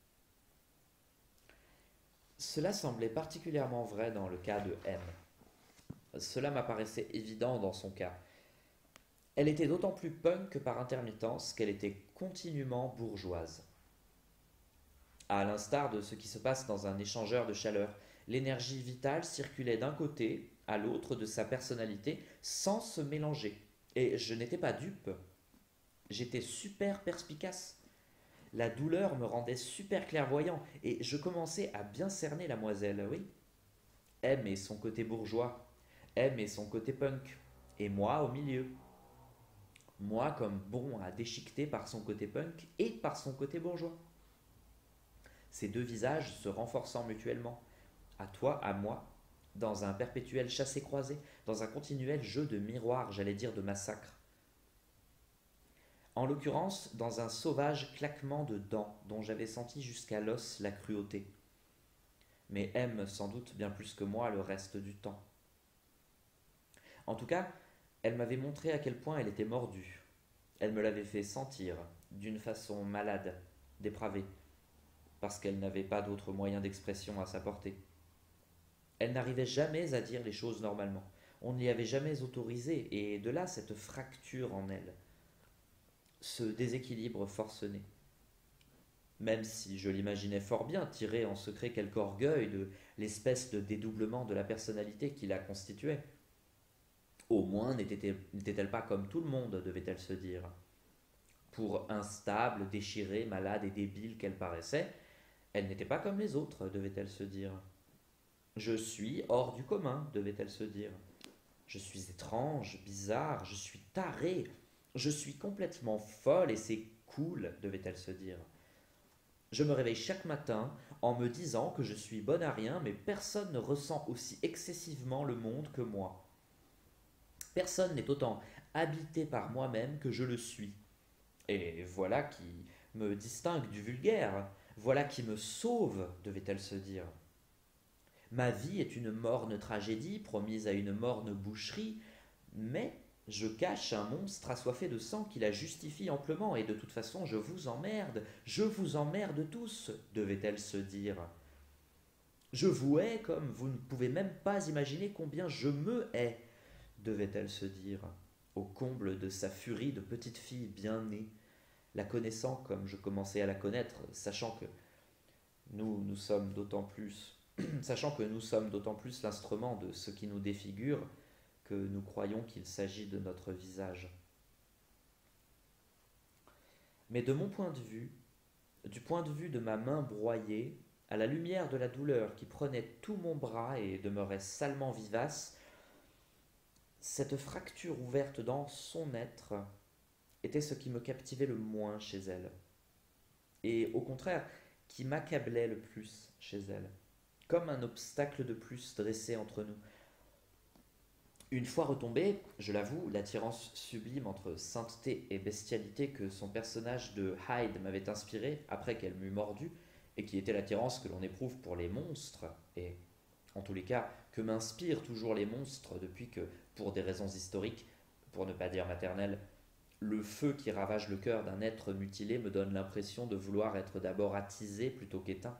Cela semblait particulièrement vrai dans le cas de M. Cela m'apparaissait évident dans son cas. Elle était d'autant plus punk que par intermittence qu'elle était continuellement bourgeoise. À l'instar de ce qui se passe dans un échangeur de chaleur, l'énergie vitale circulait d'un côté à l'autre de sa personnalité sans se mélanger. Et je n'étais pas dupe. J'étais super perspicace. La douleur me rendait super clairvoyant et je commençais à bien cerner la moiselle, oui. M et son côté bourgeois, M et son côté punk, et moi au milieu. Moi comme bon à déchiqueter par son côté punk et par son côté bourgeois. Ces deux visages se renforçant mutuellement, à toi, à moi, dans un perpétuel chassé-croisé, dans un continuel jeu de miroir, j'allais dire de massacre. En l'occurrence, dans un sauvage claquement de dents dont j'avais senti jusqu'à l'os la cruauté. Mais aime sans doute bien plus que moi le reste du temps. En tout cas, elle m'avait montré à quel point elle était mordue. Elle me l'avait fait sentir, d'une façon malade, dépravée, parce qu'elle n'avait pas d'autre moyen d'expression à sa portée. Elle n'arrivait jamais à dire les choses normalement. On ne l'y avait jamais autorisé, et de là cette fracture en elle, ce déséquilibre forcené. Même si je l'imaginais fort bien tirer en secret quelque orgueil de l'espèce de dédoublement de la personnalité qui la constituait. Au moins n'était-elle pas comme tout le monde, devait-elle se dire. Pour instable, déchirée, malade et débile qu'elle paraissait, elle n'était pas comme les autres, devait-elle se dire. Je suis hors du commun, devait-elle se dire. Je suis étrange, bizarre, je suis tarée, je suis complètement folle et c'est cool, devait-elle se dire. Je me réveille chaque matin en me disant que je suis bonne à rien, mais personne ne ressent aussi excessivement le monde que moi. Personne n'est autant habité par moi-même que je le suis. Et voilà qui me distingue du vulgaire, voilà qui me sauve, devait-elle se dire. Ma vie est une morne tragédie promise à une morne boucherie, mais je cache un monstre assoiffé de sang qui la justifie amplement, et de toute façon je vous emmerde tous, devait-elle se dire. Je vous hais comme vous ne pouvez même pas imaginer combien je me hais, devait-elle se dire, au comble de sa furie de petite fille bien née, la connaissant comme je commençais à la connaître, sachant que nous sommes d'autant plus sachant que nous sommes d'autant plus l'instrument de ce qui nous défigure que nous croyons qu'il s'agit de notre visage. Mais de mon point de vue, du point de vue de ma main broyée, à la lumière de la douleur qui prenait tout mon bras et demeurait salement vivace, cette fracture ouverte dans son être était ce qui me captivait le moins chez elle, et au contraire, qui m'accablait le plus chez elle, comme un obstacle de plus dressé entre nous. Une fois retombée, je l'avoue, l'attirance sublime entre sainteté et bestialité que son personnage de Hyde m'avait inspiré après qu'elle m'eût mordu, et qui était l'attirance que l'on éprouve pour les monstres, et en tous les cas que m'inspirent toujours les monstres depuis que, pour des raisons historiques, pour ne pas dire maternelles, le feu qui ravage le cœur d'un être mutilé me donne l'impression de vouloir être d'abord attisé plutôt qu'éteint.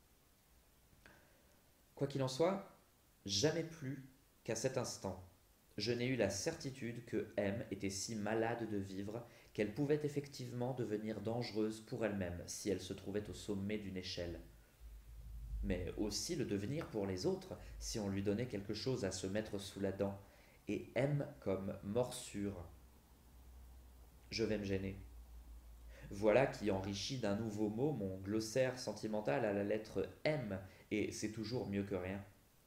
Quoi qu'il en soit, jamais plus qu'à cet instant, je n'ai eu la certitude que M était si malade de vivre qu'elle pouvait effectivement devenir dangereuse pour elle-même si elle se trouvait au sommet d'une échelle. Mais aussi le devenir pour les autres si on lui donnait quelque chose à se mettre sous la dent. Et M comme morsure. Je vais me gêner. Voilà qui enrichit d'un nouveau mot mon glossaire sentimental à la lettre M, et c'est toujours mieux que rien.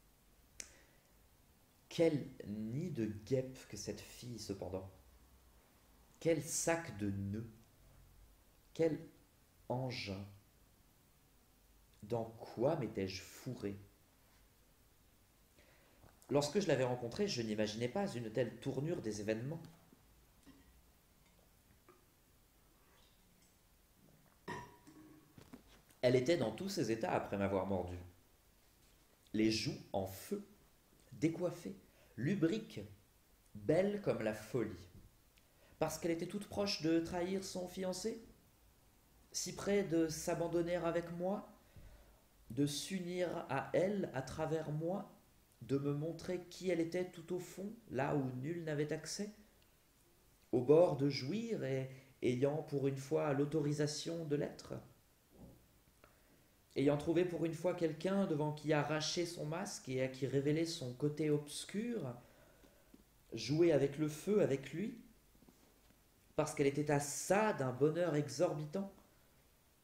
Quel nid de guêpe que cette fille, cependant. Quel sac de nœuds. Quel engin. Dans quoi m'étais-je fourré? Lorsque je l'avais rencontrée, je n'imaginais pas une telle tournure des événements. Elle était dans tous ses états après m'avoir mordu. Les joues en feu, décoiffée, lubrique, belle comme la folie. Parce qu'elle était toute proche de trahir son fiancé, si près de s'abandonner avec moi, de s'unir à elle à travers moi, de me montrer qui elle était tout au fond, là où nul n'avait accès, au bord de jouir et ayant pour une fois l'autorisation de l'être, ayant trouvé pour une fois quelqu'un devant qui arracher son masque et à qui révéler son côté obscur, jouer avec le feu avec lui, parce qu'elle était à ça d'un bonheur exorbitant.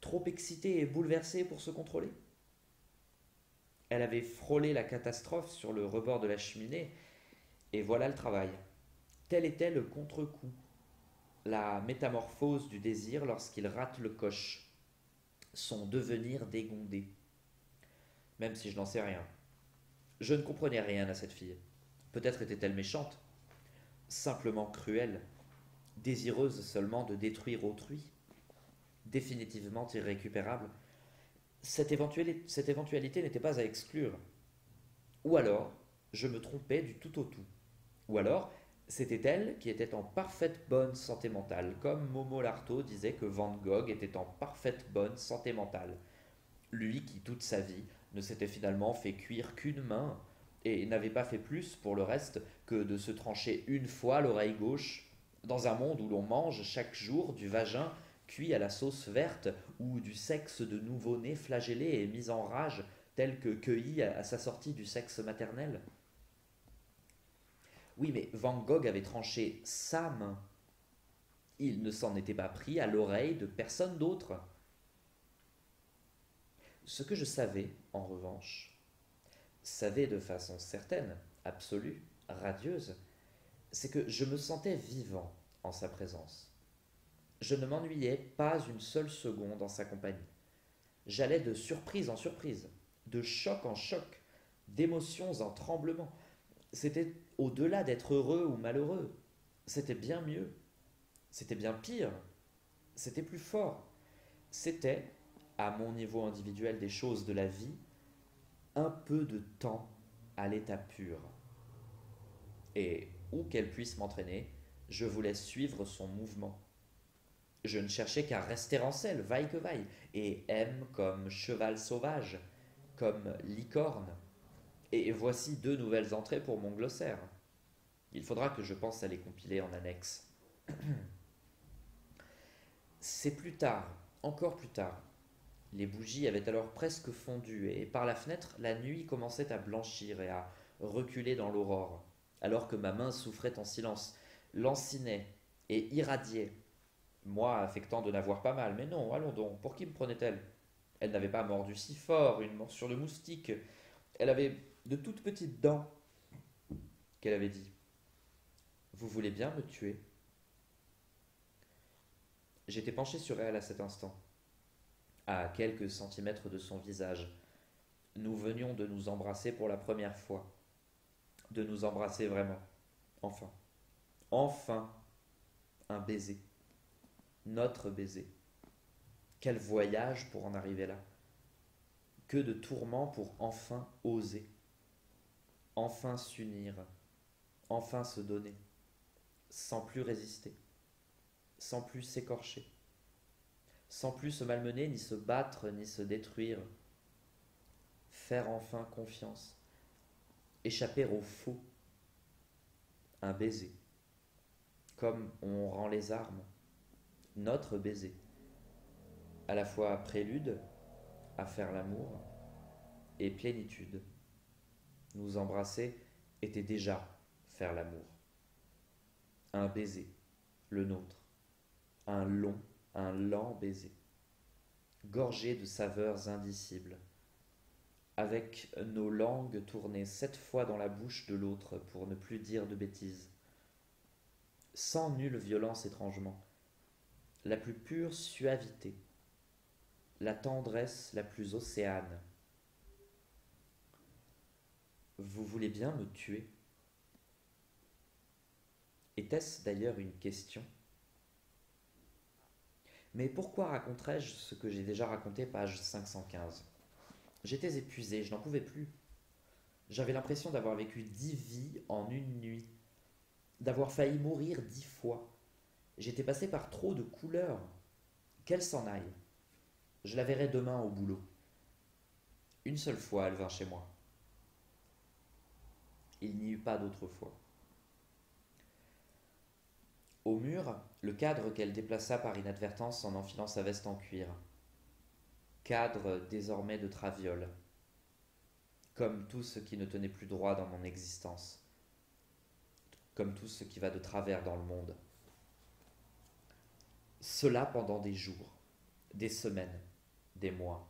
trop excitée et bouleversée pour se contrôler. Elle avait frôlé la catastrophe sur le rebord de la cheminée, et voilà le travail. Tel était le contre-coup, la métamorphose du désir lorsqu'il rate le coche, son devenir dégondé. Même si je n'en sais rien. Je ne comprenais rien à cette fille. Peut-être était-elle méchante, simplement cruelle, désireuse seulement de détruire autrui, définitivement irrécupérable. Cette éventualité n'était pas à exclure. Ou alors, je me trompais du tout au tout. Ou alors, c'était elle qui était en parfaite bonne santé mentale, comme Momo Lartaud disait que Van Gogh était en parfaite bonne santé mentale. Lui qui, toute sa vie, ne s'était finalement fait cuire qu'une main, et n'avait pas fait plus, pour le reste, que de se trancher une fois l'oreille gauche, dans un monde où l'on mange chaque jour du vagin cuit à la sauce verte, ou du sexe de nouveau-né flagellé et mis en rage, tel que cueilli à sa sortie du sexe maternel. Oui, mais Van Gogh avait tranché sa main. Il ne s'en était pas pris à l'oreille de personne d'autre. Ce que je savais, en revanche, savais de façon certaine, absolue, radieuse, c'est que je me sentais vivant en sa présence. Je ne m'ennuyais pas une seule seconde en sa compagnie. J'allais de surprise en surprise, de choc en choc, d'émotions en tremblements. C'était au-delà d'être heureux ou malheureux. C'était bien mieux. C'était bien pire. C'était plus fort. C'était, à mon niveau individuel des choses de la vie, un peu de temps à l'état pur. Et où qu'elle puisse m'entraîner, je voulais suivre son mouvement. Je ne cherchais qu'à rester en selle, vaille que vaille, et M comme cheval sauvage, comme licorne. Et voici 2 nouvelles entrées pour mon glossaire. Il faudra que je pense à les compiler en annexe. C'est plus tard, encore plus tard. Les bougies avaient alors presque fondu, et par la fenêtre, la nuit commençait à blanchir et à reculer dans l'aurore, alors que ma main souffrait en silence, lancinait et irradiait, moi affectant de n'avoir pas mal. Mais non, allons donc, pour qui me prenait-elle? Elle n'avait pas mordu si fort, une morsure de moustique. Elle avait de toutes petites dents, qu'elle avait dit. Vous voulez bien me tuer? J'étais penché sur elle à cet instant, à quelques centimètres de son visage. Nous venions de nous embrasser pour la première fois, de nous embrasser vraiment. Enfin, enfin, un baiser. Notre baiser. Quel voyage pour en arriver là. Que de tourments pour enfin oser. Enfin s'unir. Enfin se donner. Sans plus résister. Sans plus s'écorcher. Sans plus se malmener, ni se battre, ni se détruire. Faire enfin confiance. Échapper au faux. Un baiser. Comme on rend les armes. Notre baiser. À la fois prélude à faire l'amour et plénitude. Nous embrasser était déjà faire l'amour. Un baiser, le nôtre. Un long, un lent baiser. Gorgé de saveurs indicibles. Avec nos langues tournées 7 fois dans la bouche de l'autre pour ne plus dire de bêtises. Sans nulle violence étrangement. La plus pure suavité. La tendresse la plus océane. Vous voulez bien me tuer? Était-ce d'ailleurs une question? Mais pourquoi raconterais-je ce que j'ai déjà raconté, page 515? J'étais épuisé, je n'en pouvais plus. J'avais l'impression d'avoir vécu 10 vies en une nuit, d'avoir failli mourir 10 fois. J'étais passé par trop de couleurs. Qu'elle s'en aille. Je la verrai demain au boulot. Une seule fois, elle vint chez moi. Il n'y eut pas d'autre fois. Au mur, le cadre qu'elle déplaça par inadvertance en enfilant sa veste en cuir. Cadre désormais de traviole. Comme tout ce qui ne tenait plus droit dans mon existence. Comme tout ce qui va de travers dans le monde. Cela pendant des jours, des semaines. des mois.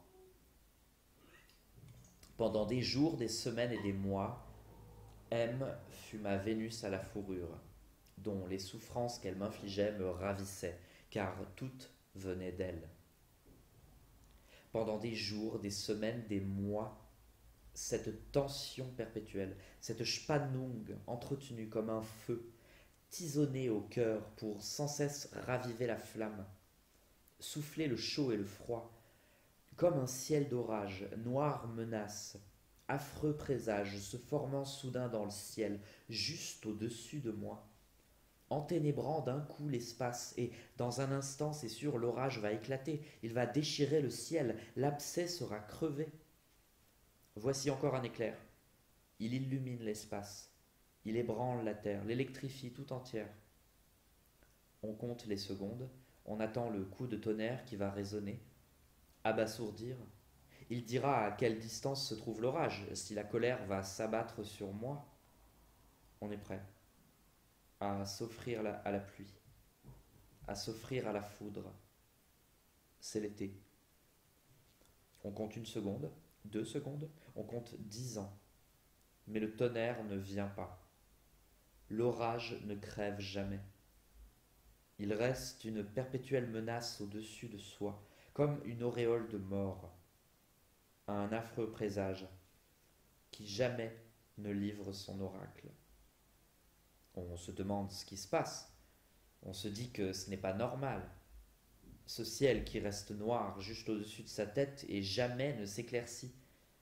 Pendant des jours, des semaines et des mois, M fut ma Vénus à la fourrure, dont les souffrances qu'elle m'infligeait me ravissaient, car toutes venaient d'elle. Pendant des jours, des semaines, des mois, cette tension perpétuelle, cette Spannung entretenue comme un feu, tisonnée au cœur pour sans cesse raviver la flamme, souffler le chaud et le froid, comme un ciel d'orage, noire menace, affreux présage se formant soudain dans le ciel, juste au-dessus de moi, enténébrant d'un coup l'espace, et dans un instant, c'est sûr, l'orage va éclater, il va déchirer le ciel, l'abcès sera crevé. Voici encore un éclair. Il illumine l'espace, il ébranle la terre, l'électrifie tout entière. On compte les secondes, on attend le coup de tonnerre qui va résonner, abasourdir. Il dira à quelle distance se trouve l'orage, si la colère va s'abattre sur moi. On est prêt à s'offrir à la pluie, à s'offrir à la foudre. C'est l'été. On compte 1 seconde, 2 secondes, on compte 10 ans. Mais le tonnerre ne vient pas. L'orage ne crève jamais. Il reste une perpétuelle menace au-dessus de soi, comme une auréole de mort, un affreux présage qui jamais ne livre son oracle. On se demande ce qui se passe. On se dit que ce n'est pas normal. Ce ciel qui reste noir juste au-dessus de sa tête et jamais ne s'éclaircit.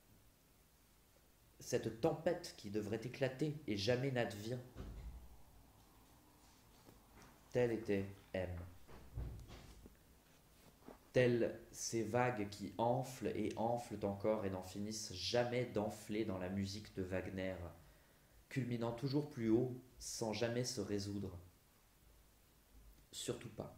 Cette tempête qui devrait éclater et jamais n'advient. Tel était M. Telles ces vagues qui enflent et enflent encore et n'en finissent jamais d'enfler dans la musique de Wagner, culminant toujours plus haut sans jamais se résoudre. Surtout pas.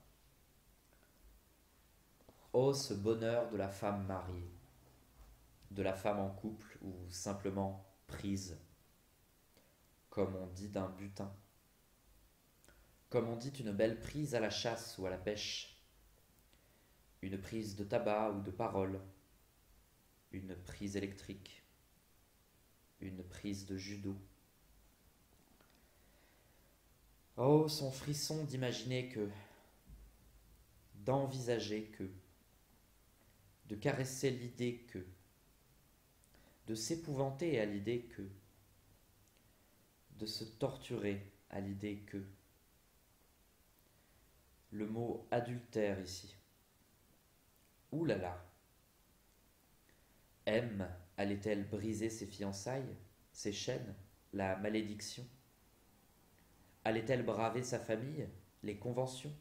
Oh, ce bonheur de la femme mariée, de la femme en couple ou simplement prise, comme on dit d'un butin, comme on dit une belle prise à la chasse ou à la pêche, une prise de tabac ou de parole, une prise électrique, une prise de judo. Oh, son frisson d'imaginer que, d'envisager que, de caresser l'idée que, de s'épouvanter à l'idée que, de se torturer à l'idée que. Le mot adultère ici. Ouh là là. M allait-elle briser ses fiançailles, ses chaînes, la malédiction? Allait-elle braver sa famille, les conventions?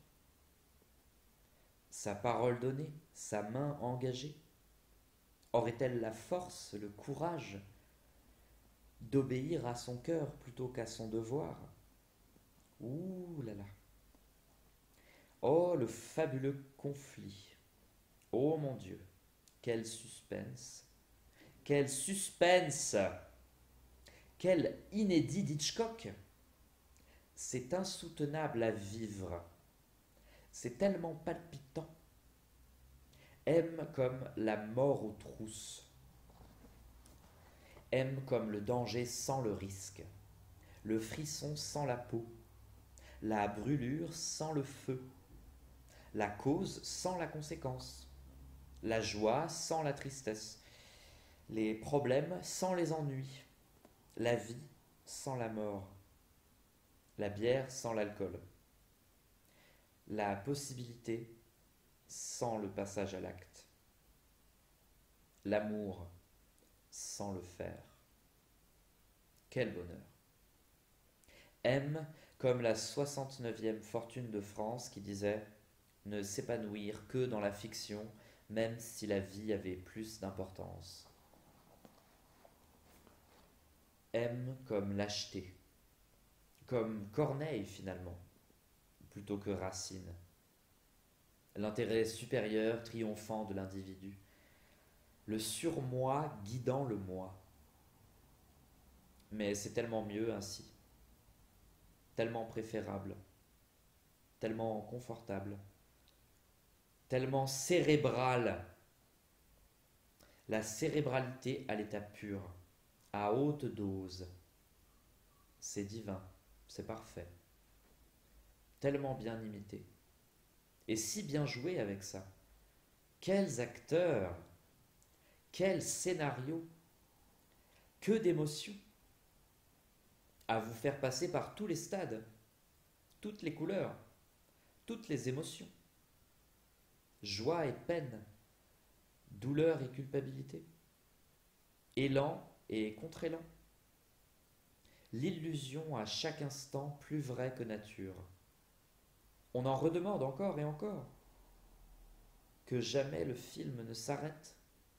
Sa parole donnée, sa main engagée? Aurait-elle la force, le courage d'obéir à son cœur plutôt qu'à son devoir? Ouh là là. Oh, le fabuleux conflit. Oh mon Dieu, quel suspense. Quel suspense. Quel inédit d'Hitchcock. C'est insoutenable à vivre. C'est tellement palpitant. M comme la mort aux trousses. M comme le danger sans le risque. Le frisson sans la peau. La brûlure sans le feu. La cause sans la conséquence. La joie sans la tristesse. Les problèmes sans les ennuis. La vie sans la mort. La bière sans l'alcool. La possibilité sans le passage à l'acte. L'amour sans le faire. Quel bonheur. M comme la 69e fortune de France qui disait ne s'épanouir que dans la fiction, même si la vie avait plus d'importance. M comme lâcheté, comme Corneille finalement, plutôt que Racine. L'intérêt supérieur triomphant de l'individu, le surmoi guidant le moi. Mais c'est tellement mieux ainsi, tellement préférable, tellement confortable, tellement cérébral la cérébralité à l'état pur, à haute dose. C'est divin, c'est parfait, tellement bien imité, et si bien joué avec ça. Quels acteurs, quel scénario, que d'émotions, à vous faire passer par tous les stades, toutes les couleurs, toutes les émotions, joie et peine, douleur et culpabilité, élan et contre-élan, l'illusion à chaque instant plus vraie que nature. On en redemande encore et encore, que jamais le film ne s'arrête.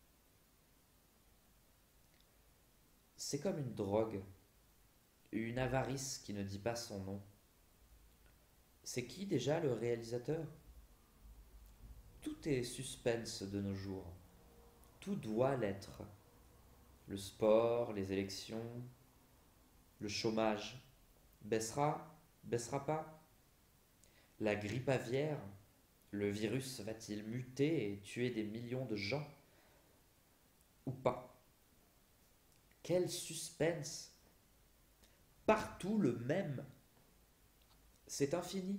C'est comme une drogue, une avarice qui ne dit pas son nom. C'est qui déjà le réalisateur? Tout est suspense de nos jours. Tout doit l'être. Le sport, les élections, le chômage. Baissera, baissera pas? La grippe aviaire, le virus va-t-il muter et tuer des millions de gens? Ou pas? Quel suspense! Partout le même. C'est infini.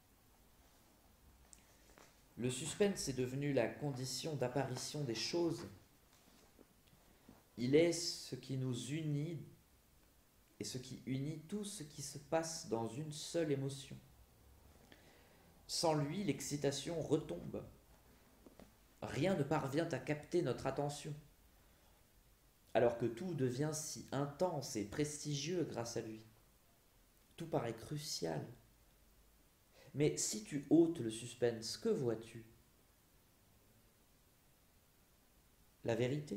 Le suspense est devenu la condition d'apparition des choses. Il est ce qui nous unit et ce qui unit tout ce qui se passe dans une seule émotion. Sans lui, l'excitation retombe. Rien ne parvient à capter notre attention, alors que tout devient si intense et prestigieux grâce à lui. Tout paraît crucial. Mais si tu ôtes le suspense, que vois-tu? La vérité?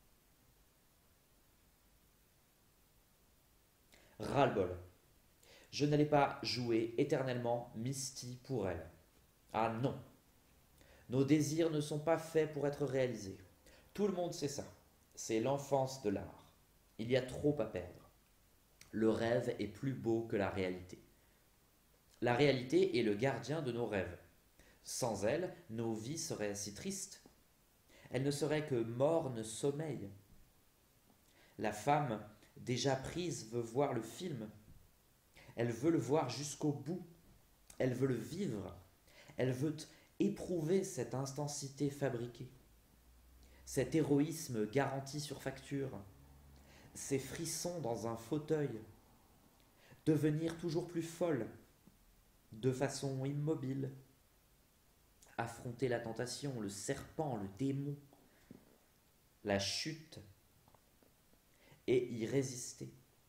Ras-le-bol. Je n'allais pas jouer éternellement Misty pour elle. Ah non. Nos désirs ne sont pas faits pour être réalisés. Tout le monde sait ça. C'est l'enfance de l'art. Il y a trop à perdre. Le rêve est plus beau que la réalité. La réalité est le gardien de nos rêves. Sans elle, nos vies seraient si tristes. Elles ne seraient que morne sommeil. La femme, déjà prise, veut voir le film. Elle veut le voir jusqu'au bout. Elle veut le vivre. Elle veut éprouver cette intensité fabriquée, cet héroïsme garanti sur facture, ces frissons dans un fauteuil, devenir toujours plus folle, de façon immobile, affronter la tentation, le serpent, le démon, la chute, et y résister.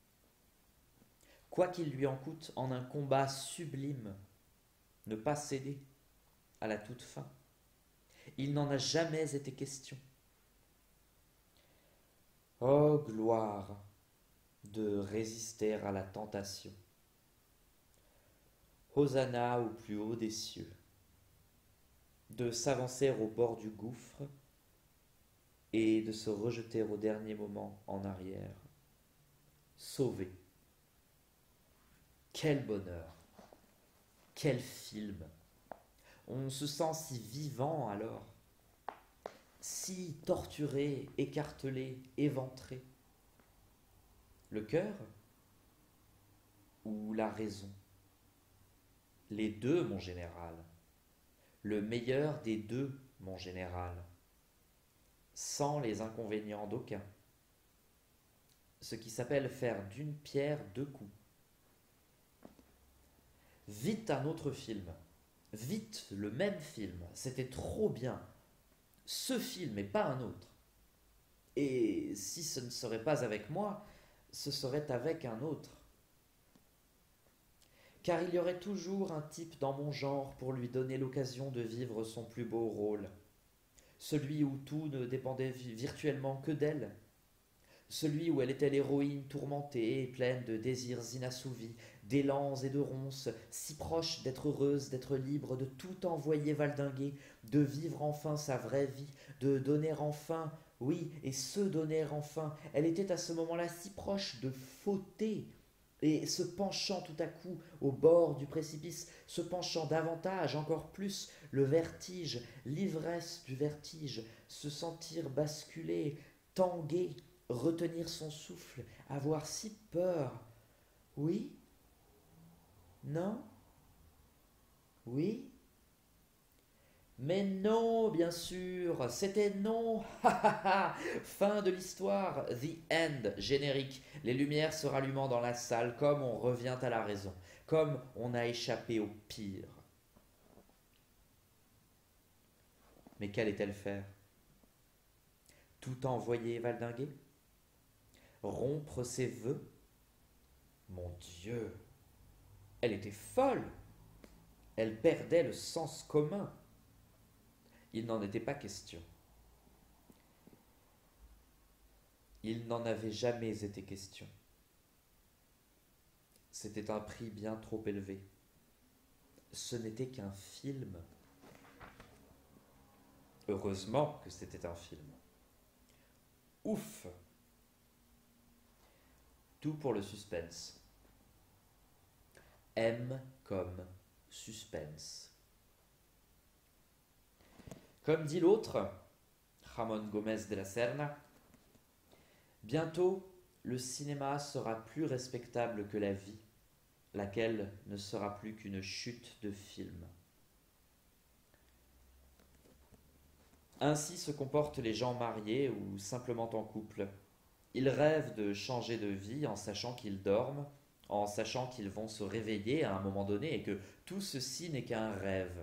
Quoi qu'il lui en coûte, en un combat sublime, ne pas céder à la toute fin. Il n'en a jamais été question. Oh gloire de résister à la tentation. Hosanna au plus haut des cieux, de s'avancer au bord du gouffre et de se rejeter au dernier moment en arrière. Sauvé. Quel bonheur! Quel film! On se sent si vivant alors, si torturé, écartelé, éventré. Le cœur ou la raison? Les deux, mon général. Le meilleur des deux, mon général. Sans les inconvénients d'aucun. Ce qui s'appelle faire d'une pierre deux coups. Vite un autre film. Vite le même film. C'était trop bien. Ce film et pas un autre. Et si ce ne serait pas avec moi, ce serait avec un autre. Car il y aurait toujours un type dans mon genre pour lui donner l'occasion de vivre son plus beau rôle. Celui où tout ne dépendait virtuellement que d'elle. Celui où elle était l'héroïne tourmentée et pleine de désirs inassouvis, d'élans et de ronces, si proche d'être heureuse, d'être libre, de tout envoyer valdinguer, de vivre enfin sa vraie vie, de donner enfin, oui, et se donner enfin. Elle était à ce moment-là si proche de fauter, et se penchant tout à coup au bord du précipice, se penchant davantage, encore plus, le vertige, l'ivresse du vertige, se sentir basculer, tanguer, retenir son souffle, avoir si peur. Oui? Non? Oui? Mais non, bien sûr, c'était non. Fin de l'histoire. The end. Générique. Les lumières se rallumant dans la salle, comme on revient à la raison, comme on a échappé au pire. Mais qu'allait-elle faire? Tout envoyer valdinguer? Rompre ses vœux? Mon Dieu, elle était folle. Elle perdait le sens commun. Il n'en était pas question. Il n'en avait jamais été question. C'était un prix bien trop élevé. Ce n'était qu'un film. Heureusement que c'était un film. Ouf! Tout pour le suspense. M comme suspense. Comme dit l'autre, Ramon Gomez de la Serna, bientôt le cinéma sera plus respectable que la vie, laquelle ne sera plus qu'une chute de film. Ainsi se comportent les gens mariés ou simplement en couple. Ils rêvent de changer de vie en sachant qu'ils dorment, en sachant qu'ils vont se réveiller à un moment donné et que tout ceci n'est qu'un rêve,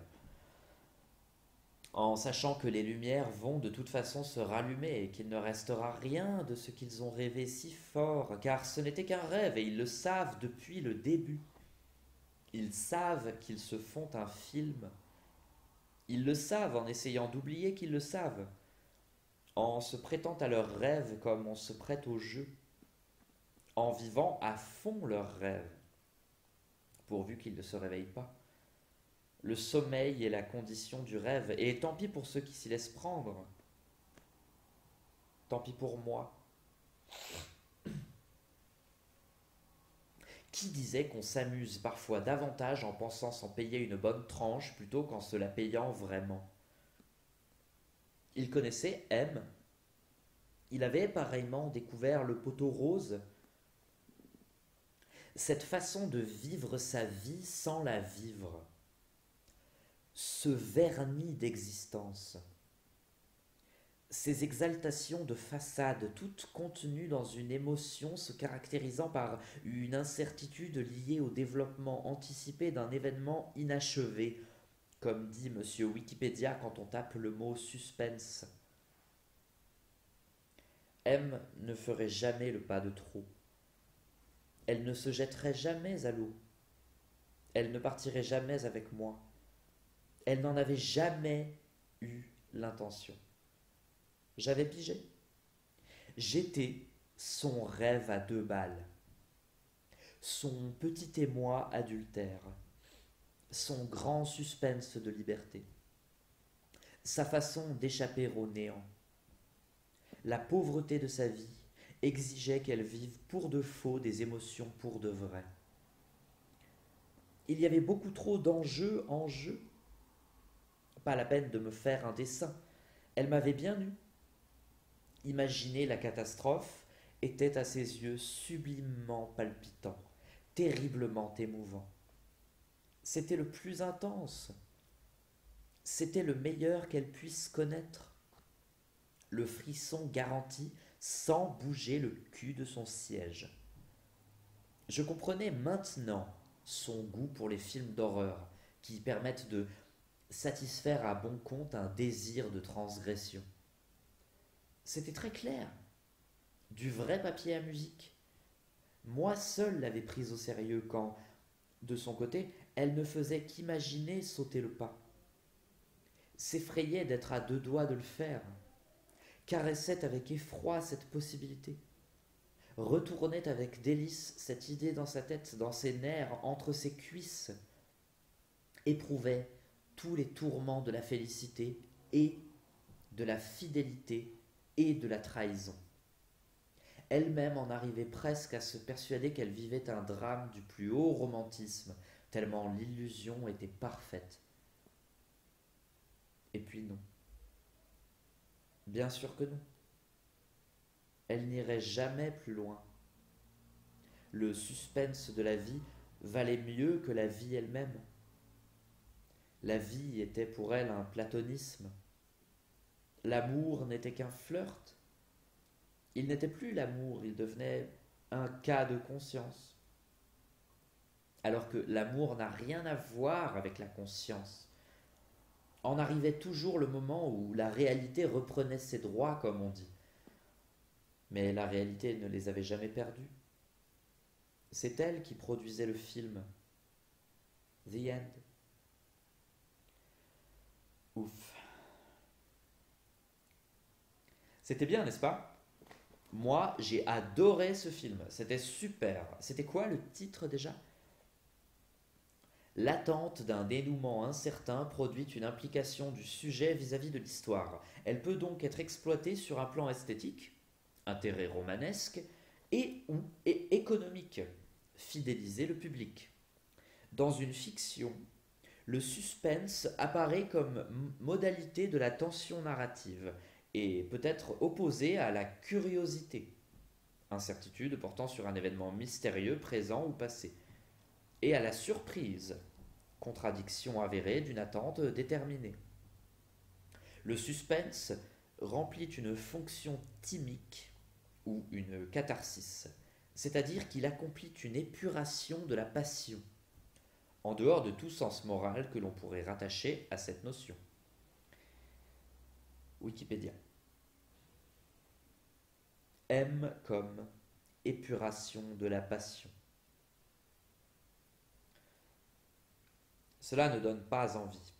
en sachant que les lumières vont de toute façon se rallumer et qu'il ne restera rien de ce qu'ils ont rêvé si fort, car ce n'était qu'un rêve et ils le savent depuis le début. Ils savent qu'ils se font un film. Ils le savent en essayant d'oublier qu'ils le savent, en se prêtant à leurs rêves comme on se prête au jeu, en vivant à fond leurs rêves, pourvu qu'ils ne se réveillent pas. Le sommeil est la condition du rêve, et tant pis pour ceux qui s'y laissent prendre. Tant pis pour moi. Qui disait qu'on s'amuse parfois davantage en pensant s'en payer une bonne tranche plutôt qu'en se la payant vraiment? Il connaissait M. Il avait pareillement découvert le poteau rose. Cette façon de vivre sa vie sans la vivre. Ce vernis d'existence. Ces exaltations de façade, toutes contenues dans une émotion se caractérisant par une incertitude liée au développement anticipé d'un événement inachevé, comme dit Monsieur Wikipédia quand on tape le mot suspense. M ne ferait jamais le pas de trop. Elle ne se jetterait jamais à l'eau. Elle ne partirait jamais avec moi. Elle n'en avait jamais eu l'intention. J'avais pigé. J'étais son rêve à 2 balles, son petit émoi adultère, son grand suspense de liberté, sa façon d'échapper au néant. La pauvreté de sa vie exigeait qu'elle vive pour de faux des émotions pour de vrai. Il y avait beaucoup trop d'enjeux en jeu. Pas la peine de me faire un dessin. Elle m'avait bien eu. Imaginer la catastrophe était à ses yeux sublimement palpitant, terriblement émouvant. C'était le plus intense. C'était le meilleur qu'elle puisse connaître. Le frisson garanti sans bouger le cul de son siège. Je comprenais maintenant son goût pour les films d'horreur qui permettent de satisfaire à bon compte un désir de transgression. C'était très clair, du vrai papier à musique. Moi seul l'avais prise au sérieux quand, de son côté, elle ne faisait qu'imaginer sauter le pas, s'effrayait d'être à 2 doigts de le faire, caressait avec effroi cette possibilité, retournait avec délice cette idée dans sa tête, dans ses nerfs, entre ses cuisses, éprouvait tous les tourments de la félicité et de la fidélité et de la trahison. Elle-même en arrivait presque à se persuader qu'elle vivait un drame du plus haut romantisme, tellement l'illusion était parfaite. Et puis non. Bien sûr que non. Elle n'irait jamais plus loin. Le suspense de la vie valait mieux que la vie elle-même. La vie était pour elle un platonisme. L'amour n'était qu'un flirt. Il n'était plus l'amour, il devenait un cas de conscience. Alors que l'amour n'a rien à voir avec la conscience. En arrivait toujours le moment où la réalité reprenait ses droits, comme on dit. Mais la réalité ne les avait jamais perdus. C'est elle qui produisait le film. The End. Ouf. C'était bien, n'est-ce pas? Moi, j'ai adoré ce film. C'était super. C'était quoi le titre déjà? L'attente d'un dénouement incertain produit une implication du sujet vis-à-vis de l'histoire. Elle peut donc être exploitée sur un plan esthétique, intérêt romanesque, et économique, fidéliser le public. Dans une fiction, le suspense apparaît comme modalité de la tension narrative et peut être opposé à la curiosité, incertitude portant sur un événement mystérieux présent ou passé, et à la surprise, contradiction avérée d'une attente déterminée. Le suspense remplit une fonction thymique ou une catharsis, c'est-à-dire qu'il accomplit une épuration de la passion, en dehors de tout sens moral que l'on pourrait rattacher à cette notion. Wikipédia. M comme épuration de la passion. Cela ne donne pas envie.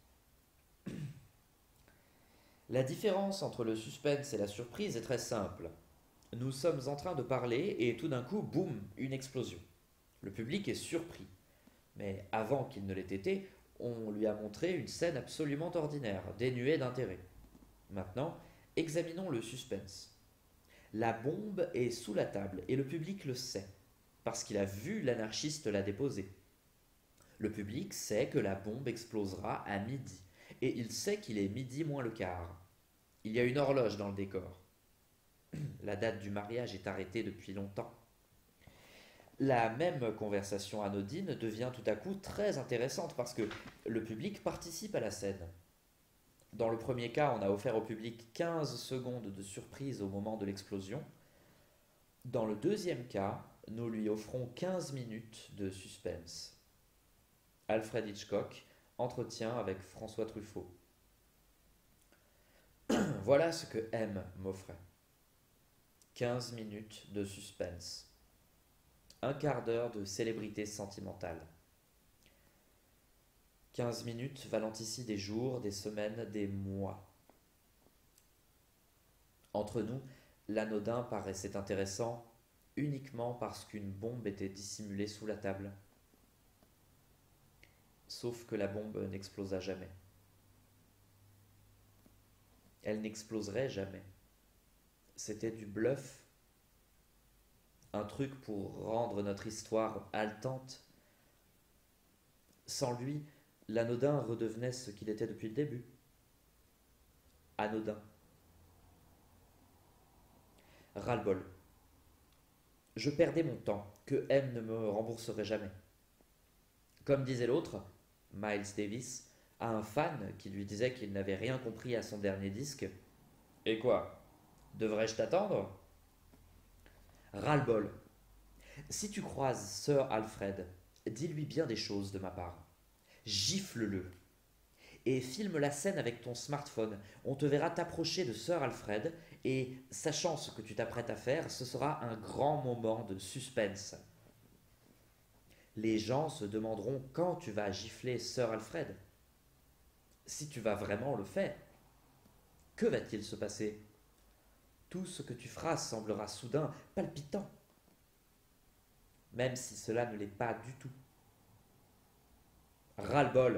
La différence entre le suspense et la surprise est très simple. Nous sommes en train de parler et tout d'un coup, boum, une explosion. Le public est surpris. Mais avant qu'il ne l'ait été, on lui a montré une scène absolument ordinaire, dénuée d'intérêt. Maintenant, examinons le suspense. La bombe est sous la table et le public le sait, parce qu'il a vu l'anarchiste la déposer. Le public sait que la bombe explosera à midi, et il sait qu'il est midi moins le quart. Il y a une horloge dans le décor. La date du mariage est arrêtée depuis longtemps. La même conversation anodine devient tout à coup très intéressante parce que le public participe à la scène. Dans le premier cas, on a offert au public 15 secondes de surprise au moment de l'explosion. Dans le deuxième cas, nous lui offrons 15 minutes de suspense. Alfred Hitchcock, entretien avec François Truffaut. Voilà ce que M m'offrait. 15 minutes de suspense. Un quart d'heure de célébrité sentimentale. 15 minutes valant ici des jours, des semaines, des mois. Entre nous, l'anodin paraissait intéressant uniquement parce qu'une bombe était dissimulée sous la table. Sauf que la bombe n'explosa jamais. Elle n'exploserait jamais. C'était du bluff. Un truc pour rendre notre histoire haletante. Sans lui, l'anodin redevenait ce qu'il était depuis le début. Anodin. Ras-le-bol. Je perdais mon temps, que M ne me rembourserait jamais. Comme disait l'autre, Miles Davis, à un fan qui lui disait qu'il n'avait rien compris à son dernier disque. Et quoi? Devrais-je t'attendre? Ras-le-bol. Si tu croises Sir Alfred, dis-lui bien des choses de ma part. Gifle-le. Et filme la scène avec ton smartphone. On te verra t'approcher de Sir Alfred et, sachant ce que tu t'apprêtes à faire, ce sera un grand moment de suspense. Les gens se demanderont quand tu vas gifler Sir Alfred. Si tu vas vraiment le faire, que va-t-il se passer? Tout ce que tu feras semblera soudain palpitant, même si cela ne l'est pas du tout. Ras-le-bol.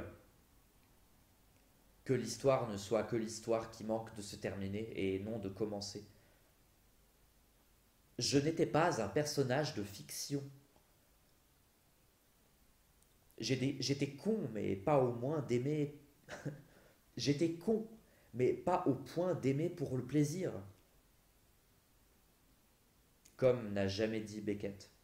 Que l'histoire ne soit que l'histoire qui manque de se terminer et non de commencer. Je n'étais pas un personnage de fiction. J'étais con, mais pas au moins d'aimer. J'étais con, mais pas au point d'aimer pour le plaisir, comme n'a jamais dit Beckett.